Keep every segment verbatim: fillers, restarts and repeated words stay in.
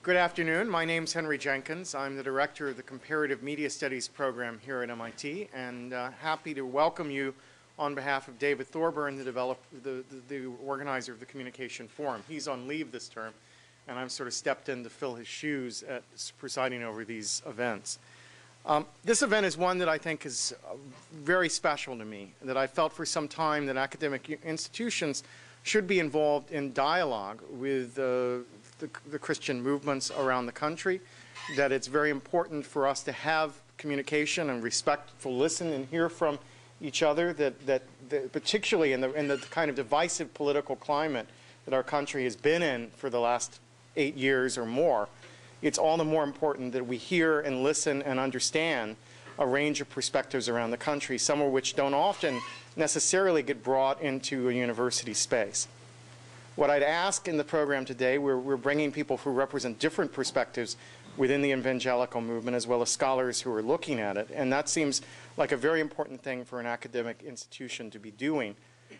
Good afternoon. My name's Henry Jenkins. I'm the director of the Comparative Media Studies program here at M I T, and uh, happy to welcome you on behalf of David Thorburn, the, develop, the, the, the organizer of the Communication Forum. He's on leave this term, and I've sort of stepped in to fill his shoes at presiding over these events. Um, this event is one that I think is uh, very special to me, that I felt for some time that academic institutions should be involved in dialogue with uh, the, the Christian movements around the country, that it's very important for us to have communication and respectful listen and hear from each other, that, that, that particularly in the, in the kind of divisive political climate that our country has been in for the last eight years or more, it's all the more important that we hear and listen and understand a range of perspectives around the country, some of which don't often necessarily get brought into a university space. What I'd ask in the program today, we're, we're bringing people who represent different perspectives within the evangelical movement, as well as scholars who are looking at it, and that seems like a very important thing for an academic institution to be doing.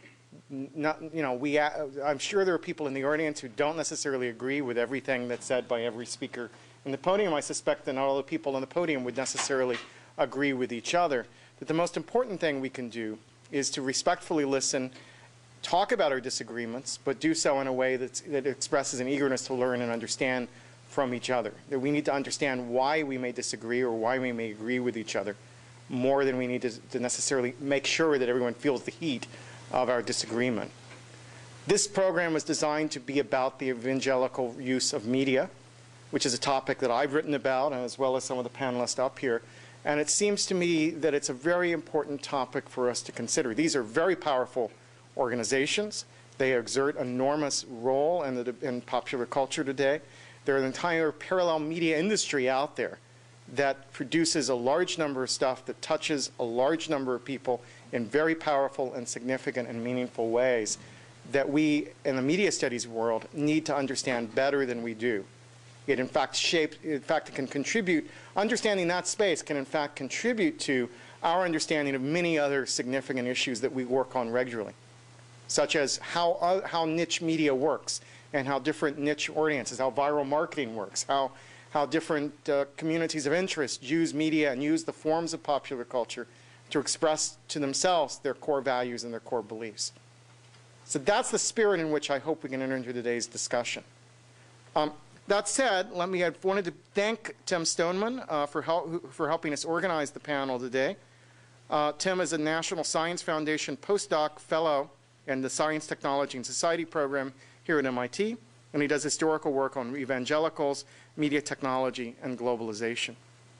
Not, you know, we, I'm sure there are people in the audience who don't necessarily agree with everything that's said by every speaker in the podium. I suspect that not all the people on the podium would necessarily agree with each other. But the most important thing we can do is to respectfully listen, talk about our disagreements, but do so in a way that's, that expresses an eagerness to learn and understand from each other. That we need to understand why we may disagree or why we may agree with each other more than we need to, to necessarily make sure that everyone feels the heat of our disagreement. This program was designed to be about the evangelical use of media, which is a topic that I've written about, as well as some of the panelists up here. And it seems to me that it's a very important topic for us to consider. These are very powerful organizations. They exert enormous role in, the, in popular culture today. There's an entire parallel media industry out there that produces a large number of stuff that touches a large number of people in very powerful and significant and meaningful ways that we in the media studies world need to understand better than we do. It in fact shapes, in fact it can contribute, understanding that space can in fact contribute to our understanding of many other significant issues that we work on regularly, such as how, uh, how niche media works and how different niche audiences, how viral marketing works, how how different uh, communities of interest use media and use the forms of popular culture to express to themselves their core values and their core beliefs. So that's the spirit in which I hope we can enter into today's discussion. Um, that said, let me, I wanted to thank Tim Stoneman uh, for, hel for helping us organize the panel today. Uh, Tim is a National Science Foundation postdoc fellow in the Science, Technology, and Society program here at M I T. And he does historical work on evangelicals, media technology, and globalization.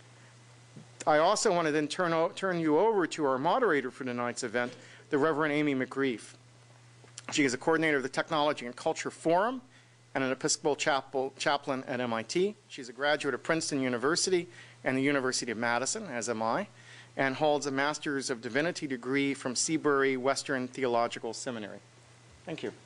I also want to then turn, turn you over to our moderator for tonight's event, the Reverend Amy McCreath. She is a coordinator of the Technology and Culture Forum and an Episcopal chapel, chaplain at M I T. She's a graduate of Princeton University and the University of Madison, as am I, and holds a Master's of Divinity degree from Seabury Western Theological Seminary. Thank you.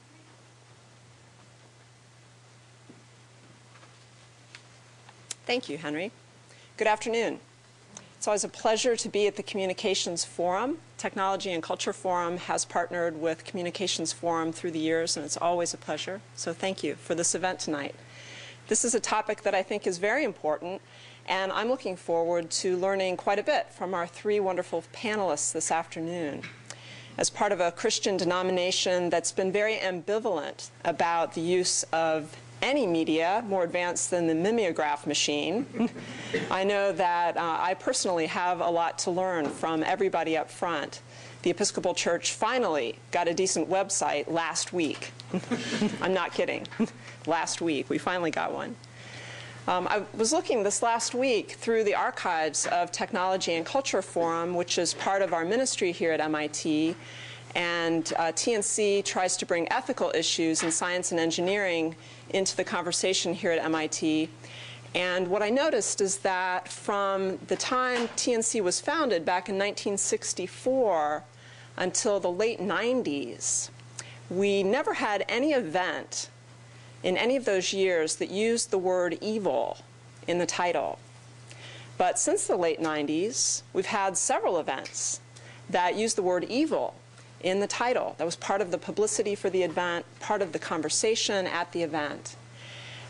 Thank you, Henry. Good afternoon. It's always a pleasure to be at the Communications Forum. Technology and Culture Forum has partnered with Communications Forum through the years, and it's always a pleasure. So thank you for this event tonight. This is a topic that I think is very important, and I'm looking forward to learning quite a bit from our three wonderful panelists this afternoon. As part of a Christian denomination that's been very ambivalent about the use of any media more advanced than the mimeograph machine, I know that uh, I personally have a lot to learn from everybody up front. The Episcopal Church finally got a decent website last week. I'm not kidding. Last week, we finally got one. Um, I was looking this last week through the archives of Technology and Culture Forum, which is part of our ministry here at M I T, and uh, T N C tries to bring ethical issues in science and engineering into the conversation here at M I T. And what I noticed is that from the time T N C was founded back in nineteen sixty-four until the late nineties, we never had any event in any of those years that used the word evil in the title. But since the late nineties, we've had several events that used the word evil in the title. That was part of the publicity for the event, part of the conversation at the event.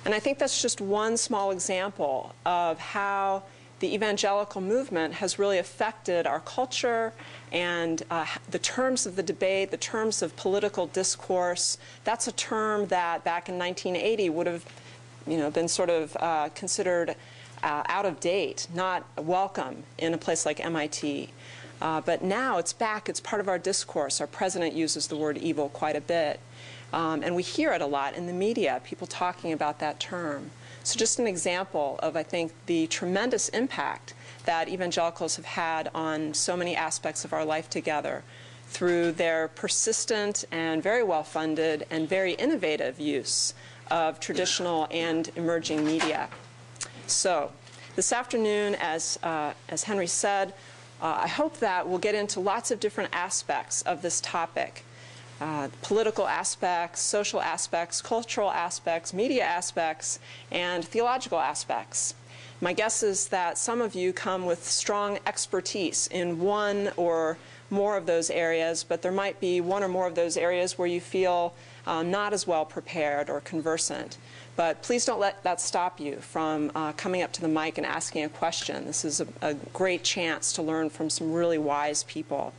And I think that's just one small example of how the evangelical movement has really affected our culture and uh, the terms of the debate, the terms of political discourse. That's a term that back in nineteen eighty would have, you know, been sort of uh, considered uh, out of date, not welcome in a place like M I T. Uh, but now it's back. It's part of our discourse. Our president uses the word evil quite a bit. Um, and we hear it a lot in the media, people talking about that term. So just an example of, I think, the tremendous impact that evangelicals have had on so many aspects of our life together through their persistent and very well-funded and very innovative use of traditional and emerging media. So this afternoon, as, uh, as Henry said, uh, I hope that we'll get into lots of different aspects of this topic. Uh, political aspects, social aspects, cultural aspects, media aspects, and theological aspects. My guess is that some of you come with strong expertise in one or more of those areas, but there might be one or more of those areas where you feel um, not as well prepared or conversant. But please don't let that stop you from uh, coming up to the mic and asking a question. This is a, a great chance to learn from some really wise people.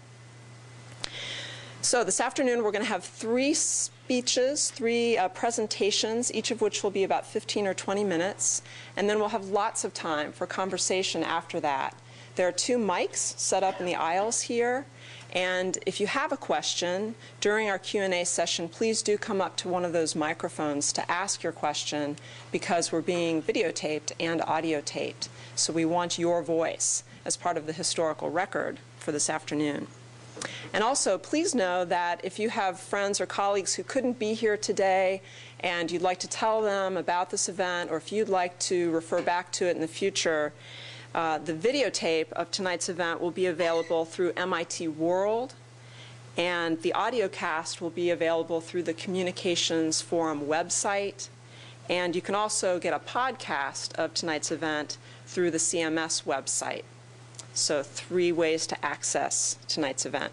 So this afternoon we're going to have three speeches, three uh, presentations, each of which will be about fifteen or twenty minutes, and then we'll have lots of time for conversation after that. There are two mics set up in the aisles here, and if you have a question during our Q and A session, please do come up to one of those microphones to ask your question, because we're being videotaped and audio taped. So we want your voice as part of the historical record for this afternoon. And also, please know that if you have friends or colleagues who couldn't be here today and you'd like to tell them about this event, or if you'd like to refer back to it in the future, uh, the videotape of tonight's event will be available through M I T World, and the audio cast will be available through the Communications Forum website. And you can also get a podcast of tonight's event through the C M S website. So three ways to access tonight's event.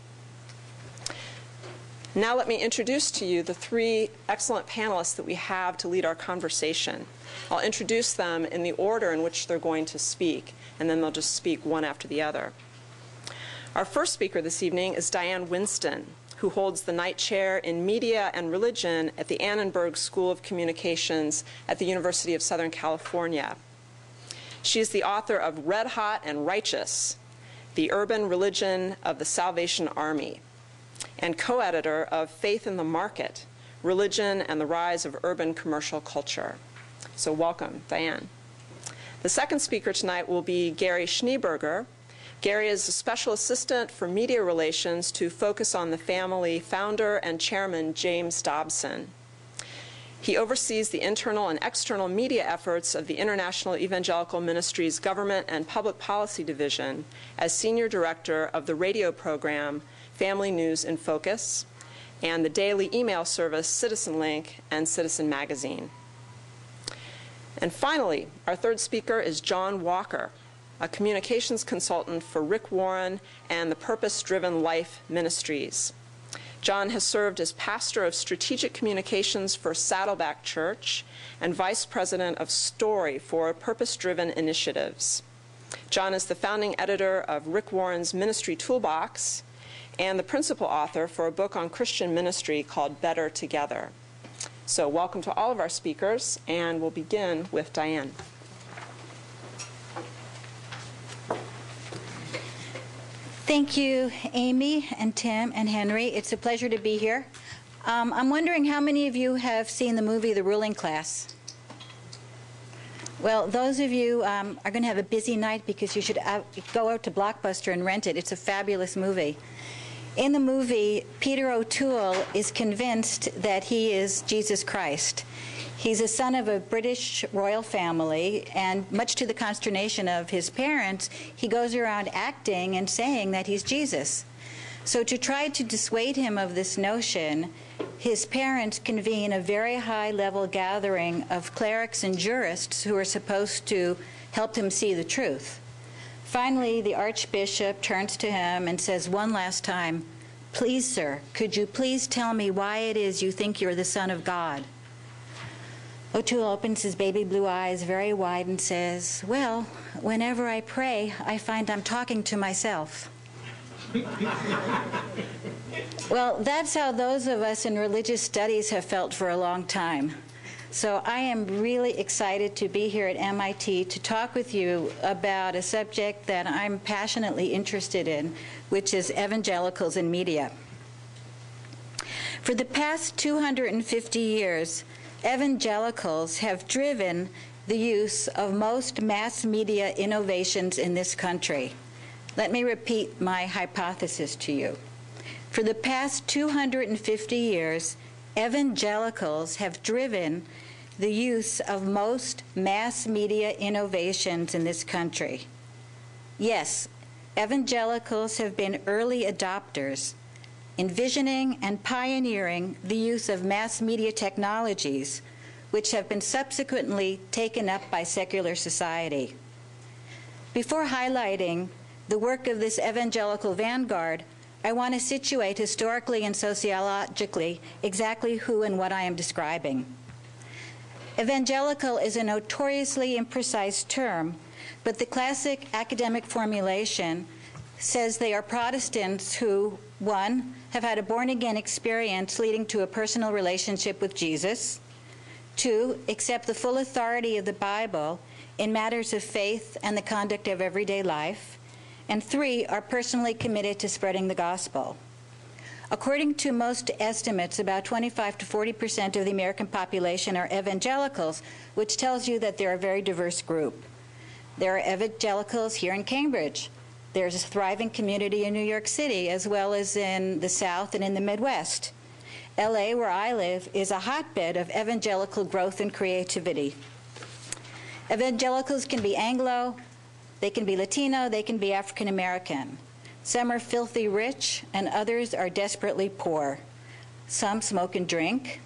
Now let me introduce to you the three excellent panelists that we have to lead our conversation. I'll introduce them in the order in which they're going to speak, and then they'll just speak one after the other. Our first speaker this evening is Diane Winston, who holds the Knight Chair in Media and Religion at the Annenberg School of Communications at the University of Southern California. She is the author of Red Hot and Righteous, The Urban Religion of the Salvation Army, and co-editor of Faith in the Market, Religion and the Rise of Urban Commercial Culture. So welcome, Diane. The second speaker tonight will be Gary Schneeberger. Gary is a special assistant for media relations to Focus on the Family founder and chairman James Dobson. He oversees the internal and external media efforts of the International Evangelical Ministries Government and Public Policy Division as Senior Director of the radio program Family News in Focus and the daily email service Citizen Link and Citizen Magazine. And finally, our third speaker is Jon Walker, a communications consultant for Rick Warren and the Purpose Driven Life Ministries. Jon has served as pastor of strategic communications for Saddleback Church and vice president of Story for Purpose Driven Initiatives. Jon is the founding editor of Rick Warren's Ministry Toolbox and the principal author for a book on Christian ministry called Better Together. So welcome to all of our speakers, and we'll begin with Diane. Thank you, Amy and Tim and Henry. It's a pleasure to be here. Um, I'm wondering how many of you have seen the movie The Ruling Class? Well, those of you um, are going to have a busy night because you should out, go out to Blockbuster and rent it. It's a fabulous movie. In the movie, Peter O'Toole is convinced that he is Jesus Christ. He's a son of a British royal family, and much to the consternation of his parents, he goes around acting and saying that he's Jesus. So to try to dissuade him of this notion, his parents convene a very high-level gathering of clerics and jurists who are supposed to help him see the truth. Finally, the Archbishop turns to him and says one last time, "Please, sir, could you please tell me why it is you think you're the Son of God?" O'Toole opens his baby blue eyes very wide and says, "Well, whenever I pray, I find I'm talking to myself." Well, that's how those of us in religious studies have felt for a long time. So I am really excited to be here at M I T to talk with you about a subject that I'm passionately interested in, which is evangelicals in media. For the past two hundred fifty years, evangelicals have driven the use of most mass media innovations in this country. Let me repeat my hypothesis to you. For the past two hundred fifty years, evangelicals have driven the use of most mass media innovations in this country. Yes, evangelicals have been early adopters, envisioning and pioneering the use of mass media technologies, which have been subsequently taken up by secular society. Before highlighting the work of this evangelical vanguard, I want to situate historically and sociologically exactly who and what I am describing. Evangelical is a notoriously imprecise term, but the classic academic formulation says they are Protestants who, one, have had a born-again experience leading to a personal relationship with Jesus, two, accept the full authority of the Bible in matters of faith and the conduct of everyday life, and three, are personally committed to spreading the gospel. According to most estimates, about twenty-five to forty percent of the American population are evangelicals, which tells you that they're a very diverse group. There are evangelicals here in Cambridge. There's a thriving community in New York City, as well as in the South and in the Midwest. L A, where I live, is a hotbed of evangelical growth and creativity. Evangelicals can be Anglo, they can be Latino, they can be African American. Some are filthy rich, and others are desperately poor. Some smoke and drink.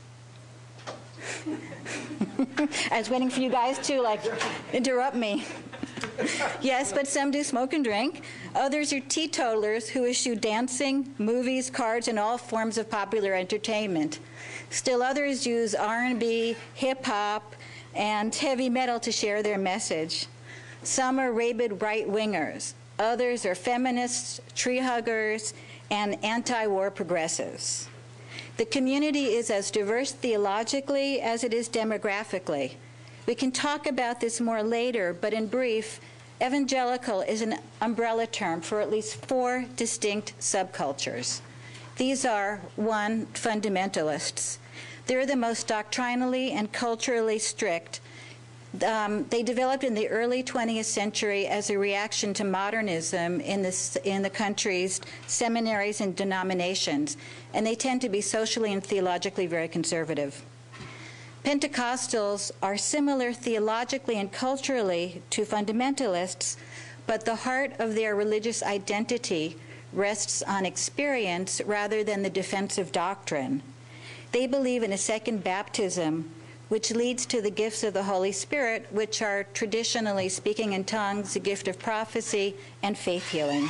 I was waiting for you guys to, like, interrupt me. Yes, but some do smoke and drink. Others are teetotalers who eschew dancing, movies, cards, and all forms of popular entertainment. Still others use R and B, hip-hop, and heavy metal to share their message. Some are rabid right-wingers. Others are feminists, tree huggers, and anti-war progressives. The community is as diverse theologically as it is demographically. We can talk about this more later, but in brief, evangelical is an umbrella term for at least four distinct subcultures. These are, one, fundamentalists. They're the most doctrinally and culturally strict. Um, they developed in the early twentieth century as a reaction to modernism in, this, in the country's seminaries and denominations, and they tend to be socially and theologically very conservative. Pentecostals are similar theologically and culturally to fundamentalists, but the heart of their religious identity rests on experience rather than the defense of doctrine. They believe in a second baptism, which leads to the gifts of the Holy Spirit, which are traditionally speaking in tongues, the gift of prophecy, and faith healing.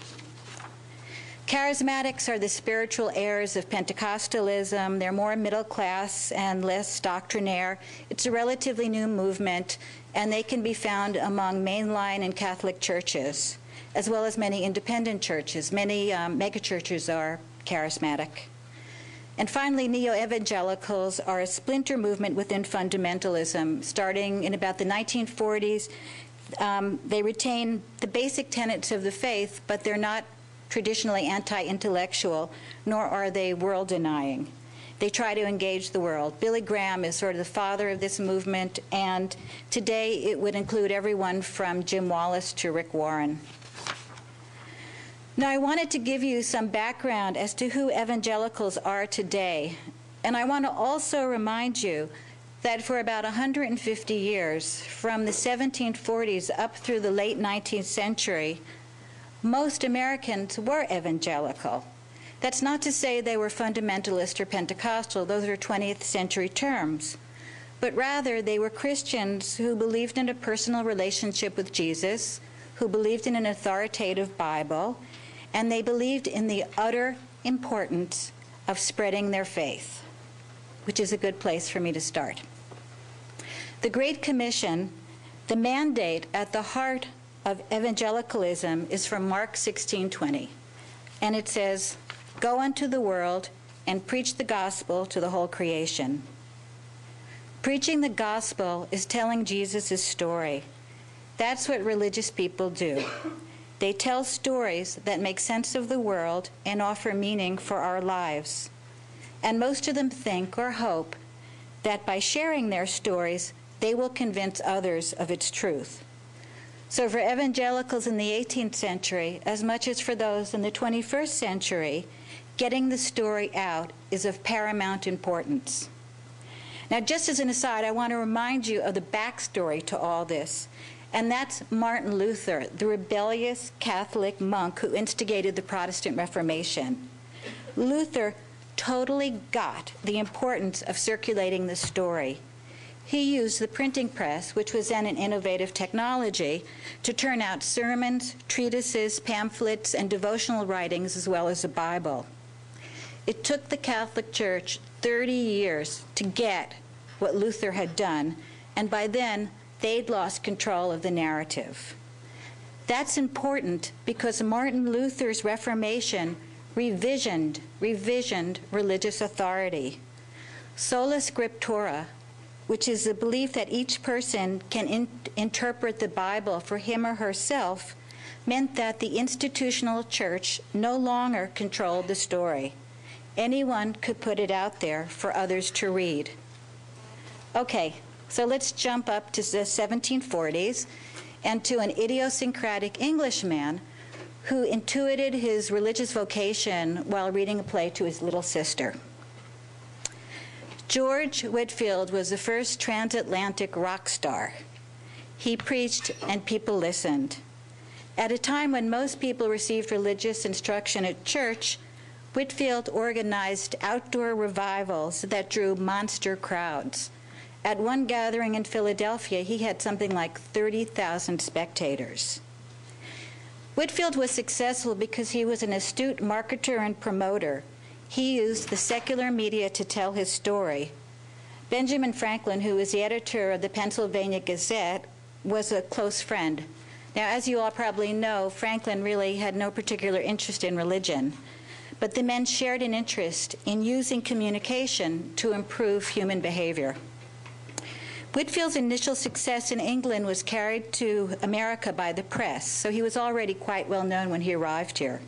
Charismatics are the spiritual heirs of Pentecostalism. They're more middle class and less doctrinaire. It's a relatively new movement, and they can be found among mainline and Catholic churches, as well as many independent churches. Many um, megachurches are charismatic. And finally, neo-evangelicals are a splinter movement within fundamentalism. Starting in about the nineteen forties, um, they retain the basic tenets of the faith, but they're not traditionally anti-intellectual, nor are they world-denying. They try to engage the world. Billy Graham is sort of the father of this movement, and today it would include everyone from Jim Wallace to Rick Warren. Now, I wanted to give you some background as to who evangelicals are today, and I want to also remind you that for about one hundred fifty years, from the seventeen forties up through the late nineteenth century, most Americans were evangelical. That's not to say they were fundamentalist or Pentecostal. Those are twentieth century terms. But rather, they were Christians who believed in a personal relationship with Jesus, who believed in an authoritative Bible, and they believed in the utter importance of spreading their faith, which is a good place for me to start. The Great Commission, the mandate at the heart of evangelicalism, is from Mark sixteen twenty. And it says, "Go unto the world and preach the gospel to the whole creation." Preaching the gospel is telling Jesus' story. That's what religious people do. They tell stories that make sense of the world and offer meaning for our lives. And most of them think or hope that by sharing their stories, they will convince others of its truth. So for evangelicals in the eighteenth century, as much as for those in the twenty-first century, getting the story out is of paramount importance. Now, just as an aside, I want to remind you of the backstory to all this, and that's Martin Luther, the rebellious Catholic monk who instigated the Protestant Reformation. Luther totally got the importance of circulating the story. He used the printing press, which was then an innovative technology, to turn out sermons, treatises, pamphlets, and devotional writings, as well as the Bible. It took the Catholic Church thirty years to get what Luther had done, and by then, they'd lost control of the narrative. That's important because Martin Luther's Reformation revisioned, revisioned religious authority. Sola scriptura, which is the belief that each person can in interpret the Bible for him or herself, meant that the institutional church no longer controlled the story. Anyone could put it out there for others to read. Okay, so let's jump up to the seventeen forties and to an idiosyncratic Englishman who intuited his religious vocation while reading a play to his little sister. George Whitefield was the first transatlantic rock star. He preached and people listened. At a time when most people received religious instruction at church, Whitefield organized outdoor revivals that drew monster crowds. At one gathering in Philadelphia, he had something like thirty thousand spectators. Whitefield was successful because he was an astute marketer and promoter. He used the secular media to tell his story. Benjamin Franklin, who was the editor of the Pennsylvania Gazette, was a close friend. Now, as you all probably know, Franklin really had no particular interest in religion, but the men shared an interest in using communication to improve human behavior. Whitefield's initial success in England was carried to America by the press, so he was already quite well known when he arrived here.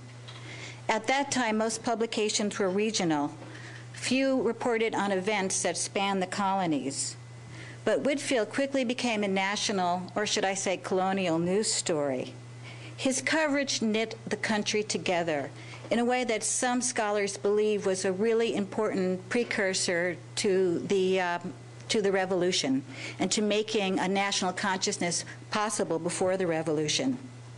At that time, most publications were regional. Few reported on events that spanned the colonies. But Whitefield quickly became a national, or should I say colonial, news story. His coverage knit the country together in a way that some scholars believe was a really important precursor to the um, to the revolution and to making a national consciousness possible before the revolution.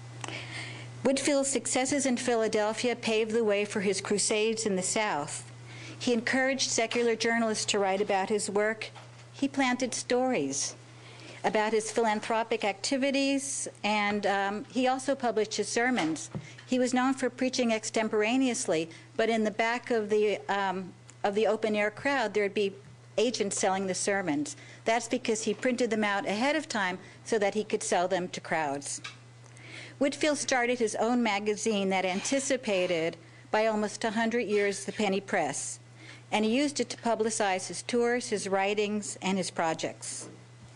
Whitefield's successes in Philadelphia paved the way for his crusades in the South. He encouraged secular journalists to write about his work. He planted stories about his philanthropic activities, and um, he also published his sermons. He was known for preaching extemporaneously, but in the back of the, um, of the open-air crowd, there'd be agents selling the sermons. That's because he printed them out ahead of time so that he could sell them to crowds. Whitefield started his own magazine that anticipated by almost one hundred years the penny press, and he used it to publicize his tours, his writings, and his projects.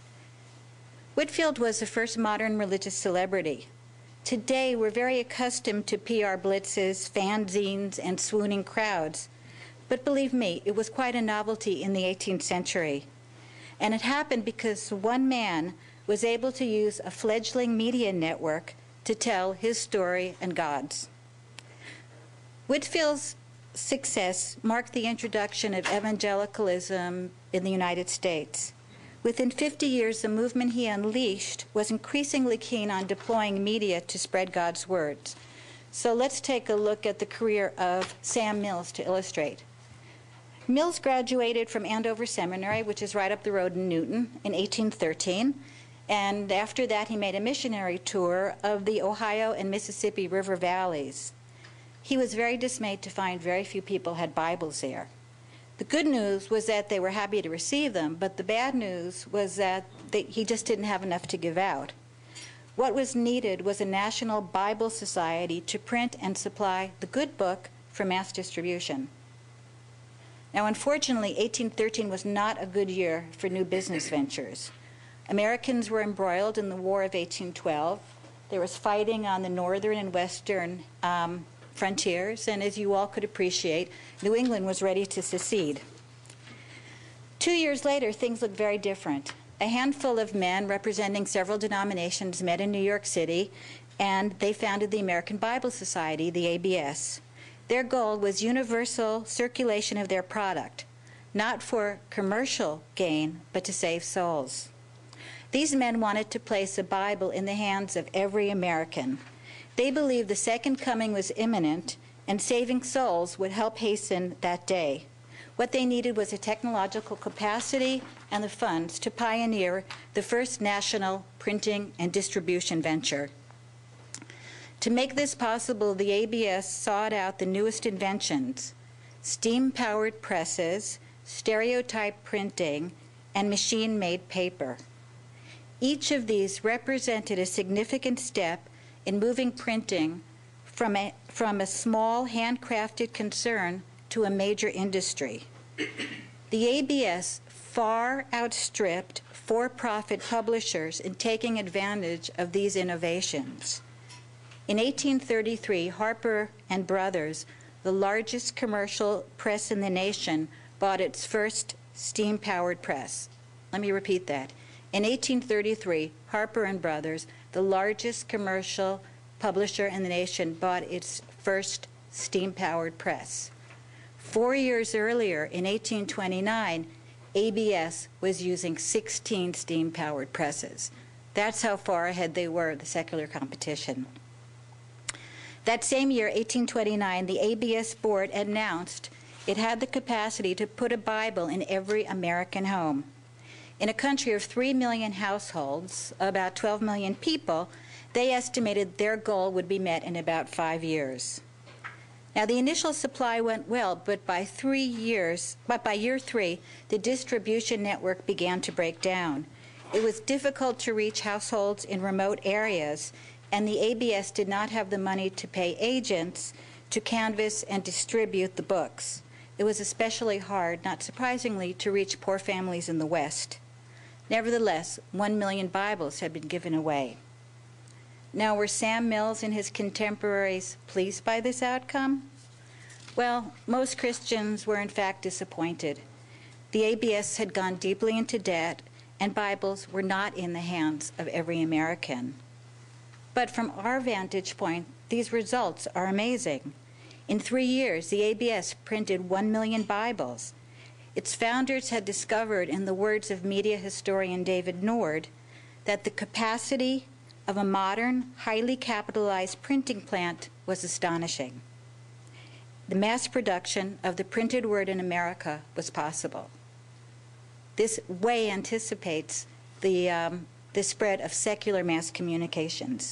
Whitefield was the first modern religious celebrity. Today, we're very accustomed to P R blitzes, fanzines, and swooning crowds. But believe me, it was quite a novelty in the eighteenth century. And it happened because one man was able to use a fledgling media network to tell his story and God's. Whitefield's success marked the introduction of evangelicalism in the United States. Within fifty years, the movement he unleashed was increasingly keen on deploying media to spread God's words. So let's take a look at the career of Sam Mills to illustrate. Mills graduated from Andover Seminary, which is right up the road in Newton, in eighteen thirteen. And after that, he made a missionary tour of the Ohio and Mississippi River valleys. He was very dismayed to find very few people had Bibles there. The good news was that they were happy to receive them, but the bad news was that they, he just didn't have enough to give out. What was needed was a national Bible society to print and supply the good book for mass distribution. Now, unfortunately, eighteen thirteen was not a good year for new business ventures. Americans were embroiled in the War of eighteen twelve. There was fighting on the northern and western um, frontiers, and as you all could appreciate, New England was ready to secede. Two years later, things looked very different. A handful of men representing several denominations met in New York City, and they founded the American Bible Society, the A B S. Their goal was universal circulation of their product, not for commercial gain, but to save souls. These men wanted to place a Bible in the hands of every American. They believed the second coming was imminent, and saving souls would help hasten that day. What they needed was a technological capacity and the funds to pioneer the first national printing and distribution venture. To make this possible, the A B S sought out the newest inventions: steam-powered presses, stereotype printing, and machine-made paper. Each of these represented a significant step in moving printing from a, from a small, handcrafted concern to a major industry. The A B S far outstripped for-profit publishers in taking advantage of these innovations. In eighteen thirty-three, Harper and Brothers, the largest commercial press in the nation, bought its first steam-powered press. Let me repeat that. In eighteen thirty-three, Harper and Brothers, the largest commercial publisher in the nation, bought its first steam-powered press. Four years earlier, in eighteen twenty-nine, A B S was using sixteen steam-powered presses. That's how far ahead they were of the secular competition. That same year, eighteen twenty-nine, the A B S board announced it had the capacity to put a Bible in every American home. In a country of three million households, about twelve million people, they estimated their goal would be met in about five years. Now, the initial supply went well, but by three years, but by year three, the distribution network began to break down. It was difficult to reach households in remote areas, and the A B S did not have the money to pay agents to canvass and distribute the books. It was especially hard, not surprisingly, to reach poor families in the West. Nevertheless, one million Bibles had been given away. Now, were Sam Mills and his contemporaries pleased by this outcome? Well, most Christians were in fact disappointed. The A B S had gone deeply into debt, and Bibles were not in the hands of every American. But from our vantage point, these results are amazing. In three years, the A B S printed one million Bibles. Its founders had discovered, in the words of media historian David Nord, that the capacity of a modern, highly capitalized printing plant was astonishing. The mass production of the printed word in America was possible. This way anticipates the, um, the spread of secular mass communications.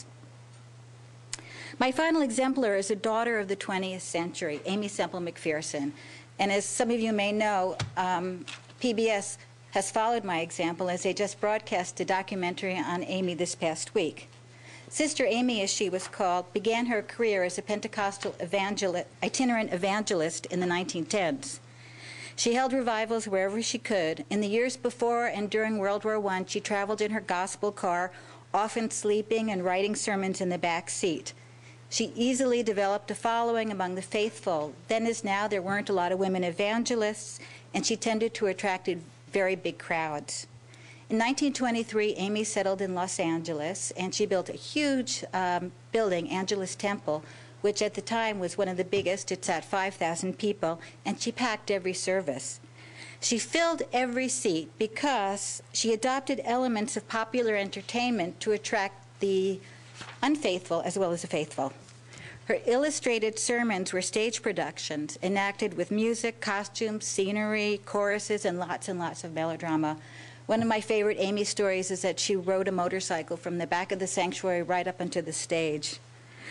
My final exemplar is a daughter of the twentieth century, Amy Semple McPherson. And as some of you may know, um, P B S has followed my example as they just broadcast a documentary on Amy this past week. Sister Amy, as she was called, began her career as a Pentecostal evangel- itinerant evangelist in the nineteen tens. She held revivals wherever she could. In the years before and during World War One, she traveled in her gospel car, often sleeping and writing sermons in the back seat. She easily developed a following among the faithful. Then as now, there weren't a lot of women evangelists, and she tended to attract very big crowds. In nineteen twenty-three, Amy settled in Los Angeles, and she built a huge um, building, Angelus Temple, which at the time was one of the biggest. It's at five thousand people, and she packed every service. She filled every seat because she adopted elements of popular entertainment to attract the unfaithful as well as the faithful. Her illustrated sermons were stage productions enacted with music, costumes, scenery, choruses, and lots and lots of melodrama. One of my favorite Amy stories is that she rode a motorcycle from the back of the sanctuary right up onto the stage.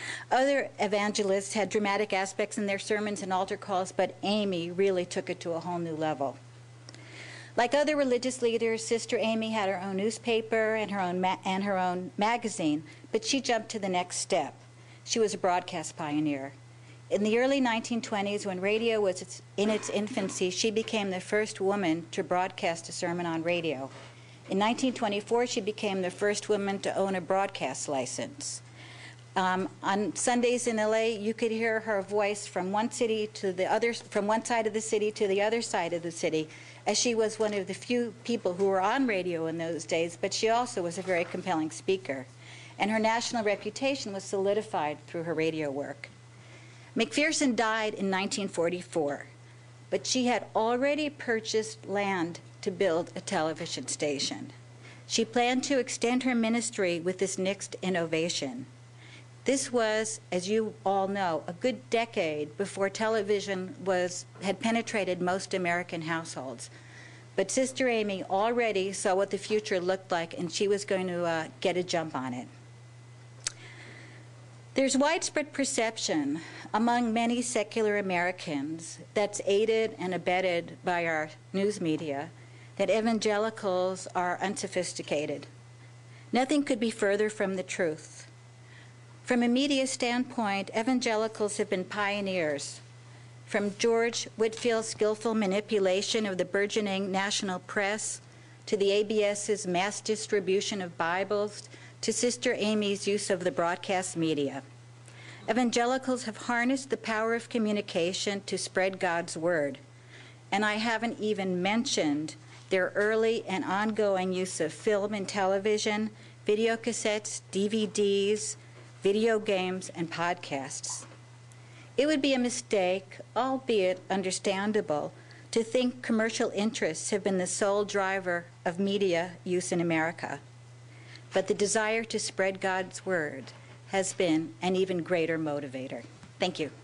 Other evangelists had dramatic aspects in their sermons and altar calls, but Amy really took it to a whole new level. Like other religious leaders, Sister Amy had her own newspaper and her own, ma- and her own magazine, but she jumped to the next step. She was a broadcast pioneer. In the early nineteen twenties, when radio was in its infancy, she became the first woman to broadcast a sermon on radio. In nineteen twenty-four, she became the first woman to own a broadcast license. Um, on Sundays in L A, you could hear her voice from one city to the other, from one side of the city to the other side of the city, as she was one of the few people who were on radio in those days, but she also was a very compelling speaker. And her national reputation was solidified through her radio work. McPherson died in nineteen forty-four, but she had already purchased land to build a television station. She planned to extend her ministry with this next innovation. This was, as you all know, a good decade before television was, had penetrated most American households. But Sister Amy already saw what the future looked like, and she was going to uh, get a jump on it. There's widespread perception among many secular Americans that's aided and abetted by our news media that evangelicals are unsophisticated. Nothing could be further from the truth. From a media standpoint, evangelicals have been pioneers. From George Whitfield's skillful manipulation of the burgeoning national press, to the ABS's mass distribution of Bibles, to Sister Amy's use of the broadcast media. Evangelicals have harnessed the power of communication to spread God's word. And I haven't even mentioned their early and ongoing use of film and television, video cassettes, D V Ds, video games, and podcasts. It would be a mistake, albeit understandable, to think commercial interests have been the sole driver of media use in America. But the desire to spread God's word has been an even greater motivator. Thank you.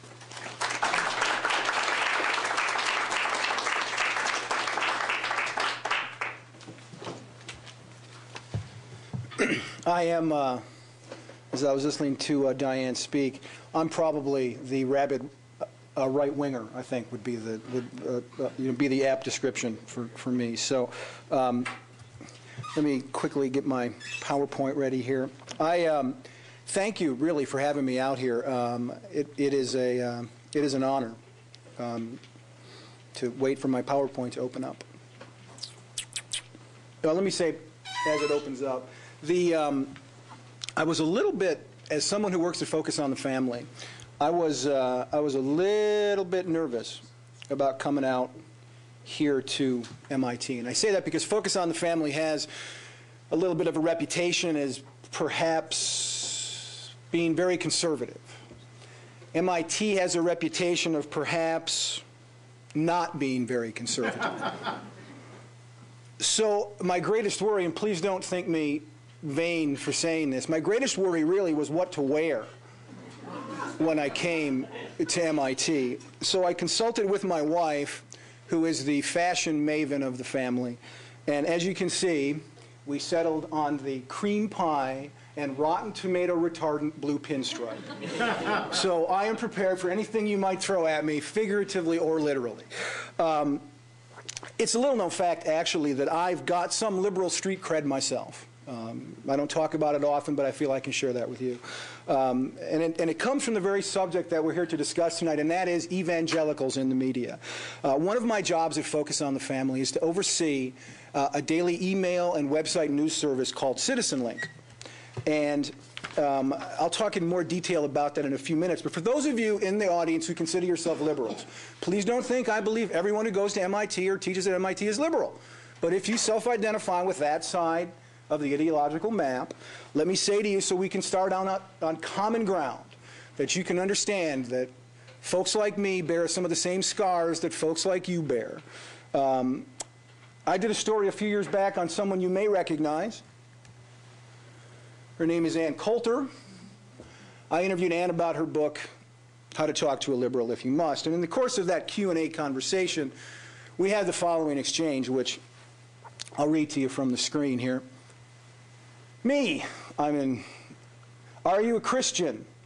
I am, uh, as I was listening to uh, Diane speak, I'm probably the rabid uh, right-winger, I think, would be the would uh, uh, you know, be the apt description for, for me. So um, let me quickly get my PowerPoint ready here. I um, thank you, really, for having me out here. Um, it, it, is a, uh, it is an honor um, to wait for my PowerPoint to open up. Now, let me say, as it opens up, the um, I was a little bit, as someone who works to focus on the family, I was uh, I was a little bit nervous about coming out here to M I T, and I say that because Focus on the Family has a little bit of a reputation as perhaps being very conservative. M I T has a reputation of perhaps not being very conservative. So my greatest worry, and please don't think me vain for saying this, my greatest worry really was what to wear when I came to M I T. So I consulted with my wife, who is the fashion maven of the family, and as you can see, we settled on the cream pie and rotten tomato retardant blue pinstripe. So I am prepared for anything you might throw at me, figuratively or literally. Um, it's a little known fact, actually, that I've got some liberal street cred myself. Um, I don't talk about it often, but I feel I can share that with you. Um, and, it, and it comes from the very subject that we're here to discuss tonight, and that is evangelicals in the media. Uh, one of my jobs at Focus on the Family is to oversee uh, a daily email and website news service called CitizenLink. And um, I'll talk in more detail about that in a few minutes. But for those of you in the audience who consider yourself liberals, please don't think I believe everyone who goes to M I T or teaches at M I T is liberal. But if you self-identify with that side of the ideological map, let me say to you, so we can start on, on common ground, that you can understand that folks like me bear some of the same scars that folks like you bear. Um, I did a story a few years back on someone you may recognize. Her name is Ann Coulter. I interviewed Ann about her book, How to Talk to a Liberal If You Must. And in the course of that Q and A conversation, we had the following exchange, which I'll read to you from the screen here. Me, I'm in, are you a Christian?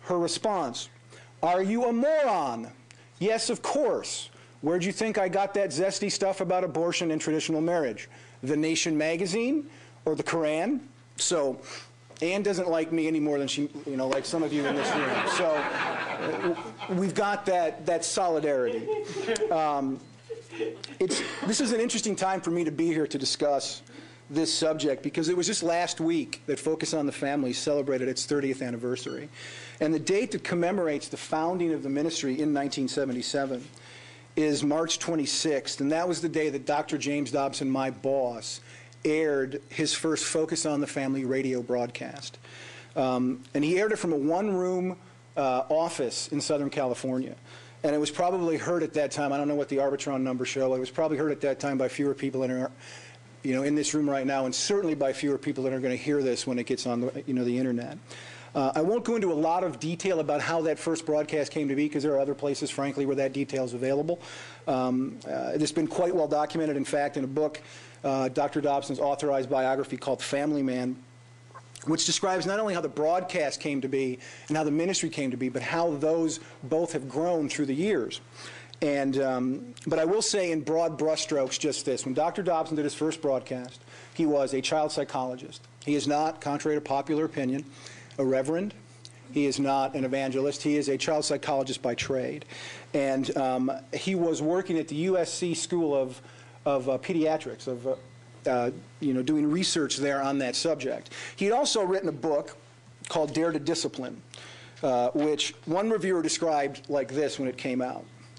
Her response, "Are you a moron?" "Yes, of course. Where'd you think I got that zesty stuff about abortion and traditional marriage? The Nation magazine or the Koran?" So Anne doesn't like me any more than she, you know, like some of you in this room. So uh, we've got that, that solidarity. Um, it's, this is an interesting time for me to be here to discuss this subject, because it was just last week that Focus on the Family celebrated its thirtieth anniversary. And the date that commemorates the founding of the ministry in nineteen seventy-seven is March twenty-sixth, and that was the day that Doctor James Dobson, my boss, aired his first Focus on the Family radio broadcast. Um, and he aired it from a one-room uh, office in Southern California. And it was probably heard at that time, I don't know what the Arbitron numbers show, it was probably heard at that time by fewer people than are, you know, in this room right now, and certainly by fewer people that are going to hear this when it gets on the, you know, the internet. Uh, I won't go into a lot of detail about how that first broadcast came to be, because there are other places, frankly, where that detail is available. Um, uh, it's been quite well documented, in fact, in a book, uh, Doctor Dobson's authorized biography called Family Man, which describes not only how the broadcast came to be and how the ministry came to be, but how those both have grown through the years. And, um, but I will say in broad brushstrokes just this. When Doctor Dobson did his first broadcast, he was a child psychologist. He is not, contrary to popular opinion, a reverend. He is not an evangelist. He is a child psychologist by trade. And um, he was working at the U S C School of, of uh, Pediatrics, of uh, uh, you know, doing research there on that subject. He had also written a book called Dare to Discipline, uh, which one reviewer described like this when it came out.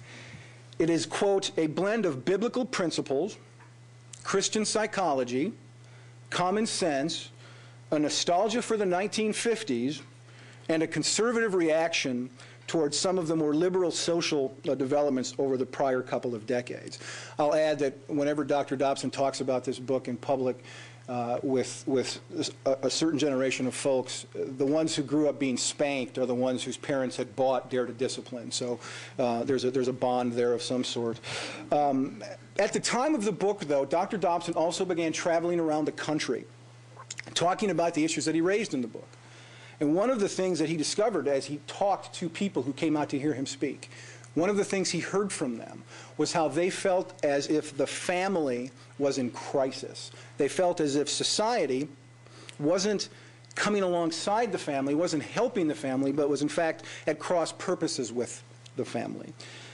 It is, quote, a blend of biblical principles, Christian psychology, common sense, a nostalgia for the nineteen fifties, and a conservative reaction towards some of the more liberal social uh, developments over the prior couple of decades. I'll add that whenever Doctor Dobson talks about this book in public uh, with, with a, a certain generation of folks, the ones who grew up being spanked are the ones whose parents had bought Dare to Discipline. So uh, there's, a, there's a bond there of some sort. Um, at the time of the book, though, Doctor Dobson also began traveling around the country, talking about the issues that he raised in the book. And one of the things that he discovered as he talked to people who came out to hear him speak, one of the things he heard from them was how they felt as if the family was in crisis. They felt as if society wasn't coming alongside the family, wasn't helping the family, but was in fact at cross purposes with the family.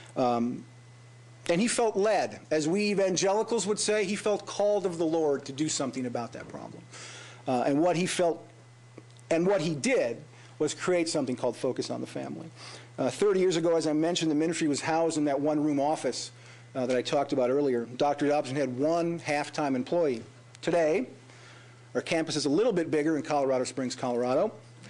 Um, and he felt led. As we evangelicals would say, he felt called of the Lord to do something about that problem. Uh, and what he felt And what he did was create something called Focus on the Family. Uh, thirty years ago, as I mentioned, the ministry was housed in that one-room office uh, that I talked about earlier. Doctor Dobson had one half-time employee. Today, our campus is a little bit bigger in Colorado Springs, Colorado.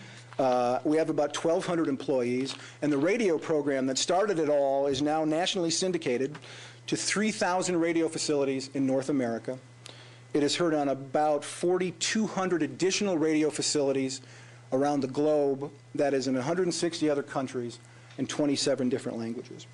Uh, we have about twelve hundred employees, and the radio program that started it all is now nationally syndicated to three thousand radio facilities in North America. It is heard on about forty-two hundred additional radio facilities around the globe, that is in one hundred sixty other countries and twenty-seven different languages.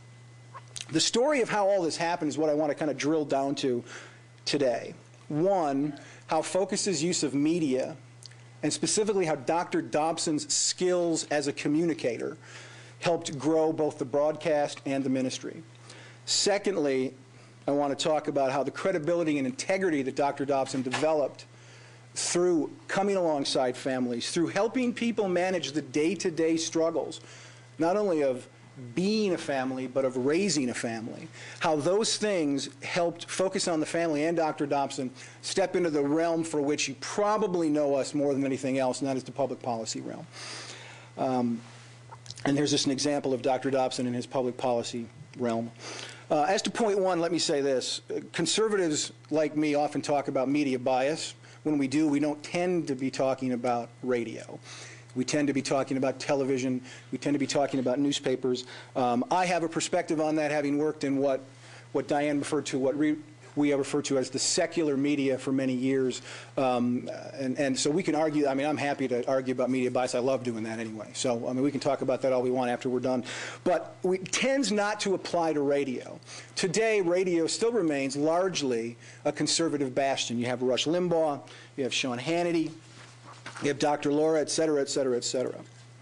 The story of how all this happened is what I want to kind of drill down to today. One, how Focus's use of media, and specifically how Doctor Dobson's skills as a communicator helped grow both the broadcast and the ministry. Secondly, I want to talk about how the credibility and integrity that Doctor Dobson developed through coming alongside families, through helping people manage the day-to-day struggles, not only of being a family, but of raising a family, how those things helped Focus on the Family and Doctor Dobson step into the realm for which you probably know us more than anything else, and that is the public policy realm. Um, and here's just an example of Doctor Dobson in his public policy realm. Uh, as to point one, let me say this. Conservatives like me often talk about media bias. When we do, we don't tend to be talking about radio. We tend to be talking about television. We tend to be talking about newspapers. Um, I have a perspective on that, having worked in what, what Diane referred to, what re we refer to as the secular media for many years. Um, and, and so we can argue, I mean, I'm happy to argue about media bias. I love doing that anyway. So, I mean, we can talk about that all we want after we're done. But it tends not to apply to radio. Today, radio still remains largely a conservative bastion. You have Rush Limbaugh, you have Sean Hannity, you have Doctor Laura, et cetera, et cetera, et cetera.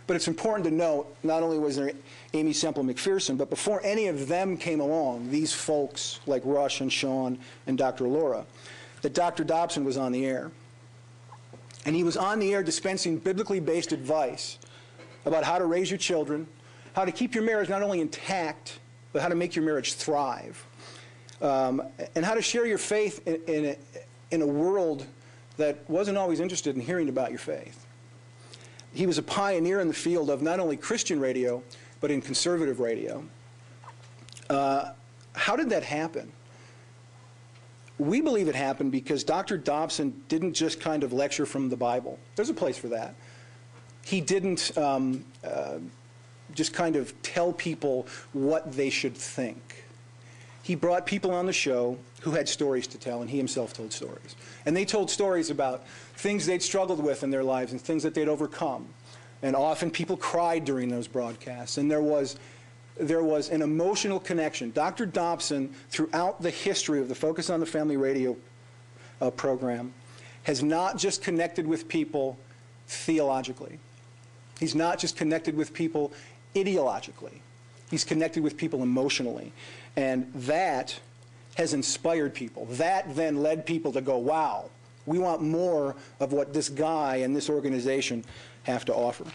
But it's important to note, not only was there Amy Semple McPherson, but before any of them came along, these folks like Rush and Sean and Doctor Laura, that Doctor Dobson was on the air. And he was on the air dispensing biblically based advice about how to raise your children, how to keep your marriage not only intact, but how to make your marriage thrive, um, and how to share your faith in, in, a, in a world that wasn't always interested in hearing about your faith. He was a pioneer in the field of not only Christian radio, but in conservative radio. Uh, how did that happen? We believe it happened because Doctor Dobson didn't just kind of lecture from the Bible. There's a place for that. He didn't um, uh, just kind of tell people what they should think. He brought people on the show who had stories to tell, and he himself told stories. And they told stories about things they'd struggled with in their lives and things that they'd overcome. And often people cried during those broadcasts, and there was, there was an emotional connection. Doctor Dobson, throughout the history of the Focus on the Family radio uh, program, has not just connected with people theologically. He's not just connected with people ideologically. He's connected with people emotionally. And that has inspired people. That then led people to go, wow, we want more of what this guy and this organization have to offer.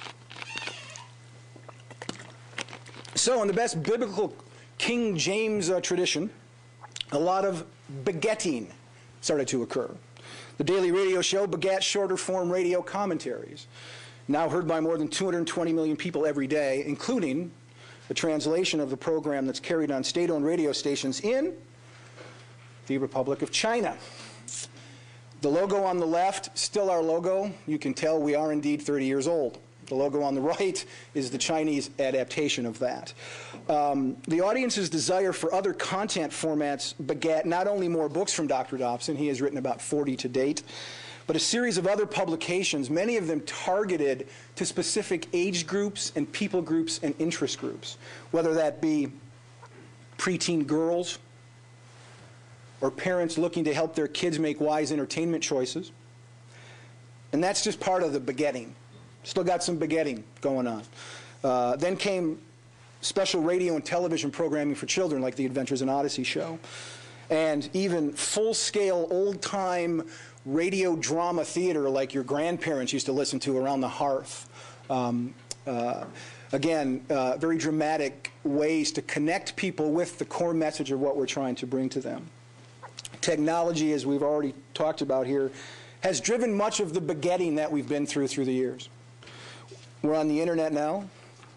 So in the best biblical King James uh, tradition, a lot of begetting started to occur. The daily radio show begat shorter form radio commentaries, now heard by more than two hundred twenty million people every day, including a translation of the program that's carried on state-owned radio stations in the Republic of China. The logo on the left, still our logo. You can tell we are indeed thirty years old. The logo on the right is the Chinese adaptation of that. Um, the audience's desire for other content formats begat not only more books from Doctor Dobson, he has written about forty to date, but a series of other publications, many of them targeted to specific age groups and people groups and interest groups, whether that be preteen girls or parents looking to help their kids make wise entertainment choices. And that's just part of the begetting. Still got some begetting going on. Uh, then came special radio and television programming for children like the Adventures in Odyssey show, and even full-scale old-time radio drama theater like your grandparents used to listen to around the hearth. Um, uh, again, uh, very dramatic ways to connect people with the core message of what we're trying to bring to them. Technology, as we've already talked about here, has driven much of the begetting that we've been through through the years. We're on the internet now.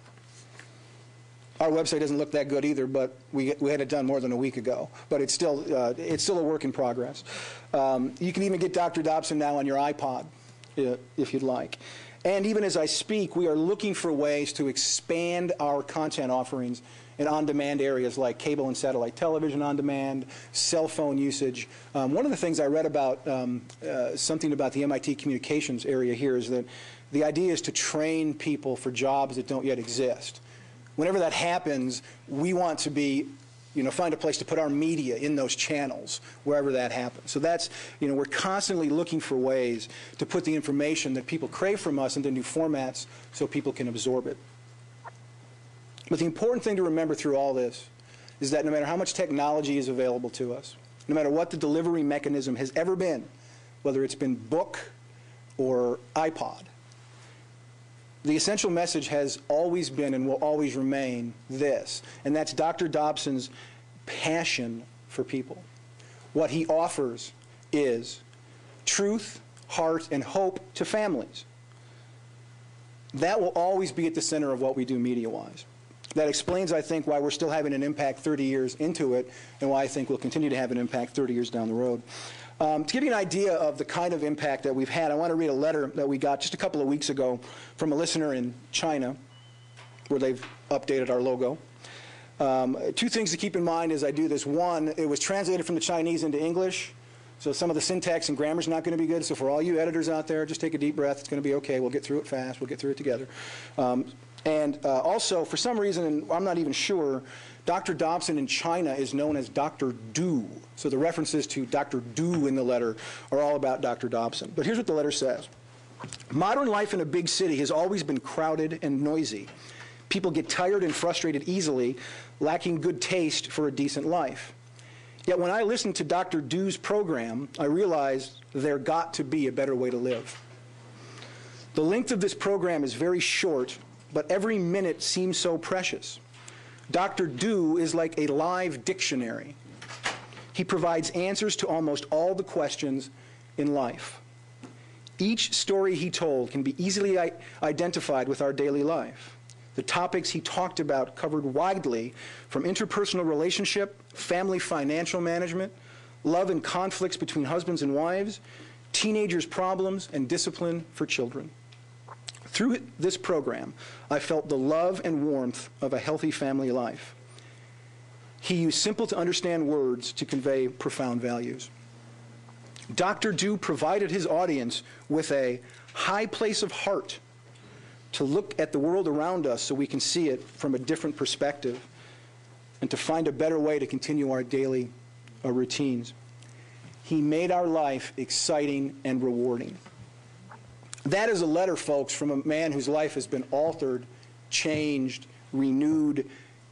Our website doesn't look that good either, but we, we had it done more than a week ago. But it's still, uh, it's still a work in progress. Um, you can even get Doctor Dobson now on your iPod, uh, if you'd like. And even as I speak, we are looking for ways to expand our content offerings in on-demand areas like cable and satellite television on demand, cell phone usage. Um, one of the things I read about, um, uh, something about the M I T communications area here, is that the idea is to train people for jobs that don't yet exist. Whenever that happens, we want to be, you know, find a place to put our media in those channels, wherever that happens. So that's, you know, we're constantly looking for ways to put the information that people crave from us into new formats so people can absorb it. But the important thing to remember through all this is that no matter how much technology is available to us, no matter what the delivery mechanism has ever been, whether it's been book or iPod, the essential message has always been and will always remain this, and that's Doctor Dobson's passion for people. What he offers is truth, heart, and hope to families. That will always be at the center of what we do media-wise. That explains, I think, why we're still having an impact thirty years into it, and why I think we'll continue to have an impact thirty years down the road. Um, to give you an idea of the kind of impact that we've had, I want to read a letter that we got just a couple of weeks ago from a listener in China, where they've updated our logo. Um, two things to keep in mind as I do this. One, it was translated from the Chinese into English, so some of the syntax and grammar is not going to be good. So for all you editors out there, just take a deep breath. It's going to be okay. We'll get through it fast. We'll get through it together. Um, and uh, also, for some reason, and I'm not even sure, Doctor Dobson in China is known as Doctor Du. So the references to Doctor Du in the letter are all about Doctor Dobson. But here's what the letter says. Modern life in a big city has always been crowded and noisy. People get tired and frustrated easily, lacking good taste for a decent life. Yet when I listened to Doctor Du's program, I realized there got to be a better way to live. The length of this program is very short, but every minute seems so precious. Doctor Du is like a live dictionary. He provides answers to almost all the questions in life. Each story he told can be easily identified with our daily life. The topics he talked about covered widely, from interpersonal relationship, family financial management, love and conflicts between husbands and wives, teenagers' problems, and discipline for children. Through this program, I felt the love and warmth of a healthy family life. He used simple-to-understand words to convey profound values. Doctor Du provided his audience with a high place of heart to look at the world around us so we can see it from a different perspective and to find a better way to continue our daily uh, routines. He made our life exciting and rewarding. That is a letter, folks, from a man whose life has been altered, changed, renewed,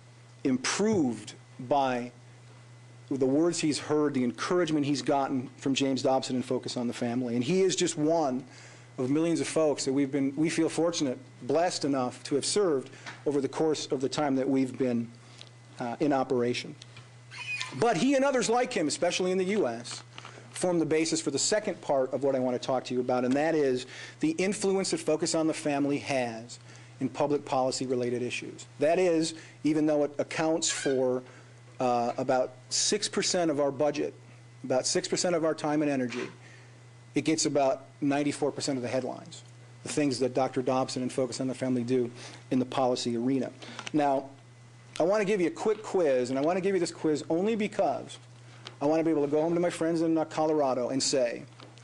improved by the words he's heard, the encouragement he's gotten from James Dobson and Focus on the Family. And he is just one of millions of folks that we've been, we feel fortunate, blessed enough to have served over the course of the time that we've been uh, in operation. But he and others like him, especially in the U S, form the basis for the second part of what I want to talk to you about, and that is the influence that Focus on the Family has in public policy-related issues. That is, even though it accounts for uh, about six percent of our budget, about six percent of our time and energy, it gets about ninety-four percent of the headlines, the things that Doctor Dobson and Focus on the Family do in the policy arena. Now, I want to give you a quick quiz, and I want to give you this quiz only because I want to be able to go home to my friends in uh, Colorado and say,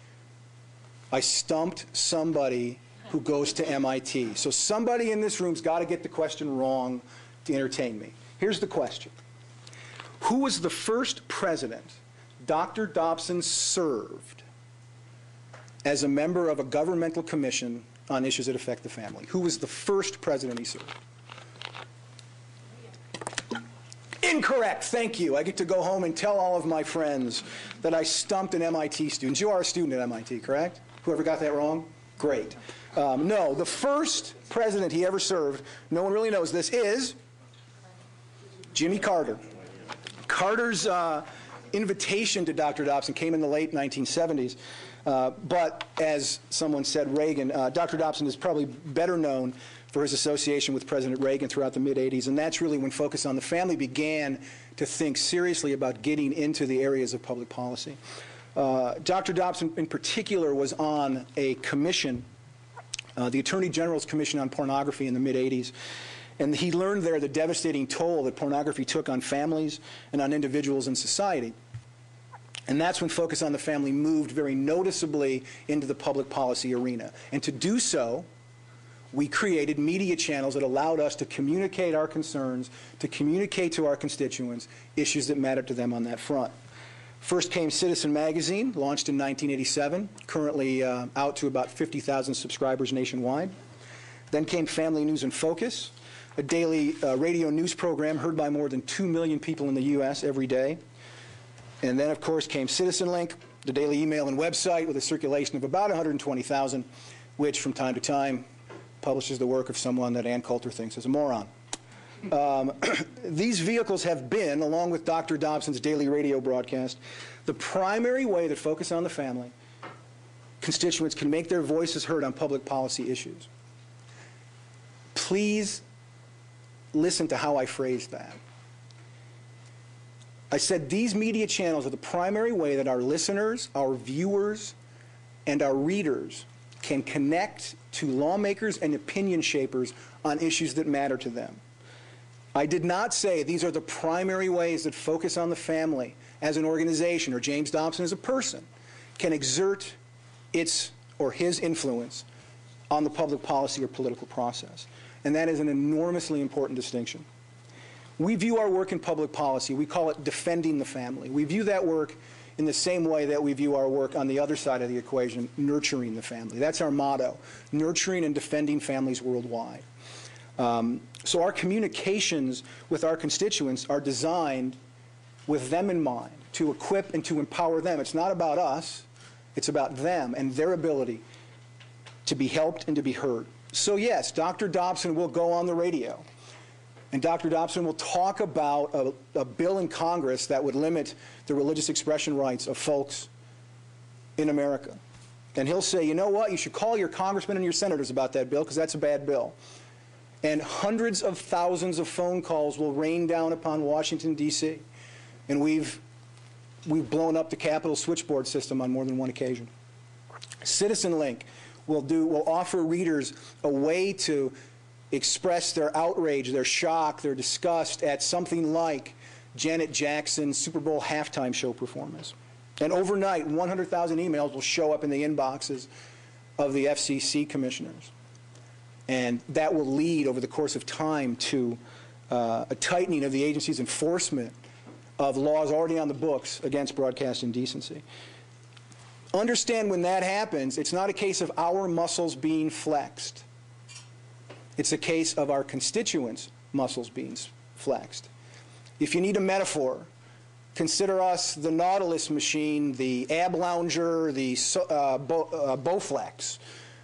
I stumped somebody who goes to M I T. So somebody in this room's got to get the question wrong to entertain me. Here's the question. Who was the first president Doctor Dobson served as a member of a governmental commission on issues that affect the family? Who was the first president he served? Incorrect. Thank you. I get to go home and tell all of my friends that I stumped an M I T student. You are a student at M I T, correct? Whoever got that wrong? Great. Um, no, the first president he ever served, no one really knows this, is Jimmy Carter. Carter's uh, invitation to Doctor Dobson came in the late nineteen seventies. Uh, but as someone said, Reagan, uh, Doctor Dobson is probably better known for his association with President Reagan throughout the mid eighties, and that's really when Focus on the Family began to think seriously about getting into the areas of public policy. Uh, Doctor Dobson in particular was on a commission, uh, the Attorney General's Commission on Pornography in the mid eighties, and he learned there the devastating toll that pornography took on families and on individuals in society. And that's when Focus on the Family moved very noticeably into the public policy arena. And to do so, we created media channels that allowed us to communicate our concerns, to communicate to our constituents issues that mattered to them on that front. First came Citizen Magazine, launched in nineteen eighty-seven, currently uh, out to about fifty thousand subscribers nationwide. Then came Family News and Focus, a daily uh, radio news program heard by more than two million people in the U S every day. And then, of course, came Citizen Link, the daily email and website with a circulation of about one hundred twenty thousand, which from time to time publishes the work of someone that Ann Coulter thinks is a moron. Um, these vehicles have been, along with Doctor Dobson's daily radio broadcast, the primary way that Focus on the Family constituents can make their voices heard on public policy issues. Please listen to how I phrased that. I said these media channels are the primary way that our listeners, our viewers, and our readers can connect to lawmakers and opinion shapers on issues that matter to them. I did not say these are the primary ways that Focus on the Family as an organization or James Dobson as a person can exert its or his influence on the public policy or political process. And that is an enormously important distinction. We view our work in public policy, we call it defending the family. We view that work in the same way that we view our work on the other side of the equation, nurturing the family. That's our motto, nurturing and defending families worldwide. Um, so our communications with our constituents are designed with them in mind, to equip and to empower them. It's not about us, it's about them and their ability to be helped and to be heard. So yes, Doctor Dobson will go on the radio, and Doctor Dobson will talk about a, a bill in Congress that would limit the religious expression rights of folks in America. And he'll say, you know what, you should call your congressmen and your senators about that bill, because that's a bad bill. And hundreds of thousands of phone calls will rain down upon Washington, D C And we've, we've blown up the Capitol switchboard system on more than one occasion. Citizen Link will, do, will offer readers a way to express their outrage, their shock, their disgust at something like Janet Jackson's Super Bowl halftime show performance. And overnight, one hundred thousand emails will show up in the inboxes of the F C C commissioners. And that will lead over the course of time to uh, a tightening of the agency's enforcement of laws already on the books against broadcast indecency. Understand, when that happens, it's not a case of our muscles being flexed. It's a case of our constituents' muscles being flexed. If you need a metaphor, consider us the Nautilus machine, the ab lounger, the uh, Bo uh, Bowflex.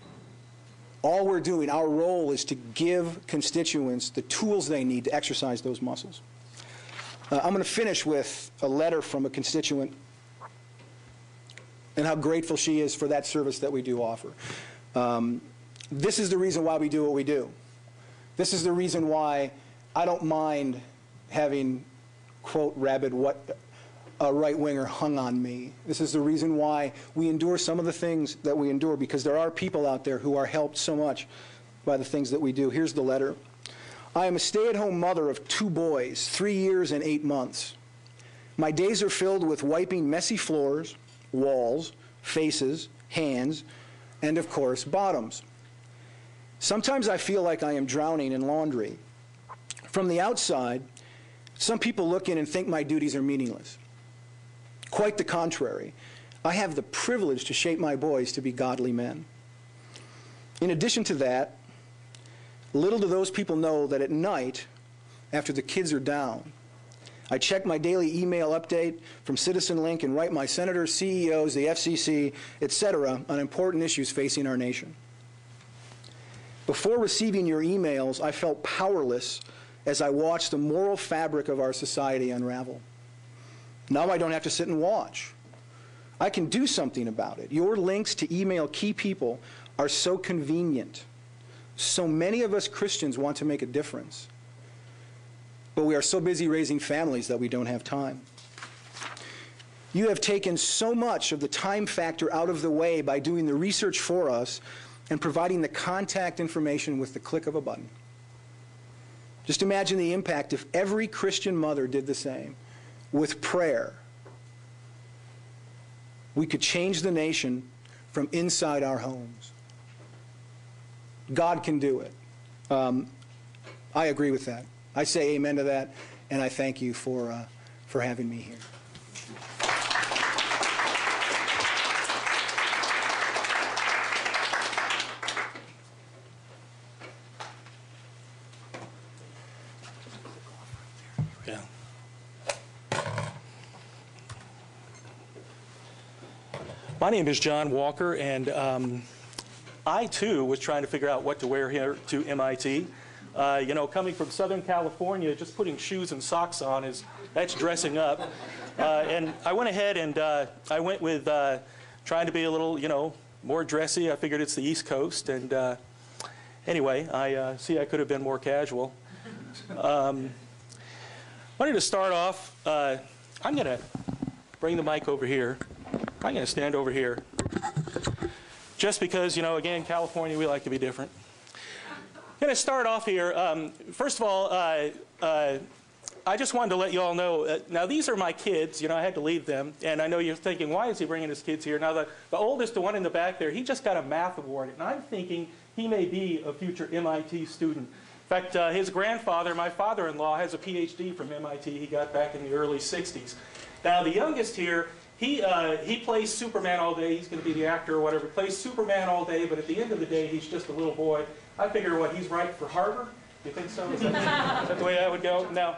All we're doing, our role is to give constituents the tools they need to exercise those muscles. Uh, I'm going to finish with a letter from a constituent and how grateful she is for that service that we do offer. Um, this is the reason why we do what we do. This is the reason why I don't mind having, quote, rabid what a right-winger hung on me. This is the reason why we endure some of the things that we endure, because there are people out there who are helped so much by the things that we do. Here's the letter. I am a stay-at-home mother of two boys, three years and eight months. My days are filled with wiping messy floors, walls, faces, hands, and, of course, bottoms. Sometimes I feel like I am drowning in laundry. From the outside, some people look in and think my duties are meaningless. Quite the contrary. I have the privilege to shape my boys to be godly men. In addition to that, little do those people know that at night, after the kids are down, I check my daily email update from Citizen Link and write my senators, C E Os, the F C C, et cetera on important issues facing our nation. Before receiving your emails, I felt powerless as I watched the moral fabric of our society unravel. Now I don't have to sit and watch. I can do something about it. Your links to email key people are so convenient. So many of us Christians want to make a difference, but we are so busy raising families that we don't have time. You have taken so much of the time factor out of the way by doing the research for us and providing the contact information with the click of a button. Just imagine the impact if every Christian mother did the same. With prayer, we could change the nation from inside our homes. God can do it. Um, I agree with that. I say amen to that, and I thank you for, uh, for having me here. Yeah. My name is Jon Walker, and um, I, too, was trying to figure out what to wear here to M I T. Uh, you know, coming from Southern California, just putting shoes and socks on, is that's dressing up. Uh, and I went ahead and uh, I went with uh, trying to be a little, you know, more dressy. I figured it's the East Coast. And uh, anyway, I uh, see I could have been more casual. Um, wanted to start off, uh, I'm going to bring the mic over here. I'm going to stand over here. Just because, you know, again, California, we like to be different. I'm going to start off here. Um, first of all, uh, uh, I just wanted to let you all know, uh, now these are my kids. You know, I had to leave them. And I know you're thinking, why is he bringing his kids here? Now, the, the oldest, the one in the back there, he just got a math award. And I'm thinking he may be a future M I T student. In fact, uh, his grandfather, my father-in-law, has a P H D from M I T he got back in the early sixties. Now, the youngest here, he, uh, he plays Superman all day. He's going to be the actor or whatever. Plays Superman all day, but at the end of the day, he's just a little boy. I figure, what, he's right for Harvard? You think so? Is that, is that the way that would go? Now,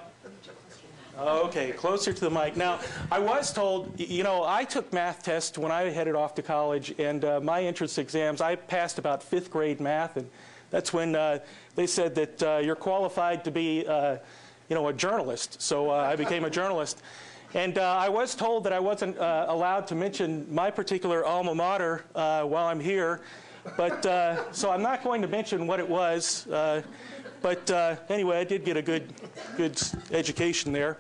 okay, closer to the mic. Now, I was told, you know, I took math tests when I headed off to college, and uh, my entrance exams, I passed about fifth grade math, and that's when uh, they said that uh, you're qualified to be, uh, you know, a journalist. So uh, I became a journalist. And uh, I was told that I wasn't uh, allowed to mention my particular alma mater uh, while I'm here. But uh, so I'm not going to mention what it was. Uh, but uh, anyway, I did get a good, good education there.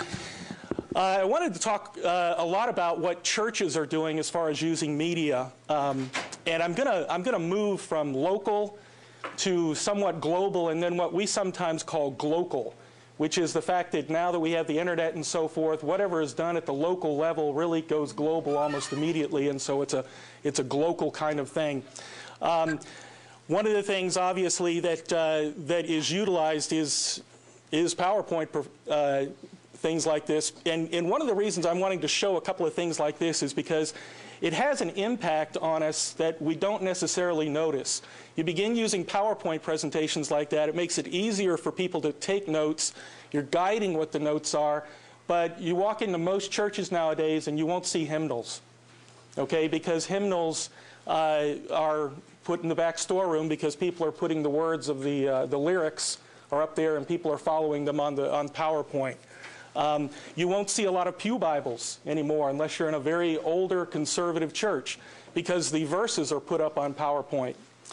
Uh, I wanted to talk uh, a lot about what churches are doing as far as using media. Um, and I'm gonna, I'm gonna move from local to somewhat global, and then what we sometimes call glocal, which is the fact that now that we have the internet and so forth, whatever is done at the local level really goes global almost immediately, and so it's a, it's a glocal kind of thing. Um, one of the things, obviously, that, uh, that is utilized is, is PowerPoint, uh, things like this. And, and one of the reasons I'm wanting to show a couple of things like this is because it has an impact on us that we don't necessarily notice. You begin using PowerPoint presentations like that, it makes it easier for people to take notes. You're guiding what the notes are, but you walk into most churches nowadays and you won't see hymnals, okay? Because hymnals uh, are put in the back storeroom because people are putting the words of the, uh, the lyrics are up there and people are following them on, the, on PowerPoint. Um, you won't see a lot of pew Bibles anymore unless you're in a very older conservative church because the verses are put up on PowerPoint.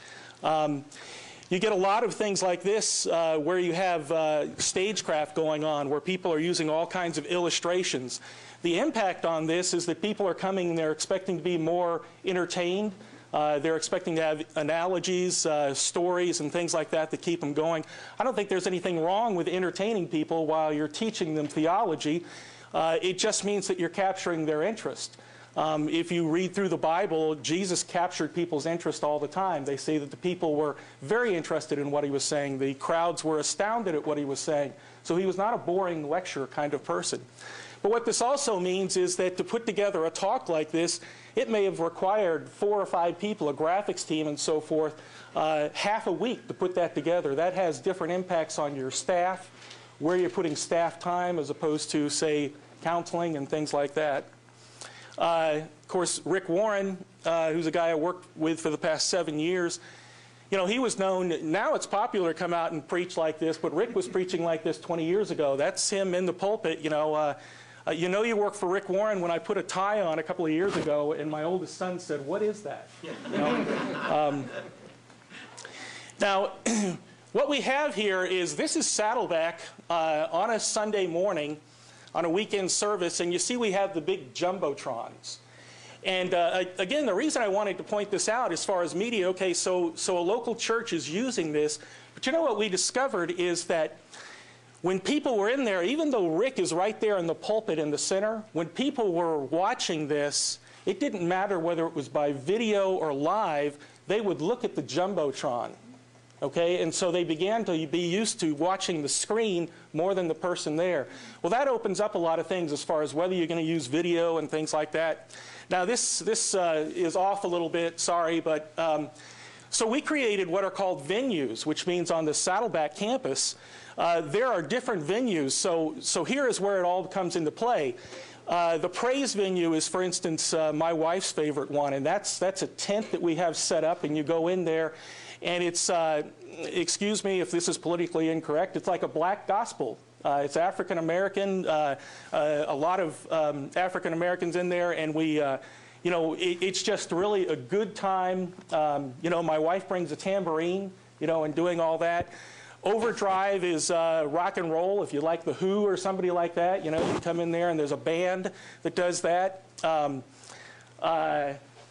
Um, you get a lot of things like this uh, where you have uh, stagecraft going on, where people are using all kinds of illustrations. The impact on this is that people are coming and they're expecting to be more entertained. Uh, they're expecting to have analogies, uh, stories, and things like that that keep them going. I don't think there's anything wrong with entertaining people while you're teaching them theology. Uh, it just means that you're capturing their interest. Um, if you read through the Bible, Jesus captured people's interest all the time. They say that the people were very interested in what he was saying. The crowds were astounded at what he was saying. So he was not a boring lecture kind of person. But what this also means is that to put together a talk like this, it may have required four or five people, a graphics team and so forth, uh, half a week to put that together. That has different impacts on your staff, where you're putting staff time as opposed to, say, counseling and things like that. Uh, of course, Rick Warren, uh, who's a guy I worked with for the past seven years, you know, he was known, now it's popular to come out and preach like this, but Rick was preaching like this twenty years ago. That's him in the pulpit, you know. Uh, Uh, you know you work for Rick Warren when I put a tie on a couple of years ago, and my oldest son said, "What is that?" You know? um, now, what we have here is this is Saddleback uh, on a Sunday morning on a weekend service, and you see we have the big jumbotrons. And uh, again, the reason I wanted to point this out as far as media, okay, so, so a local church is using this, but you know what we discovered is that when people were in there, even though Rick is right there in the pulpit in the center, when people were watching this, it didn't matter whether it was by video or live, they would look at the jumbotron, okay? And so they began to be used to watching the screen more than the person there. Well, that opens up a lot of things as far as whether you're going to use video and things like that. Now, this, this uh, is off a little bit, sorry, but um, so we created what are called venues, which means on the Saddleback campus, Uh, there are different venues, so, so here is where it all comes into play. Uh, the praise venue is, for instance, uh, my wife's favorite one, and that's, that's a tent that we have set up, and you go in there, and it's, uh, excuse me if this is politically incorrect, it's like a black gospel. Uh, it's African American, uh, uh, a lot of um, African Americans in there, and we, uh, you know, it, it's just really a good time. Um, you know, my wife brings a tambourine, you know, and doing all that. Overdrive is uh, rock and roll. If you like The Who or somebody like that, you know, you come in there and there's a band that does that. Um, uh,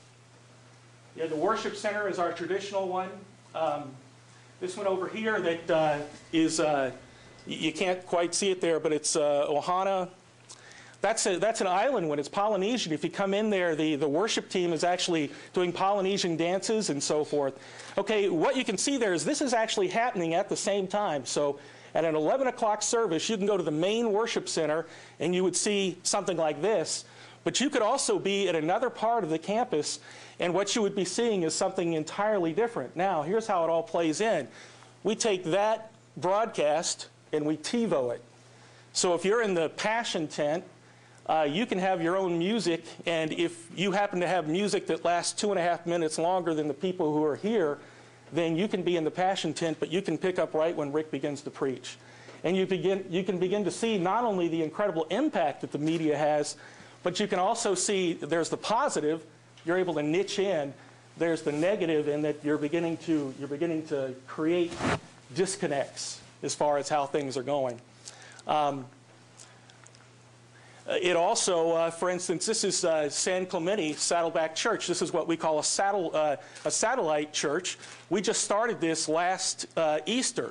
yeah, the worship center is our traditional one. Um, this one over here that uh, is, uh, you can't quite see it there, but it's uh, Ohana. That's, a, that's an island one. It's Polynesian. If you come in there, the, the worship team is actually doing Polynesian dances and so forth. Okay, what you can see there is this is actually happening at the same time. So at an eleven o'clock service, you can go to the main worship center and you would see something like this. But you could also be at another part of the campus, and what you would be seeing is something entirely different. Now, here's how it all plays in. We take that broadcast and we TiVo it. So if you're in the Passion tent, uh, you can have your own music, and if you happen to have music that lasts two and a half minutes longer than the people who are here, then you can be in the Passion tent, but you can pick up right when Rick begins to preach. And you, begin, you can begin to see not only the incredible impact that the media has, but you can also see there's the positive. You're able to niche in. There's the negative in that you're beginning to, you're beginning to create disconnects as far as how things are going. Um, it also, uh, for instance, this is uh, San Clemente Saddleback Church. This is what we call a, saddle, uh, a satellite church. We just started this last uh, Easter.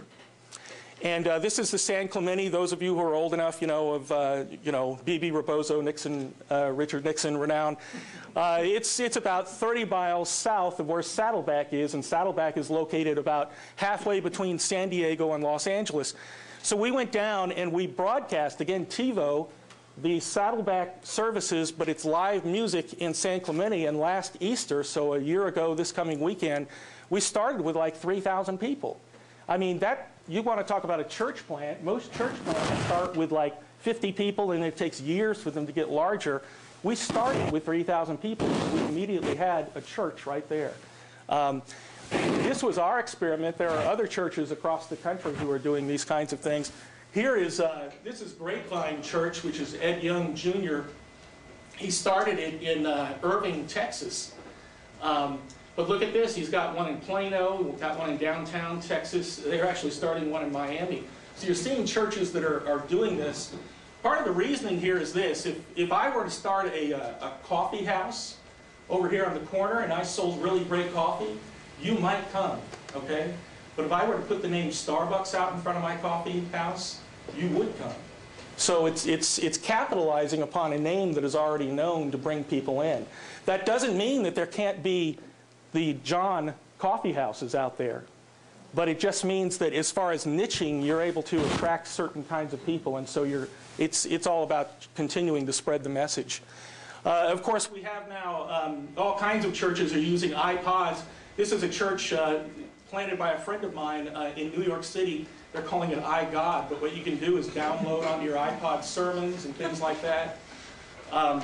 And uh, this is the San Clemente. Those of you who are old enough, you know, of, uh, you know, B B Rebozo, Nixon, uh, Richard Nixon, renowned. Uh, it's, it's about thirty miles south of where Saddleback is, and Saddleback is located about halfway between San Diego and Los Angeles. So we went down and we broadcast, again, TiVo, the Saddleback services, but it's live music in San Clemente. And last Easter, so a year ago this coming weekend, we started with like three thousand people. I mean, that, you want to talk about a church plant. Most church plants start with like fifty people, and it takes years for them to get larger. We started with three thousand people. We immediately had a church right there. Um, this was our experiment. There are other churches across the country who are doing these kinds of things. Here is, uh, this is Grapevine Church, which is Ed Young Junior He started it in uh, Irving, Texas. Um, But look at this. He's got one in Plano. We've got one in downtown Texas. They're actually starting one in Miami. So you're seeing churches that are, are doing this. Part of the reasoning here is this. If, if I were to start a, a, a coffee house over here on the corner and I sold really great coffee, you might come, okay? But if I were to put the name Starbucks out in front of my coffee house, you would come. So it's, it's, it's capitalizing upon a name that is already known to bring people in. That doesn't mean that there can't be the John coffee houses out there. But it just means that as far as niching, you're able to attract certain kinds of people, and so you're, it's, it's all about continuing to spread the message. Uh, of course, we have now um, all kinds of churches are using iPods. This is a church uh, planted by a friend of mine uh, in New York City. They're calling it iGod, but what you can do is download onto your iPod sermons and things like that. Um,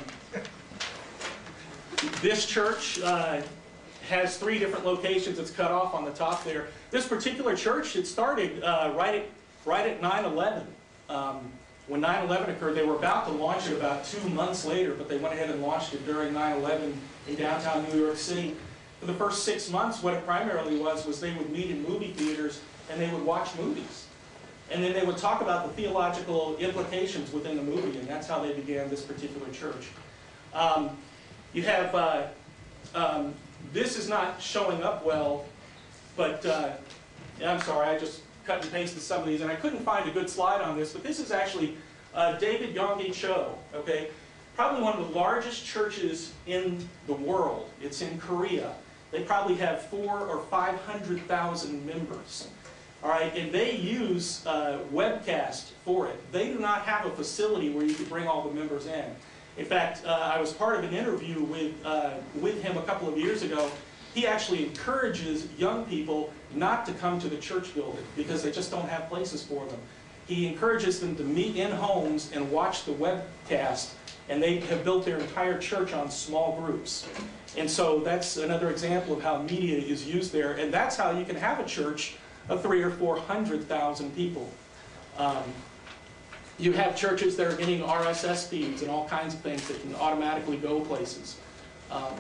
this church uh, has three different locations. It's cut off on the top there. This particular church, it started uh, right at right at nine eleven. Um, when nine eleven occurred, they were about to launch it about two months later, but they went ahead and launched it during nine eleven in downtown New York City. For the first six months, what it primarily was was they would meet in movie theaters and they would watch movies. And then they would talk about the theological implications within the movie, and that's how they began this particular church. Um, you have uh, um, this is not showing up well, but uh, I'm sorry, I just cut and pasted some of these, and I couldn't find a good slide on this, but this is actually uh, David Yonggi Cho, okay? Probably one of the largest churches in the world. It's in Korea. They probably have four or five hundred thousand members, all right? And they use uh, webcast for it. They do not have a facility where you could bring all the members in. In fact, uh, I was part of an interview with, uh, with him a couple of years ago. He actually encourages young people not to come to the church building because they just don't have places for them. He encourages them to meet in homes and watch the webcast, and they have built their entire church on small groups. And so that's another example of how media is used there, and that's how you can have a church of three or four hundred thousand people. Um, You have churches that are getting R S S feeds and all kinds of things that can automatically go places. Um,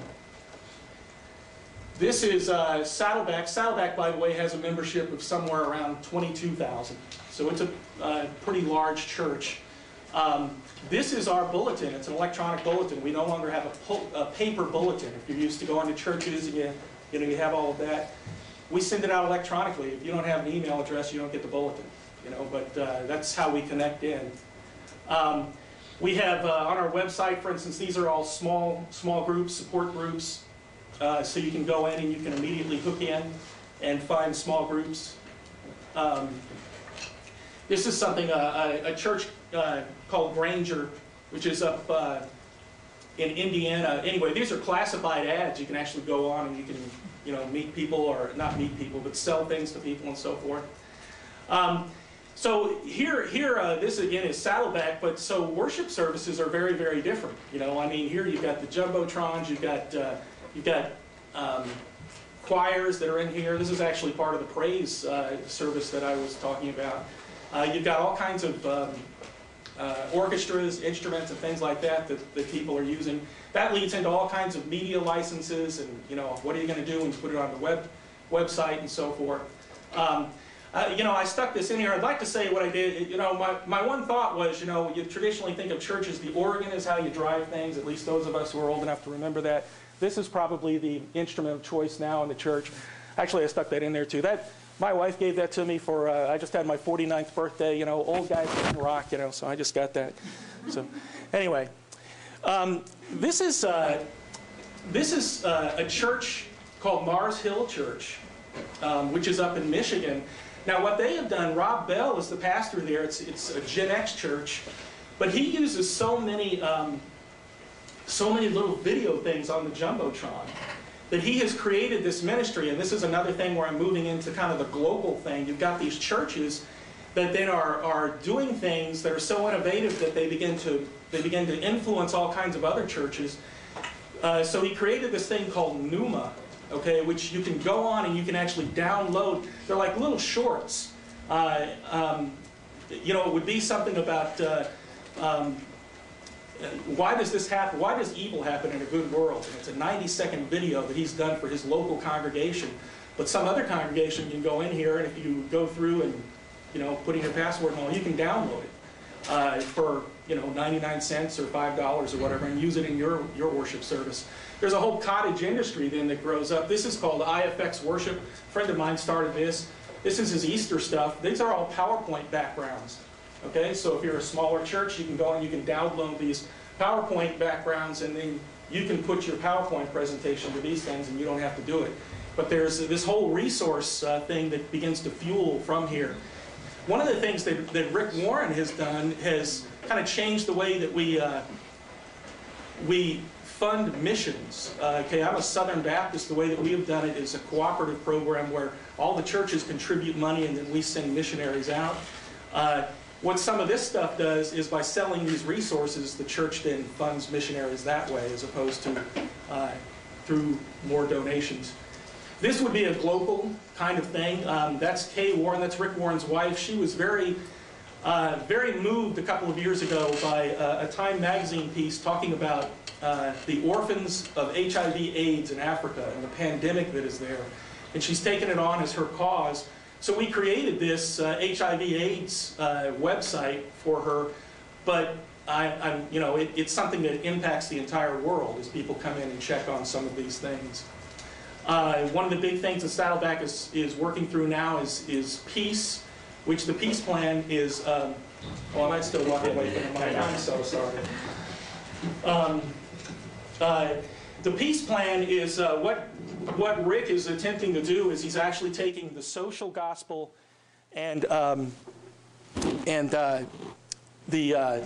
this is uh, Saddleback. Saddleback, by the way, has a membership of somewhere around twenty-two thousand. So it's a uh, pretty large church. Um, this is our bulletin. It's an electronic bulletin. We no longer have a, a paper bulletin. If you're used to going to churches and you, you know, you have all of that, we send it out electronically. If you don't have an email address, you don't get the bulletin. You know, but uh, that's how we connect in. Um, we have uh, on our website, for instance, these are all small, small groups, support groups. Uh, so you can go in and you can immediately hook in and find small groups. Um, this is something, uh, a, a church uh, called Granger, which is up uh, in Indiana. Anyway, these are classified ads. You can actually go on and you can, you know, meet people, or not meet people, but sell things to people and so forth. Um, so here, here, uh, this again is Saddleback, but so worship services are very, very different. You know, I mean, here you've got the jumbotrons, you've got, uh, you've got um, choirs that are in here. This is actually part of the praise uh, service that I was talking about. Uh, you've got all kinds of um, uh, orchestras, instruments, and things like that, that that people are using. That leads into all kinds of media licenses, and you know, what are you going to do when you put it on the web website and so forth. Um, uh, you know, I stuck this in here. I'd like to say what I did. You know, my my one thought was, you know, you traditionally think of church as the organ is how you drive things. At least those of us who are old enough to remember that. This is probably the instrument of choice now in the church. Actually, I stuck that in there too. That my wife gave that to me for. Uh, I just had my forty-ninth birthday. You know, old guys can rock. You know, so I just got that. So, anyway, um, this is uh, this is uh, a church called Mars Hill Church, um, which is up in Michigan. Now, what they have done, Rob Bell is the pastor there. It's it's a Gen X church, but he uses so many. Um, so many little video things on the Jumbotron that he has created this ministry. And this is another thing where I'm moving into kind of the global thing. You've got these churches that then are, are doing things that are so innovative that they begin to, they begin to influence all kinds of other churches. Uh, so he created this thing called Numa, okay, which you can go on and you can actually download. They're like little shorts. Uh, um, you know, it would be something about uh, um, why does this happen? Why does evil happen in a good world? And it's a ninety second video that he's done for his local congregation. But some other congregation can go in here, and if you go through and, you know, put in your password and all, you can download it uh, for, you know, ninety-nine cents or five dollars or whatever, and use it in your, your worship service. There's a whole cottage industry then that grows up. This is called I F X Worship. A friend of mine started this. This is his Easter stuff. These are all PowerPoint backgrounds. Okay, so if you're a smaller church, you can go and you can download these PowerPoint backgrounds, and then you can put your PowerPoint presentation to these things, and you don't have to do it. But there's this whole resource uh, thing that begins to fuel from here. One of the things that, that Rick Warren has done has kind of changed the way that we uh, we fund missions. Uh, okay, I'm a Southern Baptist. The way that we have done it is a cooperative program where all the churches contribute money, and then we send missionaries out. Uh, What some of this stuff does is by selling these resources, the church then funds missionaries that way as opposed to uh, through more donations. This would be a global kind of thing. Um, that's Kay Warren, that's Rick Warren's wife. She was very, uh, very moved a couple of years ago by uh, a Time magazine piece talking about uh, the orphans of H I V AIDS in Africa and the pandemic that is there. And she's taken it on as her cause. So we created this uh, H I V AIDS uh, website for her, but I, I'm, you know, it, it's something that impacts the entire world as people come in and check on some of these things. Uh, one of the big things that Saddleback is, is working through now is, is peace, which the peace plan is, um, well, I might still walk away from the mic, I'm so sorry. Um, uh, the peace plan is uh, what What Rick is attempting to do is he's actually taking the social gospel and um, and uh, the uh,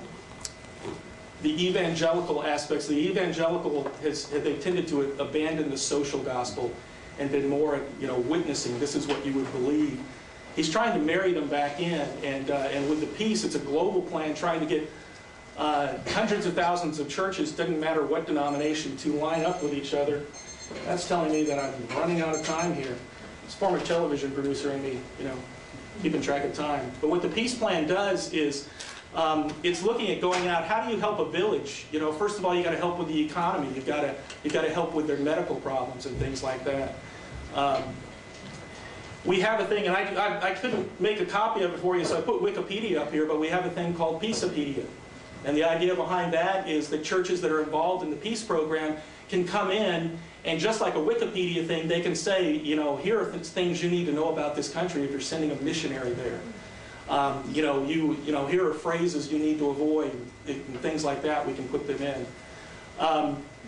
the evangelical aspects. The evangelical has they've tended to abandon the social gospel and been more, you know, witnessing. This is what you would believe. He's trying to marry them back in, and uh, and with the peace, it's a global plan trying to get uh, hundreds of thousands of churches, doesn't matter what denomination, to line up with each other. That's telling me that I'm running out of time here. This former television producer and me, you know, keeping track of time. But what the peace plan does is um, it's looking at going out. How do you help a village? You know, first of all, you got to help with the economy. You've got to you got to help with their medical problems and things like that. Um, we have a thing, and I, I I couldn't make a copy of it for you, so I put Wikipedia up here. But we have a thing called Peaceopedia, and the idea behind that is that churches that are involved in the peace program can come in. And just like a Wikipedia thing, they can say, you know, here are th things you need to know about this country if you're sending a missionary there. Um, you know, you you know, here are phrases you need to avoid, and things like that. We can put them in. Um,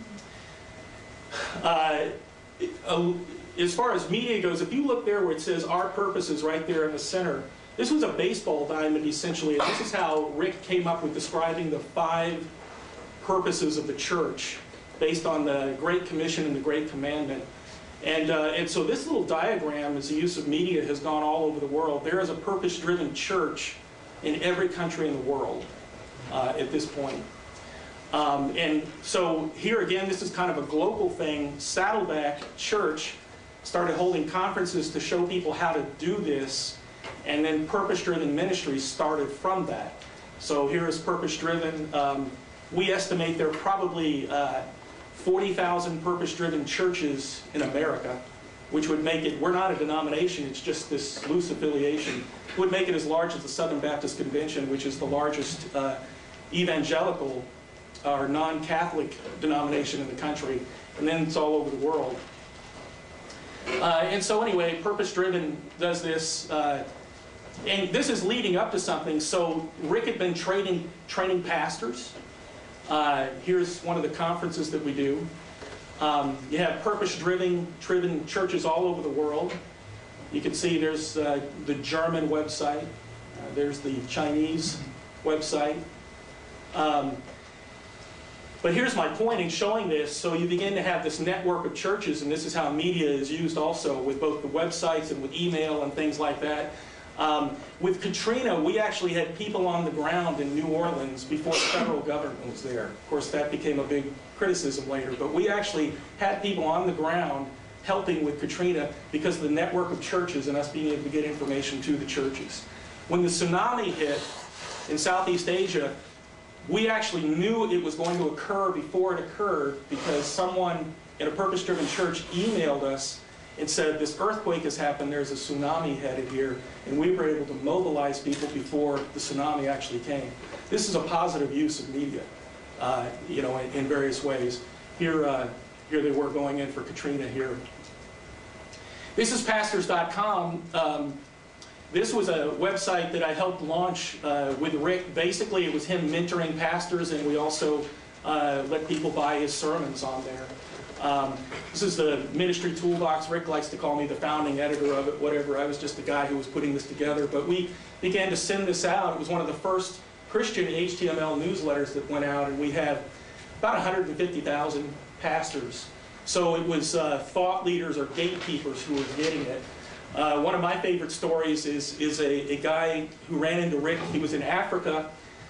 uh, uh, as far as media goes, if you look there where it says "Our Purpose" is right there in the center. This was a baseball diamond essentially, and this is how Rick came up with describing the five purposes of the church based on the Great Commission and the Great Commandment. And, uh, and so this little diagram, as the use of media has gone all over the world, there is a purpose-driven church in every country in the world uh, at this point. Um, and so here again, this is kind of a global thing. Saddleback Church started holding conferences to show people how to do this, and then purpose-driven ministries started from that. So here is purpose-driven. Um, we estimate there are probably uh, forty thousand purpose-driven churches in America, which would make it, we're not a denomination, it's just this loose affiliation, would make it as large as the Southern Baptist Convention, which is the largest uh, evangelical or non-Catholic denomination in the country, and then it's all over the world. Uh, and so anyway, purpose-driven does this, uh, and this is leading up to something. So Rick had been training, training pastors. Uh, here's one of the conferences that we do. Um, you have purpose-driven driven churches all over the world. You can see there's uh, the German website. Uh, there's the Chinese website. Um, But here's my point in showing this. So you begin to have this network of churches, and this is how media is used also with both the websites and with email and things like that. Um, with Katrina, we actually had people on the ground in New Orleans before the federal government was there. Of course, that became a big criticism later. But we actually had people on the ground helping with Katrina because of the network of churches and us being able to get information to the churches. When the tsunami hit in Southeast Asia, we actually knew it was going to occur before it occurred because someone in a purpose-driven church emailed us and said, this earthquake has happened, there's a tsunami headed here, and we were able to mobilize people before the tsunami actually came. This is a positive use of media, uh, you know, in, in various ways. Here, uh, here they were going in for Katrina here. This is pastors dot com. Um, This was a website that I helped launch uh, with Rick. Basically, it was him mentoring pastors, and we also uh, let people buy his sermons on there. Um, this is the ministry toolbox. Rick likes to call me the founding editor of it, whatever. I was just the guy who was putting this together. But we began to send this out. It was one of the first Christian H T M L newsletters that went out, and we had about one hundred fifty thousand pastors. So it was uh, thought leaders or gatekeepers who were getting it. Uh, one of my favorite stories is, is a, a guy who ran into Rick. He was in Africa,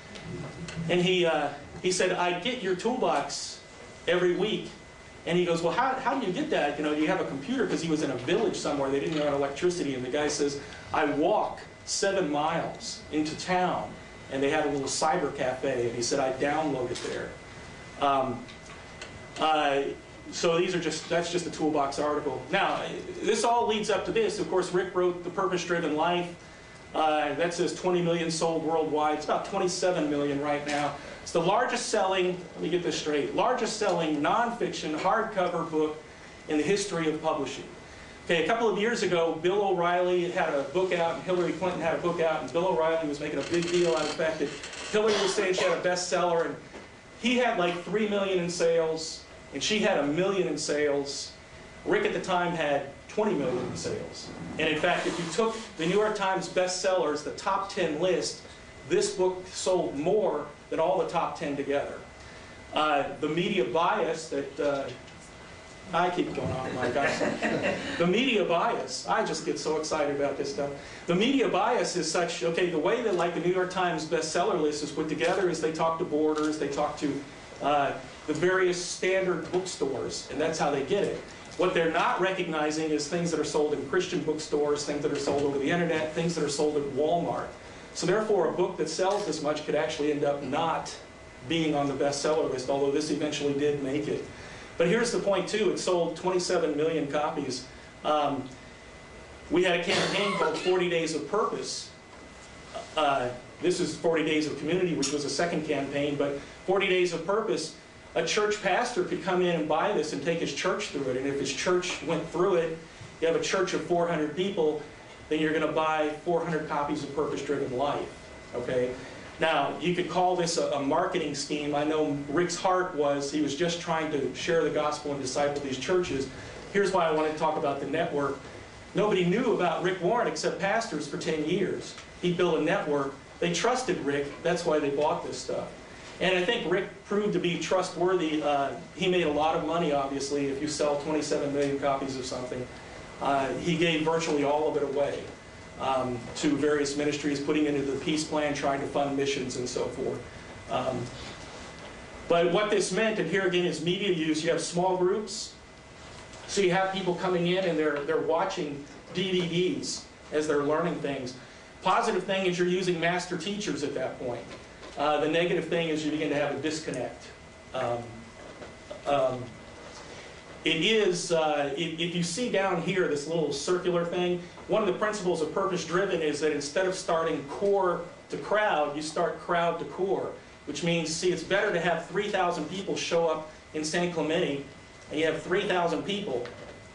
and he, uh, he said, I get your toolbox every week. And he goes, well, how, how do you get that? You know, do you have a computer? Because he was in a village somewhere. They didn't have electricity. And the guy says, I walk seven miles into town, and they had a little cyber cafe. And he said, I download it there. Um, uh, So these are just, that's just a toolbox article. Now, this all leads up to this. Of course, Rick wrote The Purpose-Driven Life. Uh, that says twenty million sold worldwide. It's about twenty-seven million right now. It's the largest selling, let me get this straight, largest selling nonfiction hardcover book in the history of publishing. Okay, a couple of years ago, Bill O'Reilly had a book out, and Hillary Clinton had a book out, and Bill O'Reilly was making a big deal out of the fact that Hillary was saying she had a bestseller, and he had like three million in sales. And she had a million in sales. Rick at the time had twenty million in sales. And in fact, if you took the New York Times bestsellers, the top ten list, this book sold more than all the top ten together. Uh, the media bias that, uh, I keep going on, my guys. The media bias, I just get so excited about this stuff. The media bias is such, okay, the way that like the New York Times bestseller list is put together is they talk to Borders, they talk to uh, the various standard bookstores, and that's how they get it. What they're not recognizing is things that are sold in Christian bookstores, things that are sold over the internet, things that are sold at Walmart. So therefore, a book that sells this much could actually end up not being on the bestseller list, although this eventually did make it. But here's the point too, it sold twenty-seven million copies. Um, we had a campaign called forty days of Purpose. Uh, this is forty days of Community, which was a second campaign, but forty days of Purpose, a church pastor could come in and buy this and take his church through it. And if his church went through it, you have a church of four hundred people, then you're going to buy four hundred copies of Purpose-Driven Life. Okay? Now, you could call this a, a marketing scheme. I know Rick's heart was, he was just trying to share the gospel and disciple these churches. Here's why I wanted to talk about the network. Nobody knew about Rick Warren except pastors for ten years. He built a network. They trusted Rick. That's why they bought this stuff. And I think Rick proved to be trustworthy. Uh, he made a lot of money, obviously, if you sell twenty-seven million copies of something. Uh, he gave virtually all of it away um, to various ministries, putting into the peace plan, trying to fund missions and so forth. Um, but what this meant, and here again is media use, you have small groups. So you have people coming in and they're, they're watching D V Ds as they're learning things. Positive thing is you're using master teachers at that point. Uh, the negative thing is you begin to have a disconnect. Um, um, it is, uh, if, if you see down here this little circular thing, one of the principles of purpose-driven is that instead of starting core to crowd, you start crowd to core, which means, see, it's better to have three thousand people show up in San Clemente, and you have three thousand people,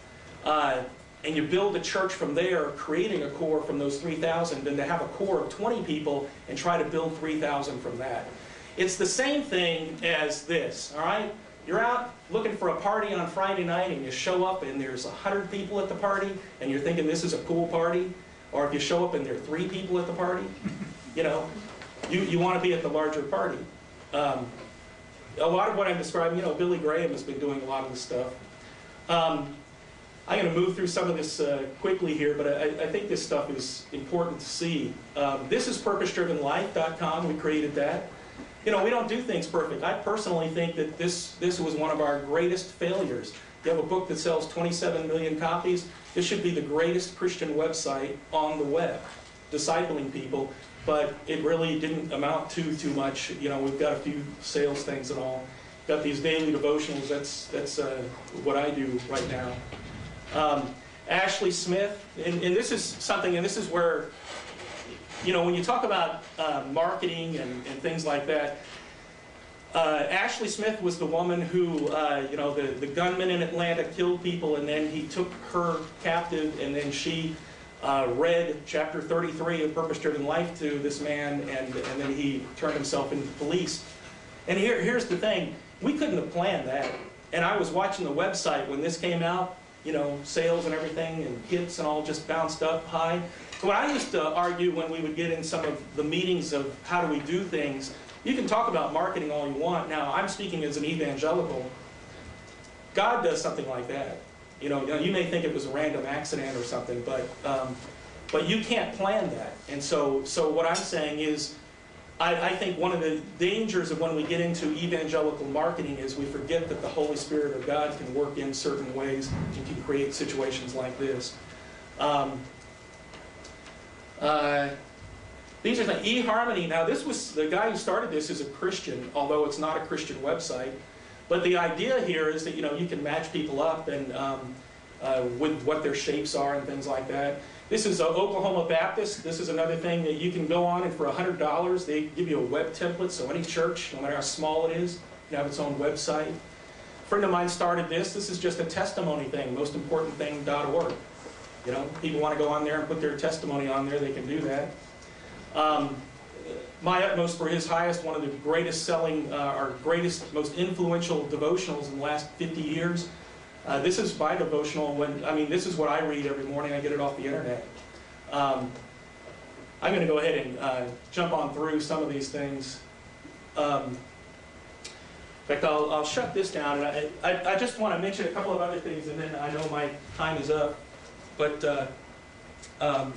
uh, and you build a church from there, creating a core from those three thousand, than to have a core of twenty people and try to build three thousand from that. It's the same thing as this, all right? You're out looking for a party on Friday night and you show up and there's one hundred people at the party and you're thinking this is a cool party. Or if you show up and there are three people at the party, you know, you, you want to be at the larger party. Um, a lot of what I'm describing, you know, Billy Graham has been doing a lot of this stuff. Um, I'm going to move through some of this uh, quickly here, but I, I think this stuff is important to see. Um, this is purpose driven life dot com. We created that. You know, we don't do things perfect. I personally think that this, this was one of our greatest failures. You have a book that sells twenty-seven million copies. This should be the greatest Christian website on the web, discipling people, but it really didn't amount to too much. You know, we've got a few sales things and all. Got these daily devotionals. That's, that's uh, what I do right now. Um, Ashley Smith, and, and this is something, and this is where, you know, when you talk about uh, marketing and, and things like that, uh, Ashley Smith was the woman who, uh, you know, the, the gunman in Atlanta killed people, and then he took her captive, and then she uh, read chapter thirty-three of Purpose Driven Life to this man, and, and then he turned himself into police. And here, here's the thing, we couldn't have planned that. And I was watching the website when this came out, you know, sales and everything, and hits and all just bounced up high. What I used to argue when we would get in some of the meetings of how do we do things, you can talk about marketing all you want. Now, I'm speaking as an evangelical. God does something like that. You know, you know, you may think it was a random accident or something, but um, but you can't plan that. And so, so what I'm saying is, I, I think one of the dangers of when we get into evangelical marketing is we forget that the Holy Spirit of God can work in certain ways and can create situations like this. Um, Uh, these are the eHarmony. Now, this was the guy who started this is a Christian, although it's not a Christian website. But the idea here is that, you know, you can match people up and um, uh, with what their shapes are and things like that. This is uh, Oklahoma Baptist. This is another thing that you can go on, and for one hundred dollars they give you a web template, so any church, no matter how small it is, can have its own website. A friend of mine started this. This is just a testimony thing, most important thing dot org. You know, people want to go on there and put their testimony on there, they can do that. Um, My Utmost for His Highest, one of the greatest selling, uh, or greatest, most influential devotionals in the last fifty years. Uh, this is my devotional. When I mean, this is what I read every morning. I get it off the internet. Um, I'm going to go ahead and uh, jump on through some of these things. Um, in fact, I'll, I'll shut this down. And I, I, I just want to mention a couple of other things, and then I know my time is up. But uh, um,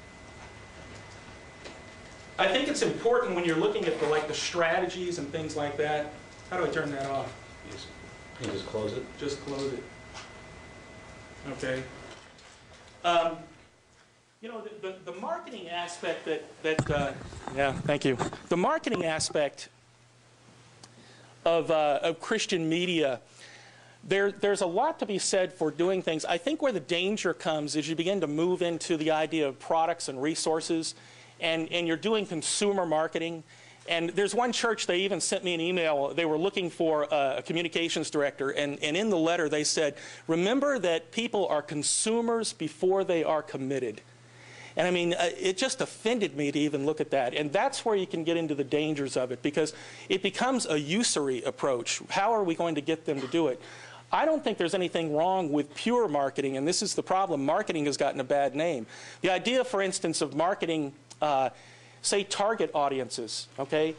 I think it's important when you're looking at the like the strategies and things like that. How do I turn that off? Yes. You just close it. Just close it. Okay. Um, you know, the, the, the marketing aspect that that uh, yeah, thank you. The marketing aspect of uh, of Christian media. There, there's a lot to be said for doing things. I think where the danger comes is you begin to move into the idea of products and resources, and, and you're doing consumer marketing. And there's one church, they even sent me an email. They were looking for a, a communications director, and, and in the letter they said, remember that people are consumers before they are committed. And I mean, it just offended me to even look at that. And that's where you can get into the dangers of it, because it becomes a usury approach. How are we going to get them to do it? I don't think there's anything wrong with pure marketing, and this is the problem. Marketing has gotten a bad name. The idea, for instance, of marketing, uh, say, target audiences, okay?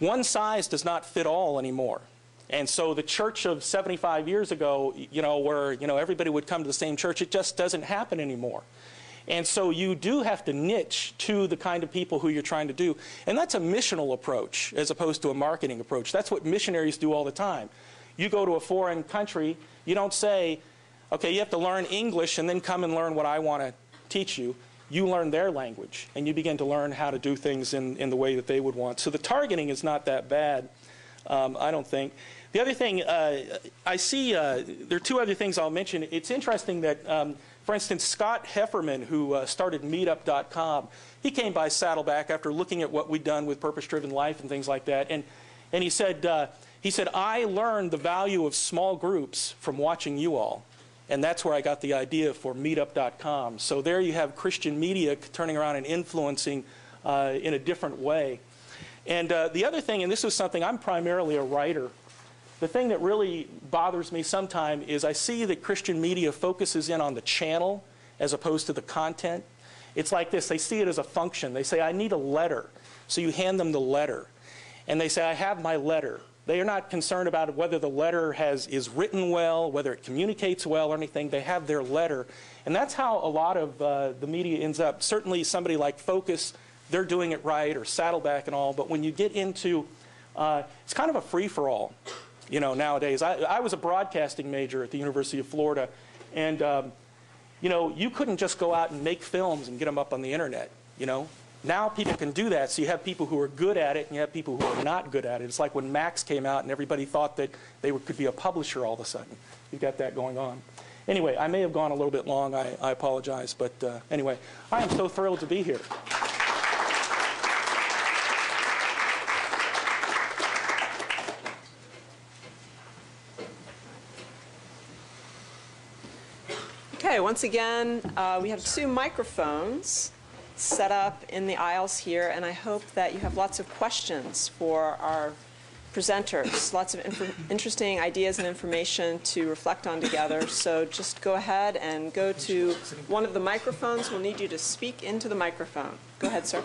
one size does not fit all anymore. And so the church of seventy-five years ago, you know, where, you know, everybody would come to the same church, it just doesn't happen anymore. And so you do have to niche to the kind of people who you're trying to do. And that's a missional approach as opposed to a marketing approach. That's what missionaries do all the time. You go to a foreign country, you don't say, okay, you have to learn English and then come and learn what I want to teach you. You learn their language, and you begin to learn how to do things in, in the way that they would want. So the targeting is not that bad, um, I don't think. The other thing, uh, I see, uh, there are two other things I'll mention. It's interesting that, um, for instance, Scott Hefferman, who uh, started meetup dot com, he came by Saddleback after looking at what we'd done with Purpose-Driven Life and things like that, and, and he said, uh, he said, I learned the value of small groups from watching you all. And that's where I got the idea for meetup dot com. So there you have Christian media turning around and influencing uh, in a different way. And uh, the other thing, and this is something, I'm primarily a writer. The thing that really bothers me sometimes is I see that Christian media focuses in on the channel as opposed to the content. It's like this. They see it as a function. They say, I need a letter. So you hand them the letter. And they say, I have my letter. They are not concerned about whether the letter has, is written well, whether it communicates well or anything. They have their letter. And that's how a lot of uh, the media ends up. Certainly somebody like Focus, they're doing it right, or Saddleback and all. But when you get into, uh, it's kind of a free-for-all, you know, nowadays. I, I was a broadcasting major at the University of Florida. And, um, you know, you couldn't just go out and make films and get them up on the internet, you know. Now people can do that, so you have people who are good at it and you have people who are not good at it. It's like when Max came out and everybody thought that they could be a publisher all of a sudden. You've got that going on. Anyway, I may have gone a little bit long. I, I apologize. But uh, anyway, I am so thrilled to be here. Okay, once again, uh, we have two microphones set up in the aisles here, and I hope that you have lots of questions for our presenters, lots of interesting ideas and information to reflect on together. So just go ahead and go to one of the microphones. We'll need you to speak into the microphone. Go ahead, sir.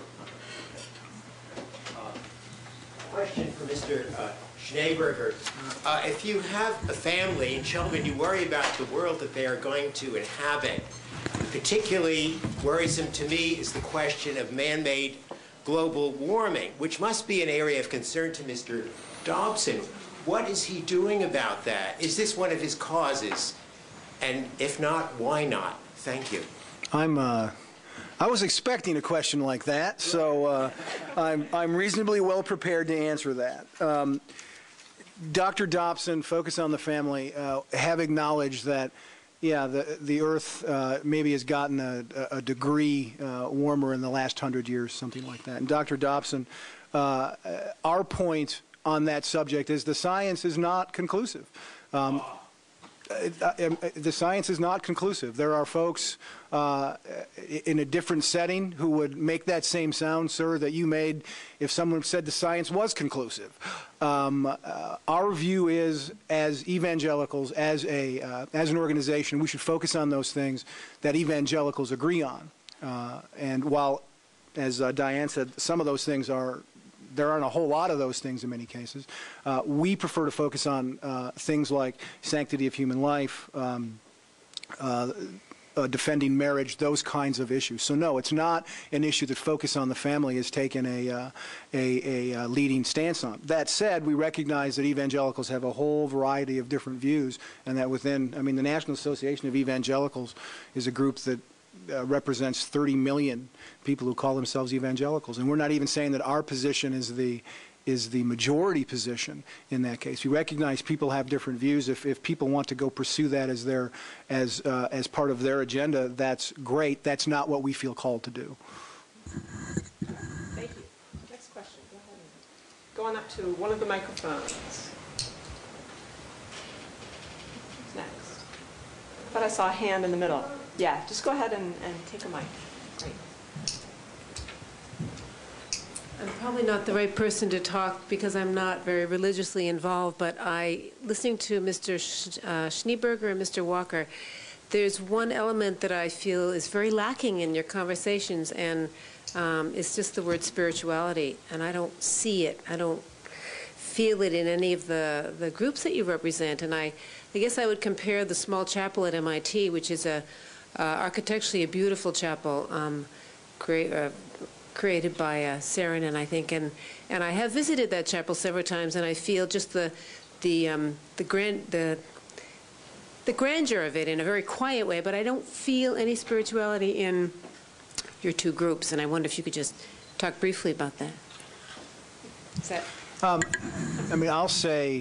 Uh, question for Mister Uh, Schneeberger. Uh, if you have a family and children, you worry about the world that they are going to inhabit. Particularly worrisome to me is the question of man-made global warming, which must be an area of concern to Mister Dobson. What is he doing about that? Is this one of his causes? And if not, why not? Thank you. I'm, uh, I was expecting a question like that, so uh, I'm, I'm reasonably well prepared to answer that. Um, Doctor Dobson, Focus on the Family, uh, have acknowledged that yeah, the the Earth uh, maybe has gotten a, a degree uh, warmer in the last hundred years, something like that. And Doctor Dobson, uh, our point on that subject is the science is not conclusive. Um, it, uh, the science is not conclusive. There are folks uh, in a different setting who would make that same sound, sir, that you made if someone said the science was conclusive. Um, uh, our view is, as evangelicals, as a uh, as an organization, we should focus on those things that evangelicals agree on. Uh, and while, as uh, Diane said, some of those things are, there aren't a whole lot of those things in many cases. Uh, we prefer to focus on uh, things like sanctity of human life, um, uh, Uh, defending marriage, those kinds of issues. So no, it's not an issue that Focus on the Family has taken a, uh, a, a leading stance on. That said, we recognize that evangelicals have a whole variety of different views, and that within, I mean, the National Association of Evangelicals is a group that uh, represents thirty million people who call themselves evangelicals, and we're not even saying that our position is the is the majority position in that case. We recognize people have different views. If, if people want to go pursue that as their, as, uh, as part of their agenda, that's great. That's not what we feel called to do. Thank you. Next question. Go ahead. Go on up to one of the microphones. Who's next? I thought I saw a hand in the middle. Yeah, just go ahead and, and take a mic. Great. I'm probably not the right person to talk because I'm not very religiously involved, but I, listening to Mister Sch, uh, Schneeberger and Mister Walker, there's one element that I feel is very lacking in your conversations, and um, it's just the word spirituality, and I don't see it. I don't, feel it in any of the, the groups that you represent. And I, I guess I would compare the small chapel at M I T, which is a uh, architecturally a beautiful chapel, um, crea uh, created by uh, Saarinen, I think. And, and I have visited that chapel several times, and I feel just the, the, um, the, grand, the, the grandeur of it in a very quiet way, but I don't feel any spirituality in your two groups. And I wonder if you could just talk briefly about that. Is that Um, I mean, I'll say,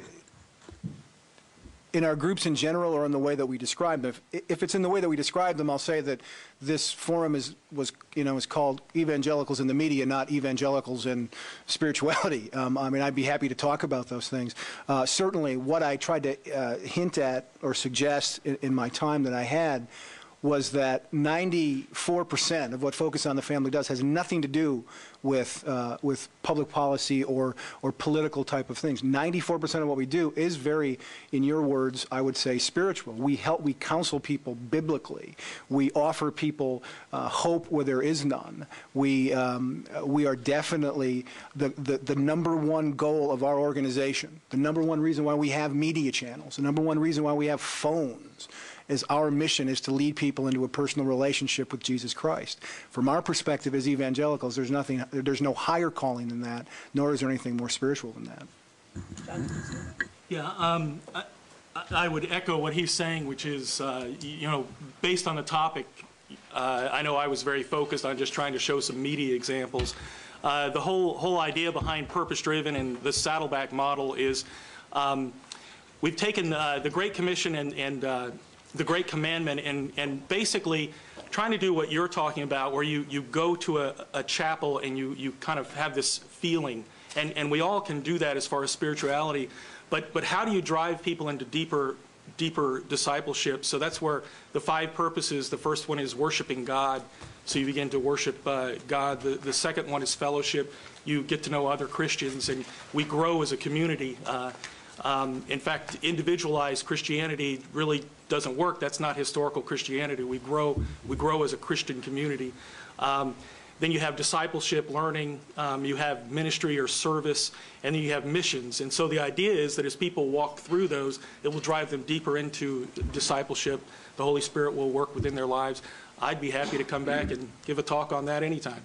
in our groups in general or in the way that we describe them, if, if it's in the way that we describe them, I'll say that this forum is, was, you know, is called Evangelicals in the Media, not Evangelicals in Spirituality. Um, I mean, I'd be happy to talk about those things. Uh, certainly, what I tried to uh, hint at or suggest in, in my time that I had was that ninety-four percent of what Focus on the Family does has nothing to do with uh, with public policy or or political type of things. ninety-four percent of what we do is very, in your words, I would say spiritual. We help, we counsel people biblically. We offer people uh, hope where there is none. We um, we are definitely the, the the number one goal of our organization. The number one reason why we have media channels. The number one reason why we have phones. Is our mission is to lead people into a personal relationship with Jesus Christ. From our perspective as evangelicals, there's nothing, there's no higher calling than that, nor is there anything more spiritual than that. Yeah, um, I, I would echo what he's saying, which is, uh, you know, based on the topic, uh, I know I was very focused on just trying to show some media examples. Uh, the whole whole idea behind purpose-driven and the Saddleback model is um, we've taken uh, the Great Commission and, and uh, the Great Commandment and, and basically trying to do what you're talking about, where you, you go to a, a chapel and you, you kind of have this feeling. And, and we all can do that as far as spirituality. But, but how do you drive people into deeper, deeper discipleship? So that's where the five purposes, the first one is worshiping God. So you begin to worship uh, God. The, the second one is fellowship. You get to know other Christians, and we grow as a community. Uh, Um, in fact, individualized Christianity really doesn't work. That's not historical Christianity. We grow, we grow as a Christian community. Um, then you have discipleship, learning. Um, you have ministry or service, and then you have missions. And so the idea is that as people walk through those, it will drive them deeper into discipleship. The Holy Spirit will work within their lives. I'd be happy to come back and give a talk on that anytime.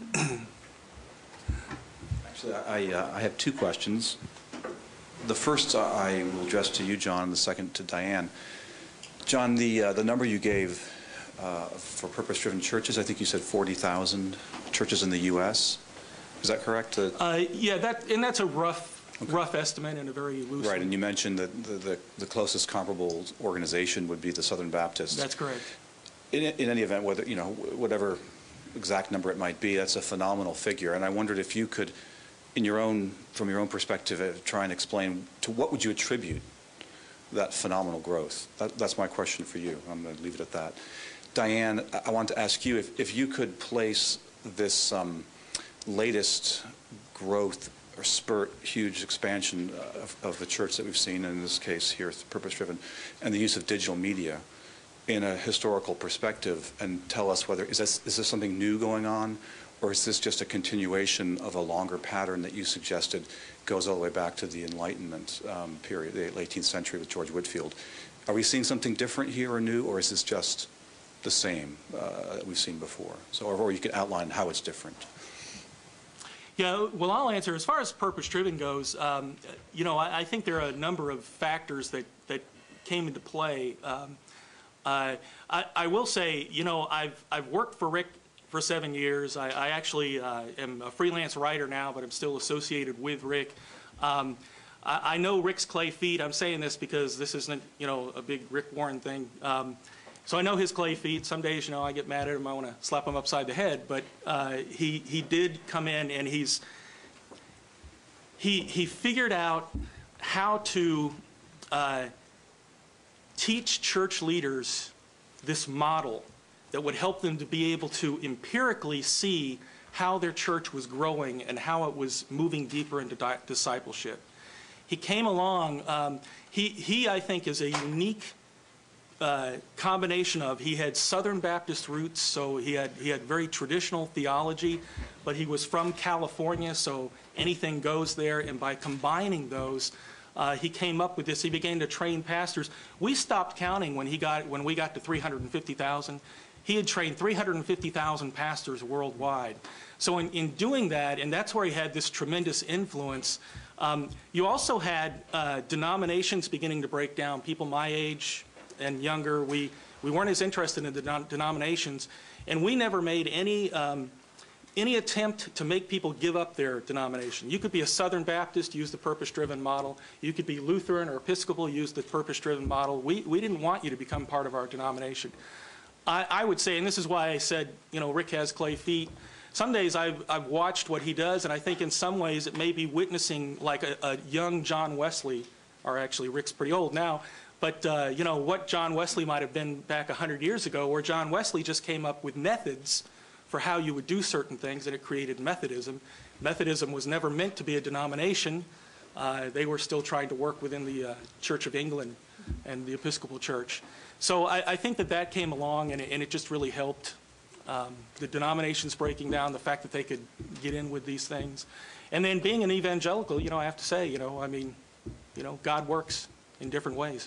Actually, I, uh, I have two questions. The first uh, I will address to you, John, and the second to Diane. John, the, uh, the number you gave uh, for purpose-driven churches, I think you said forty thousand churches in the U S Is that correct? Uh, uh, yeah, that, and that's a rough, okay. rough estimate and a very loose Right, and you mentioned that the, the, the closest comparable organization would be the Southern Baptist. That's correct. In, in any event, whether, you know, whatever exact number it might be, that's a phenomenal figure. And I wondered if you could, in your own, from your own perspective, uh, try and explain to what would you attribute that phenomenal growth? That, that's my question for you. I'm going to leave it at that. Diane, I, I want to ask you if, if you could place this um, latest growth or spurt, huge expansion of, of the church that we've seen, in this case here, purpose-driven, and the use of digital media in a historical perspective, and tell us whether, is this, is this something new going on? Or is this just a continuation of a longer pattern that you suggested goes all the way back to the Enlightenment um, period, the eighteenth century with George Whitefield? Are we seeing something different here or new, or is this just the same uh, that we've seen before? So, or, or you could outline how it's different. Yeah, well, I'll answer. As far as purpose-driven goes, um, you know, I, I think there are a number of factors that, that came into play. Um, uh, I, I will say, you know, I've, I've worked for Rick for seven years. I, I actually uh, am a freelance writer now, but I'm still associated with Rick. Um, I, I know Rick's clay feet. I'm saying this because this isn't, you know, a big Rick Warren thing. Um, so I know his clay feet. Some days, you know, I get mad at him. I want to slap him upside the head. But uh, he he did come in, and he's he he figured out how to uh, teach church leaders this model that would help them to be able to empirically see how their church was growing and how it was moving deeper into di discipleship. He came along, um, he, he, I think, is a unique uh, combination of, he had Southern Baptist roots, so he had, he had very traditional theology, but he was from California, so anything goes there, and by combining those, uh, he came up with this. He began to train pastors. We stopped counting when, he got, when we got to three hundred fifty thousand. He had trained three hundred fifty thousand pastors worldwide. So in, in doing that, and that's where he had this tremendous influence, um, you also had uh, denominations beginning to break down. People my age and younger, we, we weren't as interested in the denom denominations, and we never made any, um, any attempt to make people give up their denomination. You could be a Southern Baptist, use the purpose-driven model. You could be Lutheran or Episcopal, use the purpose-driven model. We, we didn't want you to become part of our denomination. I, I would say, and this is why I said, you know, Rick has clay feet. Some days I've, I've watched what he does, and I think in some ways it may be witnessing like a, a young John Wesley, or actually Rick's pretty old now, but uh, you know, what John Wesley might have been back a hundred years ago, where John Wesley just came up with methods for how you would do certain things, and it created Methodism. Methodism was never meant to be a denomination. Uh, they were still trying to work within the uh, Church of England and the Episcopal Church. So I, I think that that came along, and it, and it just really helped um, the denominations breaking down, the fact that they could get in with these things. And then being an evangelical, you know, I have to say, you know, I mean, you know, God works in different ways.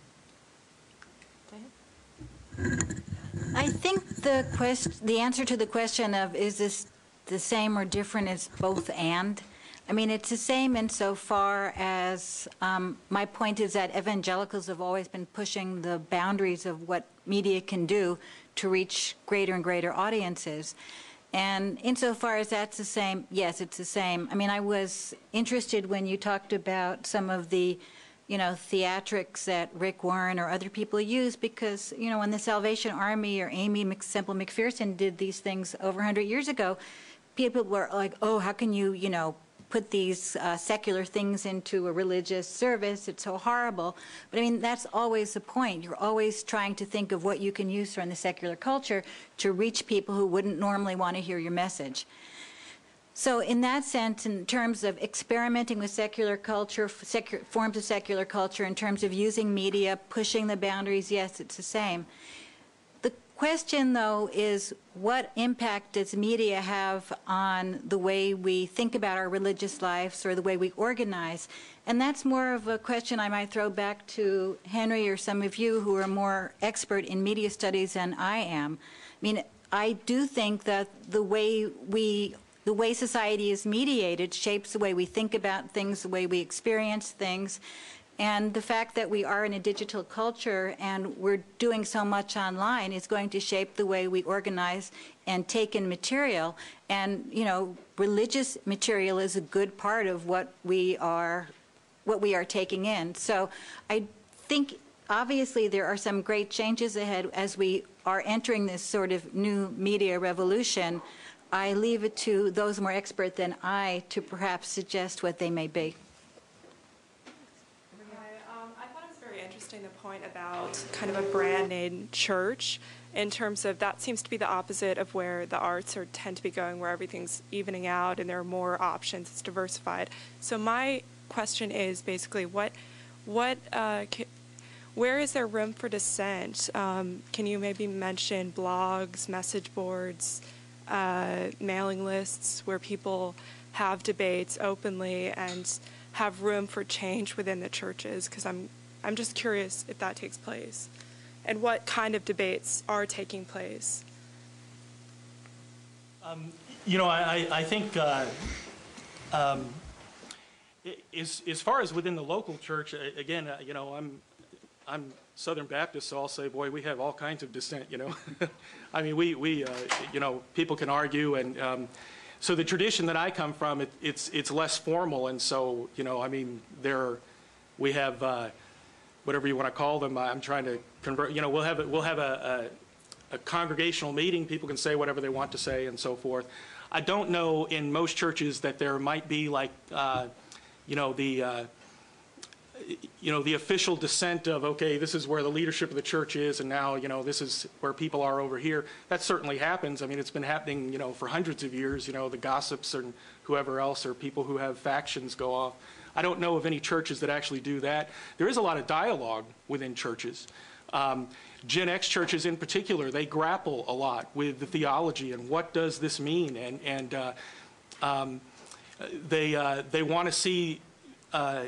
I think the quest, the answer to the question of is this the same or different is both and. I mean, it's the same insofar as um, my point is that evangelicals have always been pushing the boundaries of what media can do to reach greater and greater audiences. And insofar as that's the same, yes, it's the same. I mean, I was interested when you talked about some of the, you know, theatrics that Rick Warren or other people use, because, you know, when the Salvation Army or Amy Mc, Semple McPherson did these things over a hundred years ago, people were like, oh, how can you, you know, put these uh, secular things into a religious service? It's so horrible. But I mean, that's always the point. You're always trying to think of what you can use from the secular culture to reach people who wouldn't normally want to hear your message. So in that sense, in terms of experimenting with secular culture, secular, forms of secular culture, in terms of using media, pushing the boundaries, yes, it's the same. The question, though, is what impact does media have on the way we think about our religious lives or the way we organize? And that's more of a question I might throw back to Henry or some of you who are more expert in media studies than I am. I mean, I do think that the way we The way society is mediated shapes the way we think about things, the way we experience things. And the fact that we are in a digital culture and we're doing so much online is going to shape the way we organize and take in material. And, you know, religious material is a good part of what we are, what we are taking in. So I think obviously there are some great changes ahead as we are entering this sort of new media revolution. I leave it to those more expert than I to perhaps suggest what they may be. Um, I thought it was very interesting, the point about kind of a brand name church, in terms of that seems to be the opposite of where the arts are tend to be going, where everything's evening out and there are more options, it's diversified. So my question is basically what, what, uh, can, where is there room for dissent? Um, can you maybe mention blogs, message boards, Uh, mailing lists where people have debates openly and have room for change within the churches? Because I'm, I'm just curious if that takes place and what kind of debates are taking place. Um, you know, I, I think uh, um, as, as far as within the local church, again, uh, you know, I'm, I'm Southern Baptist, so I'll say, boy, we have all kinds of dissent, you know. I mean, we, we uh, you know, people can argue, and um, so the tradition that I come from, it, it's, it's less formal, and so, you know, I mean, there, we have, uh, whatever you want to call them, I'm trying to convert, you know, we'll have, a, we'll have a, a, a congregational meeting, people can say whatever they want to say, and so forth. I don't know in most churches that there might be like, uh, you know, the, uh, you know, the official dissent of, okay, this is where the leadership of the church is, and now, you know, this is where people are over here. That certainly happens. I mean, it's been happening, you know, for hundreds of years, you know, the gossips and whoever else, or people who have factions go off. I don't know of any churches that actually do that. There is a lot of dialogue within churches. Um, Gen X churches in particular, they grapple a lot with the theology and what does this mean, and, and uh, um, they, uh, they want to see uh,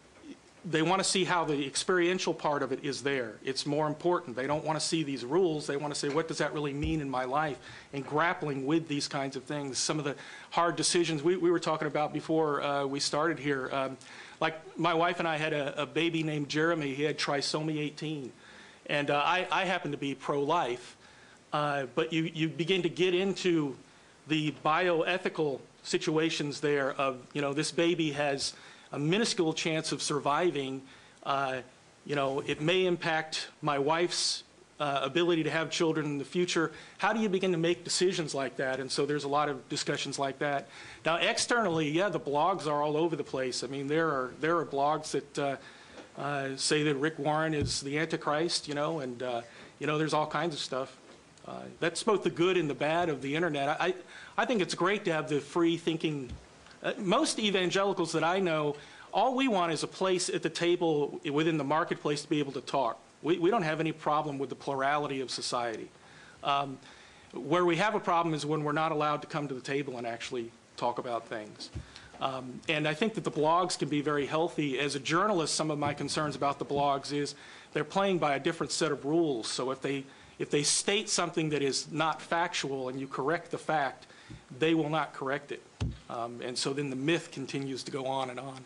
they want to see how the experiential part of it is there. It's more important. They don't want to see these rules. They want to say, what does that really mean in my life? And grappling with these kinds of things, some of the hard decisions we, we were talking about before uh, we started here. Um, like my wife and I had a, a baby named Jeremy. He had trisomy eighteen. And uh, I, I happen to be pro-life. Uh, but you, you begin to get into the bioethical situations there of, you know, this baby has a minuscule chance of surviving. Uh, you know, it may impact my wife's uh, ability to have children in the future. How do you begin to make decisions like that? And so there's a lot of discussions like that. Now, externally, yeah, the blogs are all over the place. I mean, there are there are blogs that uh, uh, say that Rick Warren is the Antichrist, you know, and uh, you know, there's all kinds of stuff. Uh, that's both the good and the bad of the internet. I I think it's great to have the free thinking. Uh, most evangelicals that I know, all we want is a place at the table within the marketplace to be able to talk. We, we don't have any problem with the plurality of society. Um, where we have a problem is when we're not allowed to come to the table and actually talk about things. Um, and I think that the blogs can be very healthy. As a journalist, some of my concerns about the blogs is they're playing by a different set of rules. So if they, if they state something that is not factual and you correct the fact, they will not correct it. Um, and so then the myth continues to go on and on.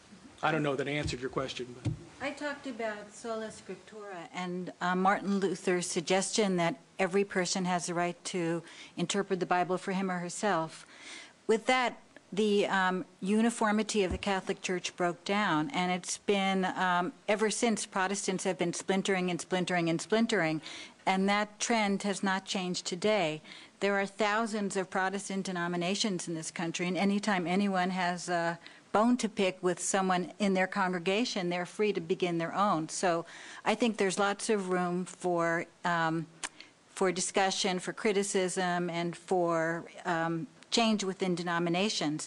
I don't know that answered your question. But. I talked about sola scriptura and uh, Martin Luther's suggestion that every person has the right to interpret the Bible for him or herself. With that, the um, uniformity of the Catholic Church broke down, and it's been, um, ever since, Protestants have been splintering and splintering and splintering, and that trend has not changed today. There are thousands of Protestant denominations in this country, and anytime anyone has a bone to pick with someone in their congregation, they're free to begin their own. So I think there's lots of room for, um, for discussion, for criticism, and for um, change within denominations.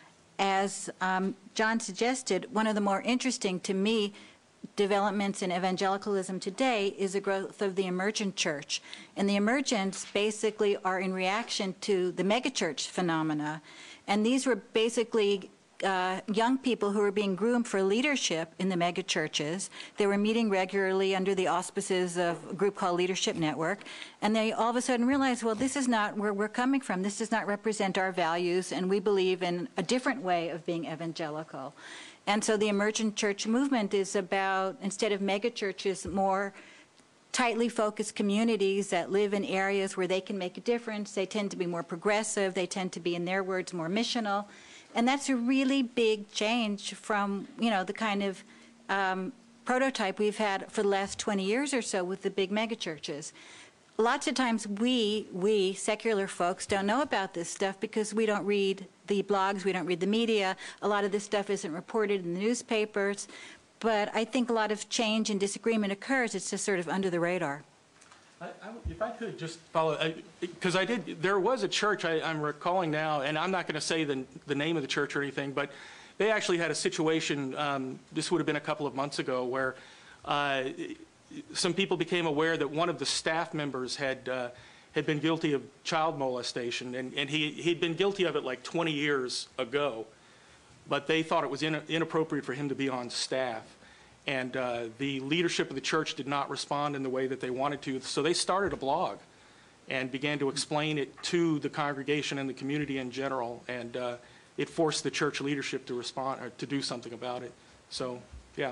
As um, Jon suggested, one of the more interesting to me developments in evangelicalism today is the growth of the emergent church. And the emergents basically are in reaction to the megachurch phenomena. And these were basically uh, young people who were being groomed for leadership in the megachurches. They were meeting regularly under the auspices of a group called Leadership Network. And they all of a sudden realized, well, this is not where we're coming from. This does not represent our values, and we believe in a different way of being evangelical. And so the emergent church movement is about, instead of megachurches, more tightly focused communities that live in areas where they can make a difference. They tend to be more progressive. They tend to be, in their words, more missional. And that's a really big change from, you know, the kind of um, prototype we've had for the last twenty years or so with the big megachurches. Lots of times we, we secular folks don't know about this stuff because we don't read the blogs, we don't read the media. A lot of this stuff isn't reported in the newspapers. But I think a lot of change and disagreement occurs. It's just sort of under the radar. I, I, if I could just follow, because I, I did, there was a church I, I'm recalling now, and I'm not going to say the, the name of the church or anything, but they actually had a situation, um, this would have been a couple of months ago, where uh, some people became aware that one of the staff members had uh, had been guilty of child molestation, and, and he, he'd been guilty of it like twenty years ago, but they thought it was in, inappropriate for him to be on staff. And uh, the leadership of the church did not respond in the way that they wanted to, so they started a blog and began to explain it to the congregation and the community in general, and uh, it forced the church leadership to respond, or to do something about it. So, yeah.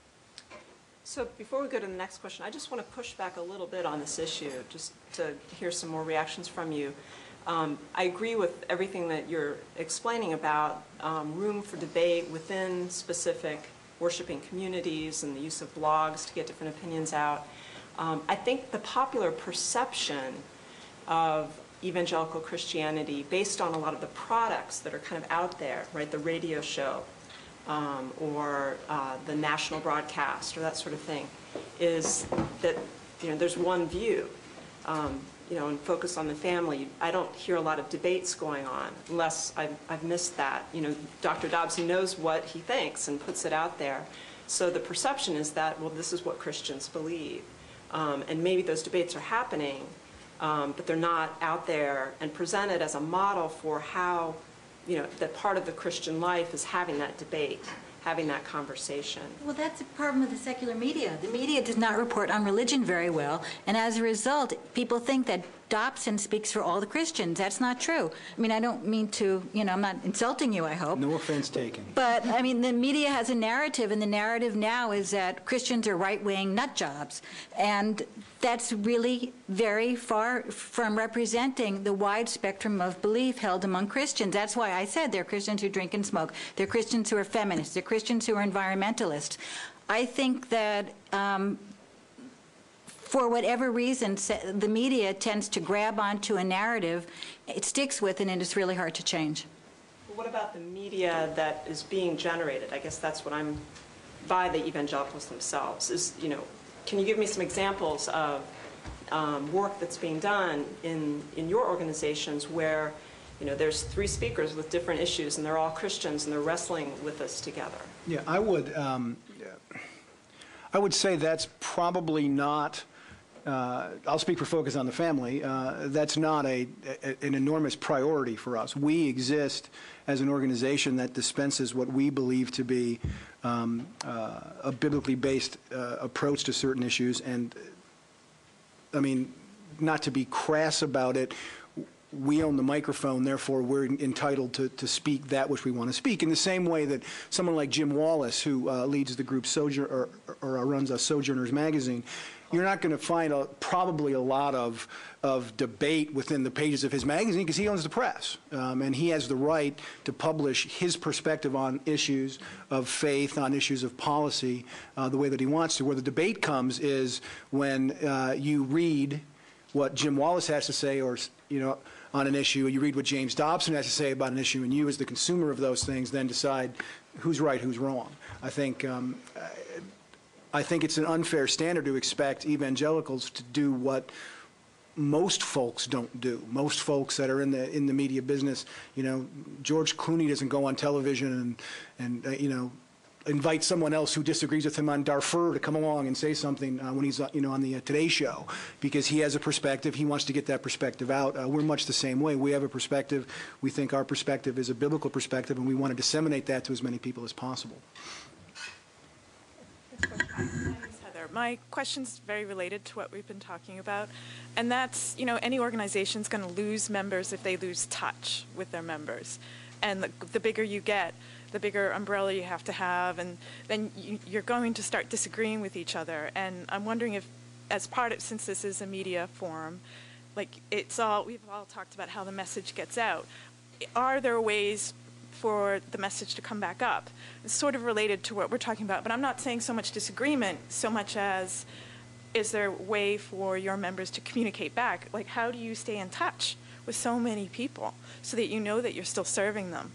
So before we go to the next question, I just want to push back a little bit on this issue, just to hear some more reactions from you. Um, I agree with everything that you're explaining about um, room for debate within specific worshiping communities and the use of blogs to get different opinions out. Um, I think the popular perception of evangelical Christianity, based on a lot of the products that are kind of out there, right, the radio show, um, or uh, the national broadcast, or that sort of thing, is that, you know, there's one view. Um, you know, and focus on the family, I don't hear a lot of debates going on, unless I've, I've missed that. You know, Doctor Dobson knows what he thinks and puts it out there. So the perception is that, well, this is what Christians believe. Um, and maybe those debates are happening, um, but they're not out there and presented as a model for how, you know, that part of the Christian life is having that debate, having that conversation. Well, that's a problem with the secular media. The media does not report on religion very well, and as a result, people think that Dobson speaks for all the Christians. That's not true. I mean, I don't mean to, you know, I'm not insulting you, I hope. No offense taken. But, I mean, the media has a narrative, and the narrative now is that Christians are right-wing nut jobs. And that's really very far from representing the wide spectrum of belief held among Christians. That's why I said there are Christians who drink and smoke. There are Christians who are feminists. There are Christians who are environmentalists. I think that um, for whatever reason, the media tends to grab onto a narrative it sticks with, and it is really hard to change. What about the media that is being generated? I guess that's what I'm, by the evangelicals themselves, is, you know, can you give me some examples of um, work that's being done in, in your organizations where, you know, there's three speakers with different issues and they're all Christians and they're wrestling with this together? Yeah, I would, um, I would say that's probably not, uh, I'll speak for Focus on the Family, uh, that's not a, a, an enormous priority for us. We exist as an organization that dispenses what we believe to be um, uh, a biblically based uh, approach to certain issues, and I mean, not to be crass about it, we own the microphone, therefore we're entitled to, to speak that which we want to speak. In the same way that someone like Jim Wallace, who uh, leads the group Sojourn, or, or runs a Sojourners magazine, you're not going to find a, probably a lot of, of debate within the pages of his magazine because he owns the press. Um, and he has the right to publish his perspective on issues of faith, on issues of policy, uh, the way that he wants to. Where the debate comes is when uh, you read what Jim Wallace has to say, or, you know, on an issue, you read what James Dobson has to say about an issue, and you, as the consumer of those things, then decide who's right, who's wrong. I think um, I think it's an unfair standard to expect evangelicals to do what most folks don't do. Most folks that are in the in the media business, you know, George Clooney doesn't go on television and and uh, you know, invite someone else who disagrees with him on Darfur to come along and say something uh, when he's, uh, you know, on the uh, Today Show, because he has a perspective. He wants to get that perspective out. Uh, we're much the same way. We have a perspective. We think our perspective is a biblical perspective, and we want to disseminate that to as many people as possible. My name is Heather. My question's very related to what we've been talking about, and that's, you know, any organization's going to lose members if they lose touch with their members. And the, the bigger you get, the bigger umbrella you have to have, and then you, you're going to start disagreeing with each other. And I'm wondering if, as part of, since this is a media forum, like it's all, we've all talked about how the message gets out. Are there ways for the message to come back up? It's sort of related to what we're talking about, but I'm not saying so much disagreement, so much as, is there a way for your members to communicate back? Like, how do you stay in touch with so many people so that you know that you're still serving them?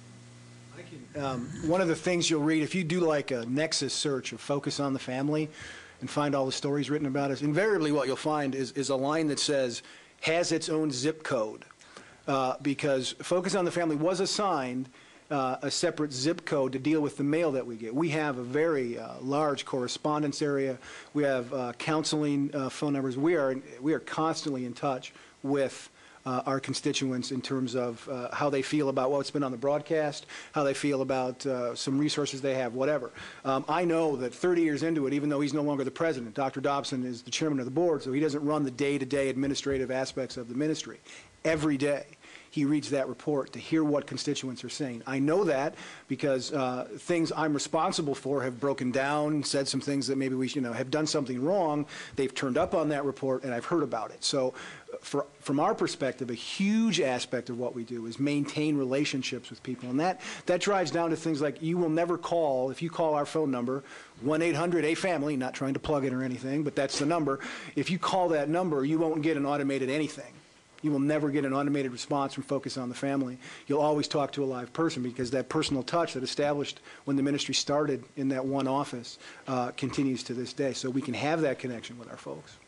Um, one of the things you'll read, if you do like a Nexus search of Focus on the Family and find all the stories written about us, invariably what you'll find is, is a line that says, has its own zip code. Uh, because Focus on the Family was assigned uh, a separate zip code to deal with the mail that we get. We have a very uh, large correspondence area. We have uh, counseling uh, phone numbers. We are, we are constantly in touch with Uh, our constituents in terms of uh, how they feel about what's been on the broadcast, how they feel about uh, some resources they have, whatever. Um, I know that thirty years into it, even though he's no longer the president, Doctor Dobson is the chairman of the board, so he doesn't run the day-to-day administrative aspects of the ministry. Every day he reads that report to hear what constituents are saying. I know that because uh, things I'm responsible for have broken down, said some things that maybe we you know, have done something wrong. They've turned up on that report, and I've heard about it. So for, from our perspective, a huge aspect of what we do is maintain relationships with people. And that, that drives down to things like you will never call, if you call our phone number, one eight hundred A family, not trying to plug it or anything, but that's the number. If you call that number, you won't get an automated anything. You will never get an automated response from Focus on the Family. You'll always talk to a live person because that personal touch that established when the ministry started in that one office uh, continues to this day. So we can have that connection with our folks.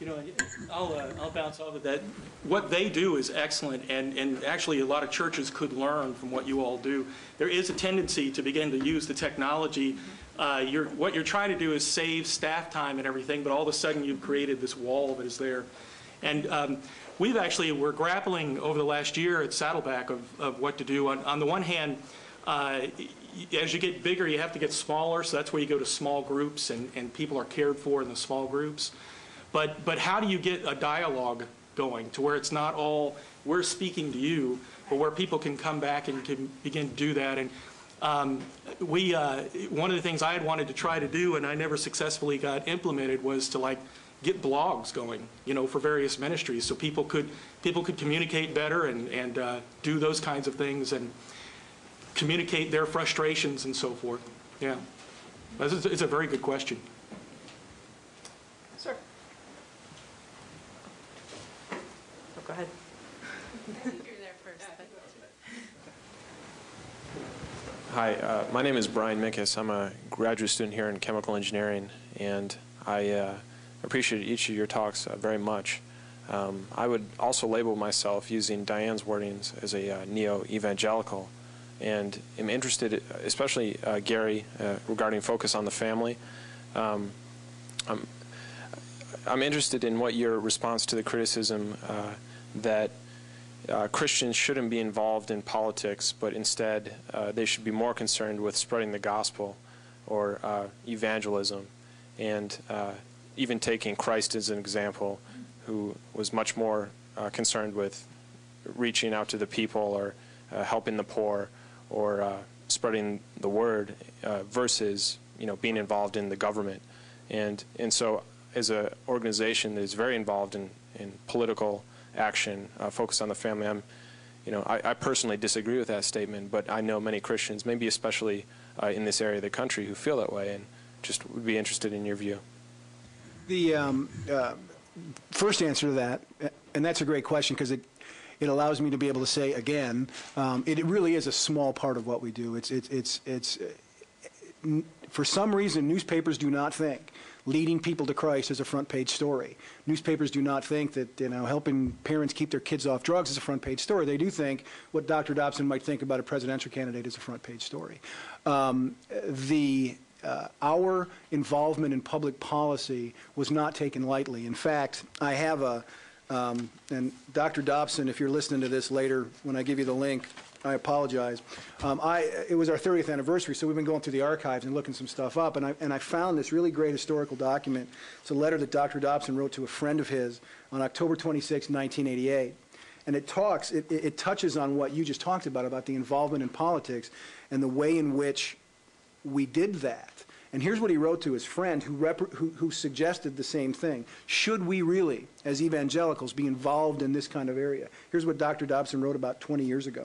You know, I'll, uh, I'll bounce off of that. What they do is excellent, and, and actually a lot of churches could learn from what you all do. There is a tendency to begin to use the technology. Uh, you're, what you're trying to do is save staff time and everything, but all of a sudden you've created this wall that is there. And um, we've actually, we're grappling over the last year at Saddleback of, of what to do. On, on the one hand, uh, as you get bigger, you have to get smaller, so that's where you go to small groups, and, and people are cared for in the small groups. But, but how do you get a dialogue going to where it's not all we're speaking to you, but where people can come back and can begin to do that? And um, we, uh, one of the things I had wanted to try to do, and I never successfully got implemented, was to like get blogs going, you know, for various ministries, so people could people could communicate better and and uh, do those kinds of things and communicate their frustrations and so forth. Yeah, it's, it's a very good question. Sir. Oh, go ahead. I think you're there first. Hi, uh, my name is Brian Mickus. I'm a graduate student here in chemical engineering, and I uh, appreciate each of your talks uh, very much. Um, I would also label myself, using Diane's wordings, as a uh, neo-evangelical, and am interested, especially uh, Gary, uh, regarding focus on the family. Um, I'm, I'm interested in what your response to the criticism uh, that uh, Christians shouldn't be involved in politics, but instead uh, they should be more concerned with spreading the gospel or uh, evangelism, and uh, even taking Christ as an example, who was much more uh, concerned with reaching out to the people or uh, helping the poor or uh, spreading the word uh, versus, you know, being involved in the government. And and so as an organization that is very involved in, in political action, uh, focused on the family, I'm, you know, I, I personally disagree with that statement, but I know many Christians, maybe especially uh, in this area of the country, who feel that way, and just would be interested in your view. The um, uh, first answer to that, and that's a great question because it it allows me to be able to say again, um, it, it really is a small part of what we do. It's it's it's it's uh, for some reason newspapers do not think leading people to Christ is a front page story. Newspapers do not think that, you know, helping parents keep their kids off drugs is a front page story. They do think what Doctor Dobson might think about a presidential candidate is a front page story. Um, the Uh, our involvement in public policy was not taken lightly. In fact, I have a, um, and Doctor Dobson, if you're listening to this later when I give you the link, I apologize. Um, I, it was our thirtieth anniversary, so we've been going through the archives and looking some stuff up, and I, and I found this really great historical document. It's a letter that Doctor Dobson wrote to a friend of his on October twenty-sixth, nineteen eighty-eight. And it talks, it, it touches on what you just talked about, about the involvement in politics and the way in which we did that. And here's what he wrote to his friend who, rep who, who suggested the same thing. Should we really, as evangelicals, be involved in this kind of area? Here's what Doctor Dobson wrote about twenty years ago.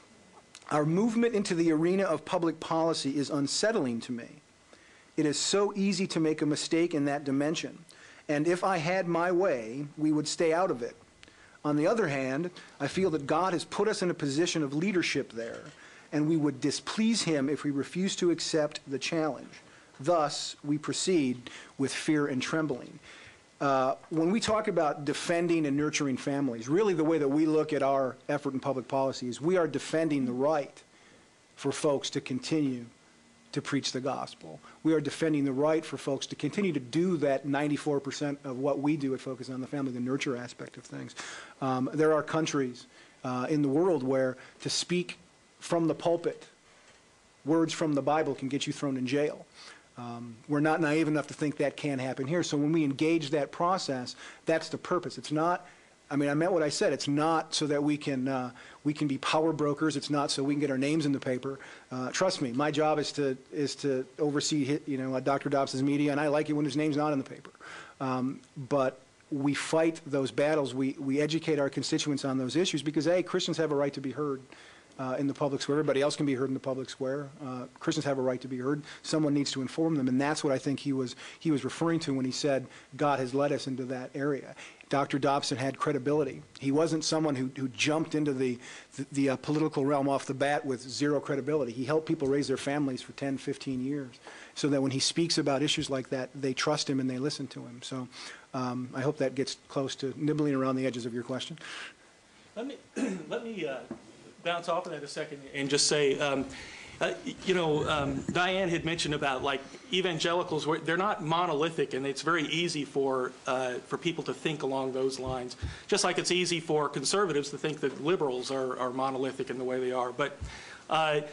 Our movement into the arena of public policy is unsettling to me. It is so easy to make a mistake in that dimension. And if I had my way, we would stay out of it. On the other hand, I feel that God has put us in a position of leadership there, and we would displease him if we refuse to accept the challenge. Thus, we proceed with fear and trembling. Uh, when we talk about defending and nurturing families, really the way that we look at our effort in public policy is we are defending the right for folks to continue to preach the gospel. We are defending the right for folks to continue to do that ninety-four percent of what we do at Focus on the Family, the nurture aspect of things. Um, there are countries uh, in the world where to speak from the pulpit, words from the Bible can get you thrown in jail. Um, we're not naive enough to think that can happen here. So when we engage that process, that's the purpose. It's not, I mean, I meant what I said. It's not so that we can uh, we can be power brokers. It's not so we can get our names in the paper. Uh, trust me, my job is to is to oversee, you know, uh, Doctor Dobson's media, and I like it when his name's not in the paper. Um, but we fight those battles. We we educate our constituents on those issues because A, Christians have a right to be heard. uh, in the public square. Everybody else can be heard in the public square. Uh, Christians have a right to be heard. Someone needs to inform them, and that's what I think he was he was referring to when he said God has led us into that area. Doctor Dobson had credibility. He wasn't someone who, who jumped into the, the, the uh, political realm off the bat with zero credibility. He helped people raise their families for ten, fifteen years, so that when he speaks about issues like that, they trust him and they listen to him. So um, I hope that gets close to nibbling around the edges of your question. Let me, let me uh, bounce off of that a second and just say, um, Uh, you know, um, Diane had mentioned about like evangelicals, where they're not monolithic, and it's very easy for uh, for people to think along those lines. Just like it's easy for conservatives to think that liberals are, are monolithic in the way they are. But uh,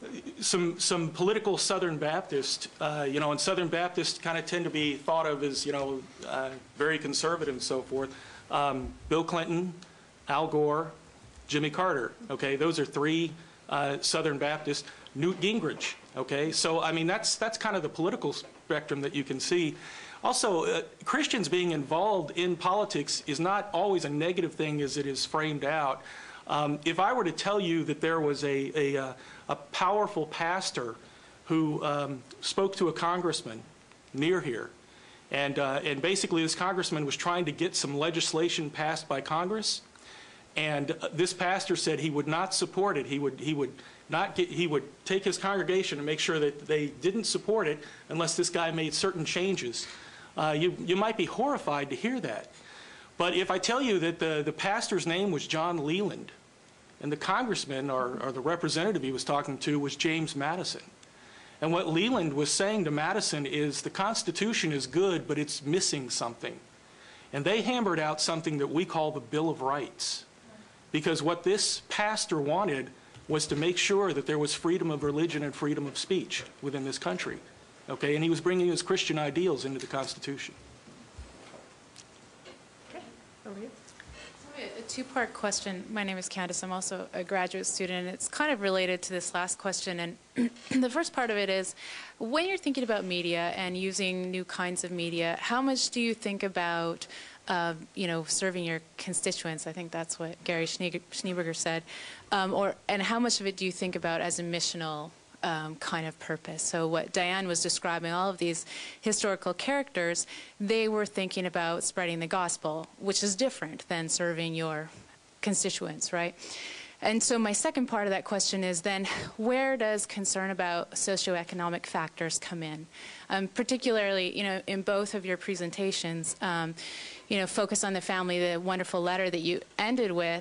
some some political Southern Baptists, uh, you know, and Southern Baptists kind of tend to be thought of as, you know, uh, very conservative and so forth. Um, Bill Clinton, Al Gore, Jimmy Carter. Okay, those are three uh, Southern Baptists. Newt Gingrich, okay? So, I mean, that's that's kind of the political spectrum that you can see. Also, uh, Christians being involved in politics is not always a negative thing as it is framed out. Um, if I were to tell you that there was a, a, a powerful pastor who um, spoke to a congressman near here, and, uh, and basically this congressman was trying to get some legislation passed by Congress, and uh, this pastor said he would not support it. He would, he would Not get, he would take his congregation and make sure that they didn't support it unless this guy made certain changes. Uh, you, you might be horrified to hear that. But if I tell you that the, the pastor's name was John Leland, and the congressman or, or the representative he was talking to was James Madison, and what Leland was saying to Madison is the Constitution is good, but it's missing something. And they hammered out something that we call the Bill of Rights, because what this pastor wanted was to make sure that there was freedom of religion and freedom of speech within this country, okay? And he was bringing his Christian ideals into the Constitution. Okay, over here. A two-part question. My name is Candace. I'm also a graduate student, and it's kind of related to this last question. And the first part of it is, when you're thinking about media and using new kinds of media, how much do you think about Uh, you know, serving your constituents? I think that's what Gary Schneeberger said. Um, or, and how much of it do you think about as a missional um, kind of purpose? So what Diane was describing, all of these historical characters, they were thinking about spreading the gospel, which is different than serving your constituents, right? And so my second part of that question is then, where does concern about socioeconomic factors come in? Um, particularly, you know, in both of your presentations, um, you know, focus on the family, the wonderful letter that you ended with,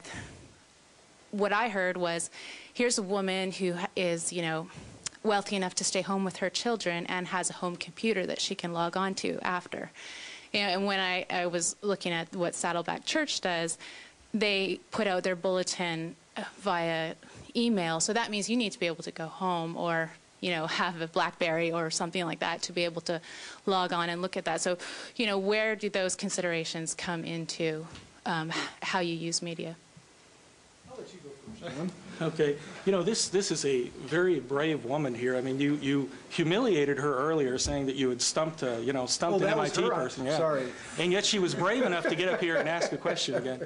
what I heard was, here's a woman who is, you know, wealthy enough to stay home with her children and has a home computer that she can log on to after. You know, and when I, I was looking at what Saddleback Church does, they put out their bulletin via email, so that means you need to be able to go home or, you know, have a BlackBerry or something like that to be able to log on and look at that. So, you know, where do those considerations come into um, how you use media? I'll let you go first. Okay. You know, this this is a very brave woman here. I mean, you you humiliated her earlier, saying that you had stumped a, you know, stumped oh, an M I T her. person. Yeah. Sorry. And yet she was brave enough to get up here and ask a question again.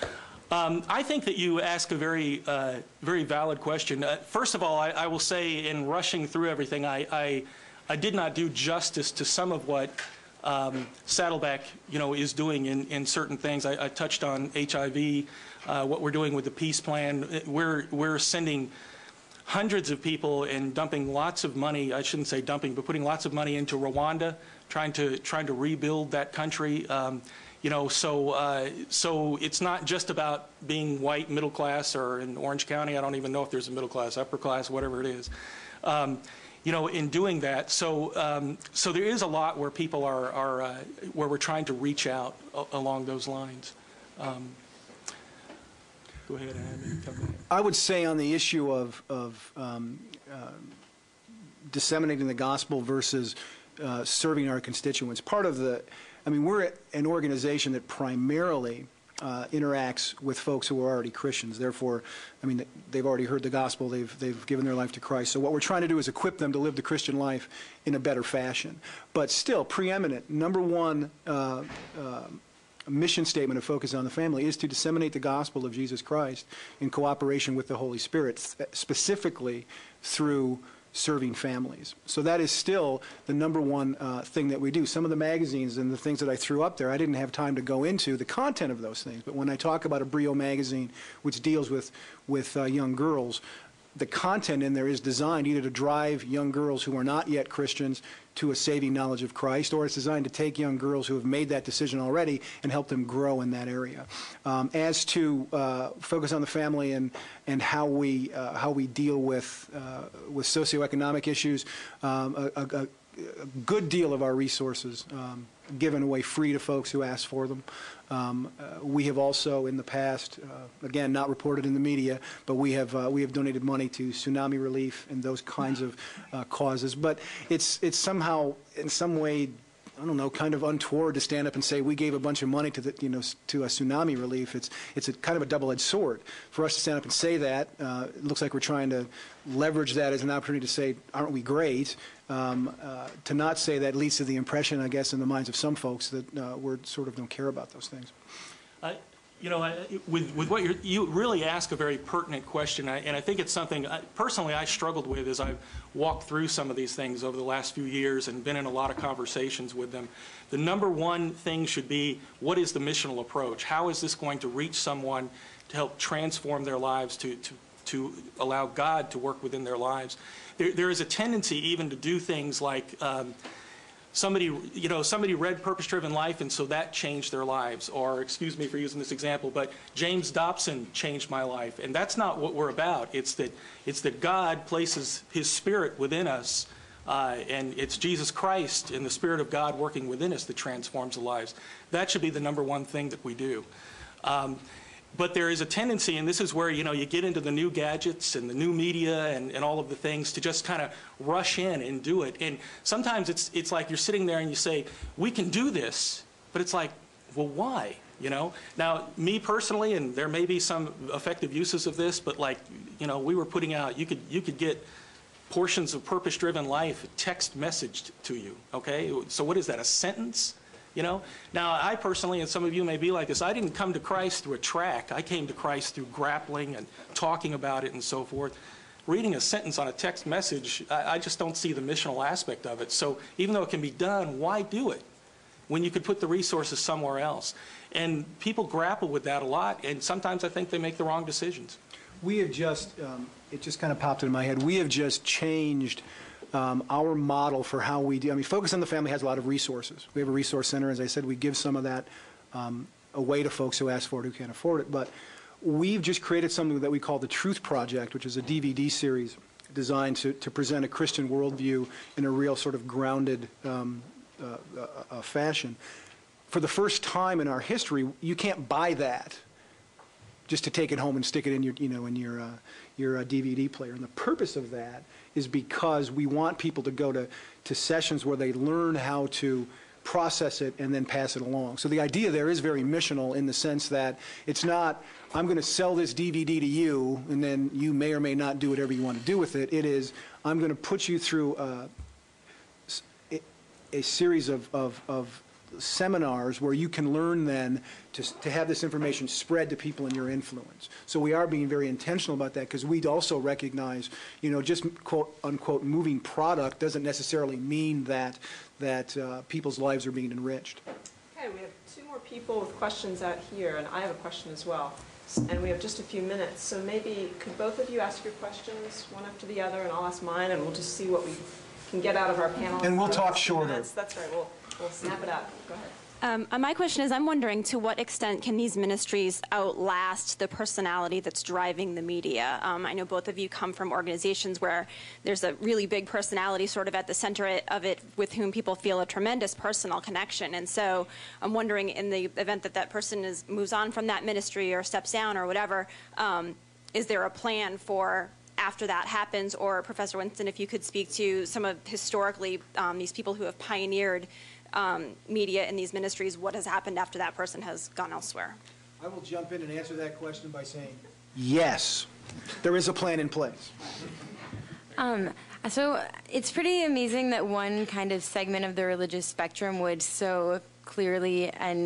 Um, I think that you ask a very, uh, very valid question. Uh, first of all, I, I will say, in rushing through everything, I, I, I did not do justice to some of what um, Saddleback, you know, is doing in, in certain things. I, I touched on H I V, uh, what we're doing with the peace plan. We're, we're sending hundreds of people and dumping lots of money. I shouldn't say dumping, but putting lots of money into Rwanda, trying to trying to rebuild that country. Um, You know, so uh, so it's not just about being white, middle class, or in Orange County, I don't even know if there's a middle class, upper class, whatever it is. Um, you know, in doing that, so um, so there is a lot where people are are uh, where we're trying to reach out along those lines. Um, go ahead, Anne, come back. I would say on the issue of of um, uh, disseminating the gospel versus uh, serving our constituents, part of the I mean, we're an organization that primarily uh, interacts with folks who are already Christians. Therefore, I mean, they've already heard the gospel. They've, they've given their life to Christ. So what we're trying to do is equip them to live the Christian life in a better fashion. But still, preeminent, number one uh, uh, mission statement of Focus on the Family is to disseminate the gospel of Jesus Christ in cooperation with the Holy Spirit, specifically through serving families. So that is still the number one uh, thing that we do. Some of the magazines and the things that I threw up there, I didn't have time to go into the content of those things. But when I talk about a Brio magazine, which deals with, with uh, young girls, the content in there is designed either to drive young girls who are not yet Christians to a saving knowledge of Christ, or it's designed to take young girls who have made that decision already and help them grow in that area. Um, as to uh, Focus on the Family and and how we uh, how we deal with uh, with socioeconomic issues, um, a, a, a good deal of our resources um, given away free to folks who ask for them. Um, uh, we have also, in the past, uh, again, not reported in the media, but we have uh, we have donated money to tsunami relief and those kinds of uh, causes. But it's it's somehow, in some way, I don't know, kind of untoward to stand up and say we gave a bunch of money to the, you know, to a tsunami relief. It's it's a kind of a double-edged sword for us to stand up and say that. Uh, it looks like we're trying to leverage that as an opportunity to say, aren't we great? Um, uh, to not say that leads to the impression, I guess, in the minds of some folks that uh, we sort of don't care about those things. Uh, you know, I, with, with what you're, you really ask a very pertinent question, I, and I think it's something, I, personally, I struggled with as I've walked through some of these things over the last few years and been in a lot of conversations with them. The number one thing should be, what is the missional approach? How is this going to reach someone to help transform their lives, to, to, to allow God to work within their lives? There, there is a tendency even to do things like um, somebody, you know, somebody read Purpose-Driven Life and so that changed their lives. Or, excuse me for using this example, but James Dobson changed my life. And that's not what we're about. It's that, it's that God places His Spirit within us, uh, and it's Jesus Christ and the Spirit of God working within us that transforms the lives. That should be the number one thing that we do. Um, But there is a tendency, and this is where, you know, you get into the new gadgets and the new media and, and all of the things, to just kind of rush in and do it. And sometimes it's, it's like you're sitting there and you say, we can do this, but it's like, well, why? You know? Now, me personally, and there may be some effective uses of this, but like, you know, we were putting out, you could, you could get portions of Purpose-Driven Life text messaged to you, okay? So what is that, a sentence? You know, now I personally, and some of you may be like this, I didn't come to Christ through a track. I came to Christ through grappling and talking about it and so forth. Reading a sentence on a text message, I, I just don't see the missional aspect of it. So even though it can be done, why do it when you could put the resources somewhere else? And people grapple with that a lot, and sometimes I think they make the wrong decisions. We have just, um, it just kind of popped into my head, we have just changed Um, our model for how we do. I mean, Focus on the Family has a lot of resources. We have a resource center. As I said, we give some of that um, away to folks who ask for it, who can't afford it. But we've just created something that we call the Truth Project, which is a D V D series designed to, to present a Christian worldview in a real sort of grounded um, uh, uh, uh, fashion. For the first time in our history, you can't buy that just to take it home and stick it in your, you know, in your, uh, your uh, D V D player. And the purpose of that is because we want people to go to, to sessions where they learn how to process it and then pass it along. So the idea there is very missional in the sense that it's not, I'm going to sell this D V D to you and then you may or may not do whatever you want to do with it. It is, I'm going to put you through a, a series of, of, of seminars where you can learn then to, to have this information spread to people in your influence. So we are being very intentional about that because we also recognize, you know, just quote unquote moving product doesn't necessarily mean that, that uh, people's lives are being enriched. Okay, we have two more people with questions out here, and I have a question as well. And we have just a few minutes, so maybe could both of you ask your questions one after the other, and I'll ask mine, and we'll just see what we can get out of our panel. And we'll talk shorter. Minutes. That's right. We'll We'll snap it up. Go ahead. Um, uh, my question is, I'm wondering to what extent can these ministries outlast the personality that's driving the media? Um, I know both of you come from organizations where there's a really big personality sort of at the center of it with whom people feel a tremendous personal connection. And so I'm wondering, in the event that that person is, moves on from that ministry or steps down or whatever, um, is there a plan for after that happens? Or Professor Winston, if you could speak to some of historically um, these people who have pioneered Um, media in these ministries, what has happened after that person has gone elsewhere? I will jump in and answer that question by saying yes, there is a plan in place. Um, so it's pretty amazing that one kind of segment of the religious spectrum would so clearly and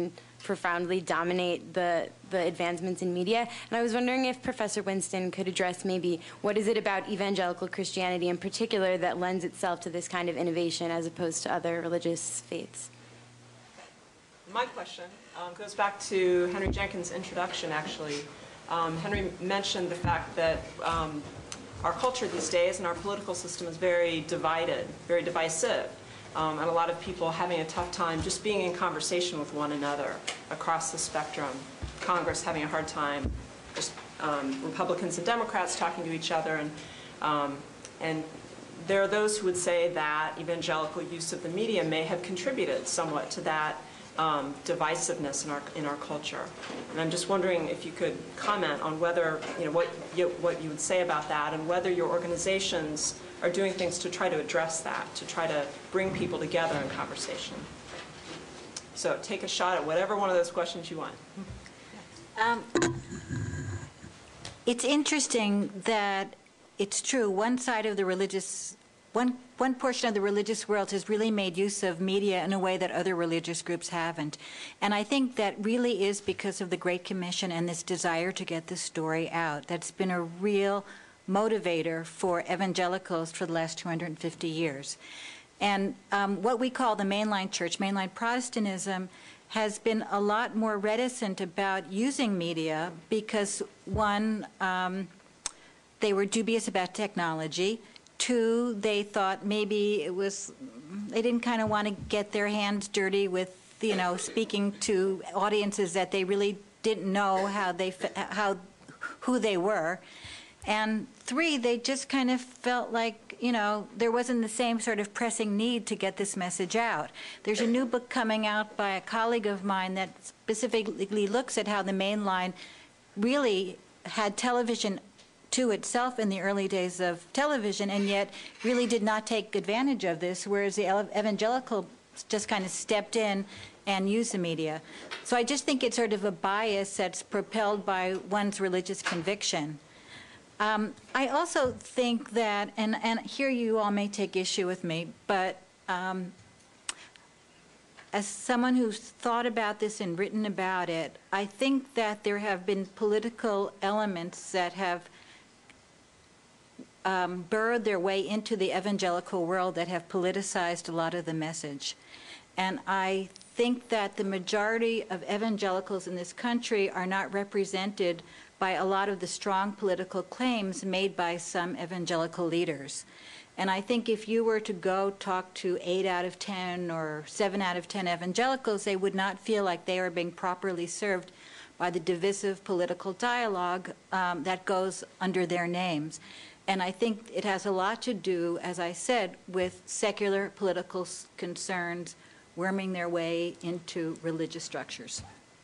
profoundly dominate the, the advancements in media. And I was wondering if Professor Winston could address maybe what is it about evangelical Christianity in particular that lends itself to this kind of innovation as opposed to other religious faiths? My question um, goes back to Henry Jenkins' introduction, actually. Um, Henry mentioned the fact that um, our culture these days and our political system is very divided, very divisive. Um, and a lot of people having a tough time just being in conversation with one another across the spectrum. Congress having a hard time, just um, Republicans and Democrats talking to each other. And, um, and there are those who would say that evangelical use of the media may have contributed somewhat to that um, divisiveness in our, in our culture. And I'm just wondering if you could comment on whether, you know, what you, what you would say about that, and whether your organizations are doing things to try to address that, to try to bring people together in conversation. So take a shot at whatever one of those questions you want. Um, it's interesting that it's true. One side of the religious, one, one portion of the religious world has really made use of media in a way that other religious groups haven't. And I think that really is because of the Great Commission and this desire to get the story out. That's been a real motivator for evangelicals for the last two hundred fifty years. And um, what we call the mainline church, mainline Protestantism, has been a lot more reticent about using media because, one, um, they were dubious about technology. Two, they thought maybe it was, they didn't kind of want to get their hands dirty with, you know, speaking to audiences that they really didn't know how they, how, who they were. And three, they just kind of felt like, you know, there wasn't the same sort of pressing need to get this message out. There's a new book coming out by a colleague of mine that specifically looks at how the main line really had television to itself in the early days of television, and yet really did not take advantage of this, whereas the evangelical just kind of stepped in and used the media. So I just think it's sort of a bias that's propelled by one's religious conviction. Um, I also think that, and, and here you all may take issue with me, but um, as someone who's thought about this and written about it, I think that there have been political elements that have um, burrowed their way into the evangelical world that have politicized a lot of the message. And I think that the majority of evangelicals in this country are not represented by a lot of the strong political claims made by some evangelical leaders. And I think if you were to go talk to eight out of ten or seven out of ten evangelicals, they would not feel like they are being properly served by the divisive political dialogue um, that goes under their names. And I think it has a lot to do, as I said, with secular political concerns worming their way into religious structures.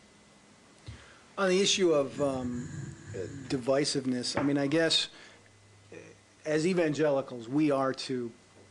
On the issue of um, divisiveness, I mean, I guess as evangelicals, we are to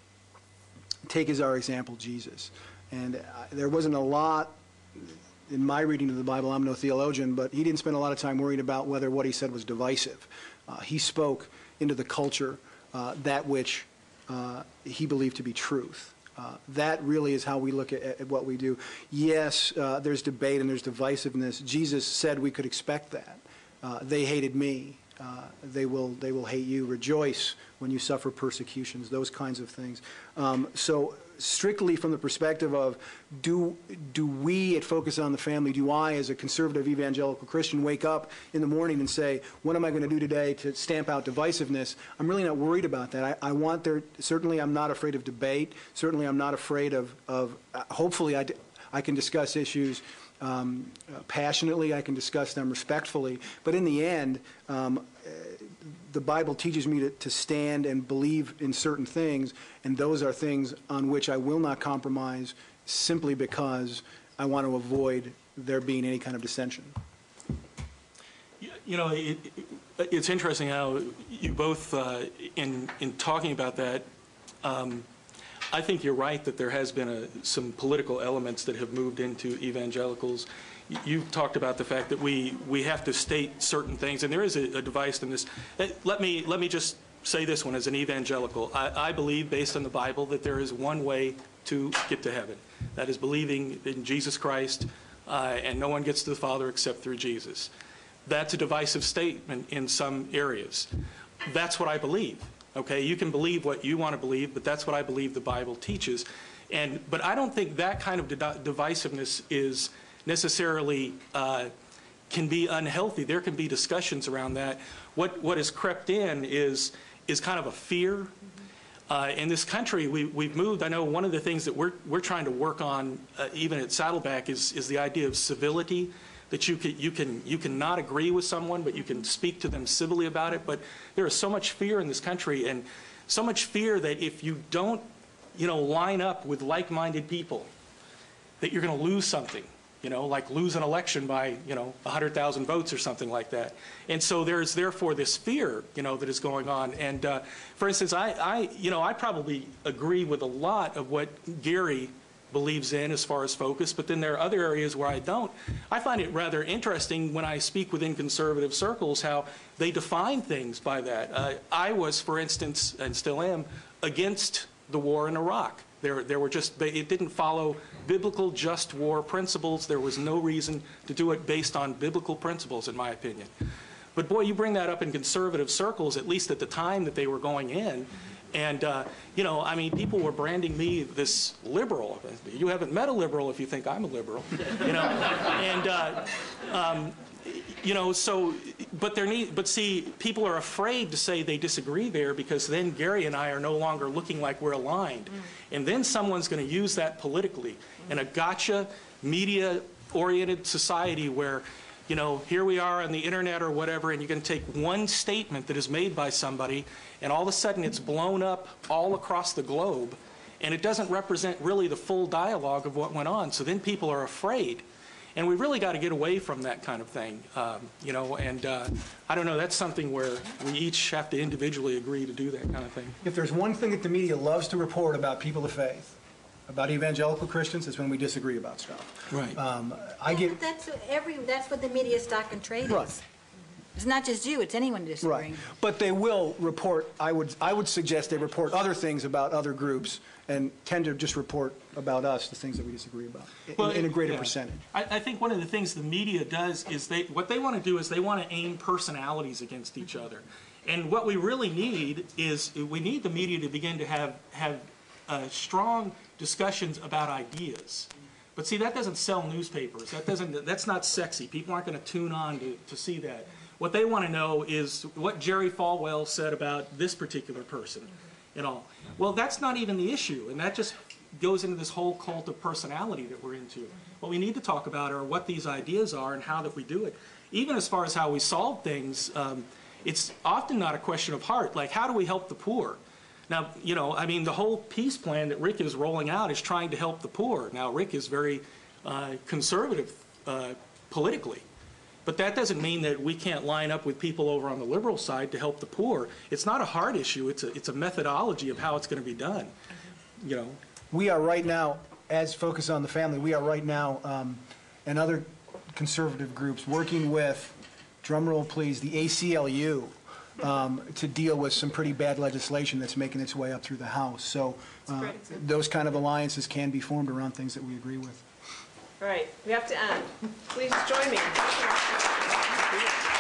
take as our example Jesus. And uh, there wasn't a lot in my reading of the Bible. I'm no theologian, but he didn't spend a lot of time worrying about whether what he said was divisive. Uh, he spoke into the culture uh, that which uh, he believed to be truth. Uh, that really is how we look at, at what we do. Yes, uh, there's debate and there's divisiveness. Jesus said we could expect that. Uh, they hated me. Uh, they will they will hate you. Rejoice when you suffer persecutions, those kinds of things. Um, so strictly from the perspective of do, do we at Focus on the Family, do I as a conservative evangelical Christian wake up in the morning and say, what am I going to do today to stamp out divisiveness? I'm really not worried about that. I, I want there, certainly I'm not afraid of debate. Certainly I'm not afraid of, of uh, hopefully I, I can discuss issues um, uh, passionately, I can discuss them respectfully, but in the end, um, uh, the Bible teaches me to, to stand and believe in certain things, and those are things on which I will not compromise simply because I want to avoid there being any kind of dissension. You know, it, it, it's interesting how you both, uh, in, in talking about that, um, I think you're right that there has been a, some political elements that have moved into evangelicals. You've talked about the fact that we, we have to state certain things, and there is a, a device in this. Let me, let me just say this one as an evangelical. I, I believe, based on the Bible, that there is one way to get to heaven. That is believing in Jesus Christ uh, and no one gets to the Father except through Jesus. That's a divisive statement in some areas. That's what I believe. Okay, you can believe what you want to believe, but that's what I believe the Bible teaches. And but I don't think that kind of divisiveness is necessarily uh, can be unhealthy. There can be discussions around that. What what has crept in is is kind of a fear. Uh, in this country, we, we've moved. I know one of the things that we're we're trying to work on, uh, even at Saddleback, is is the idea of civility. That you can you can you can not agree with someone, but you can speak to them civilly about it. But there is so much fear in this country, and so much fear that if you don't, you know, line up with like-minded people, that you're going to lose something. You know, like lose an election by you know a hundred thousand votes or something like that. And so there's therefore this fear, you know, that is going on. And uh, for instance, I I you know I probably agree with a lot of what Gary believes in as far as focus, but then there are other areas where I don't. I find it rather interesting when I speak within conservative circles how they define things by that. Uh, I was, for instance, and still am, against the war in Iraq. There, there were just, it didn't follow biblical just war principles. There was no reason to do it based on biblical principles, in my opinion. But boy, you bring that up in conservative circles, at least at the time that they were going in, and, uh, you know, I mean, people were branding me this liberal. You haven't met a liberal if you think I'm a liberal, you know. And, uh, um, you know, so, but there need, but see, people are afraid to say they disagree there because then Gary and I are no longer looking like we're aligned. Mm. And then someone's going to use that politically in a gotcha, media-oriented society where, you know, here we are on the internet or whatever, and you can take one statement that is made by somebody, and all of a sudden it's blown up all across the globe, and it doesn't represent really the full dialogue of what went on. So then people are afraid. And we've really got to get away from that kind of thing, um, you know, and uh, I don't know, that's something where we each have to individually agree to do that kind of thing. If there's one thing that the media loves to report about people of faith, about evangelical Christians, is when we disagree about stuff. Right. Um, I get That's every, that's what the media stock and trade Right. is. It's not just you, it's anyone disagreeing. Right. But they will report, I would, I would suggest they report other things about other groups and tend to just report about us, the things that we disagree about, well, in, in a greater yeah. percentage. I, I think one of the things the media does is they, what they want to do is they want to aim personalities against each other. And what we really need is, we need the media to begin to have, have uh, strong discussions about ideas. But see, that doesn't sell newspapers. That doesn't, that's not sexy. People aren't going to tune on to, to see that. What they want to know is what Jerry Falwell said about this particular person and all. Well, that's not even the issue, and that just goes into this whole cult of personality that we're into. What we need to talk about are what these ideas are and how that we do it. Even as far as how we solve things, um, it's often not a question of heart. Like, how do we help the poor? Now, you know, I mean, the whole peace plan that Rick is rolling out is trying to help the poor. Now, Rick is very uh, conservative uh, politically. But that doesn't mean that we can't line up with people over on the liberal side to help the poor. It's not a hard issue. It's a, it's a methodology of how it's going to be done. You know, we are right now, as Focus on the Family, we are right now, um, and other conservative groups, working with, drumroll please, the A C L U um, to deal with some pretty bad legislation that's making its way up through the House. So uh, those kind of alliances can be formed around things that we agree with. All right, we have to end. Please join me.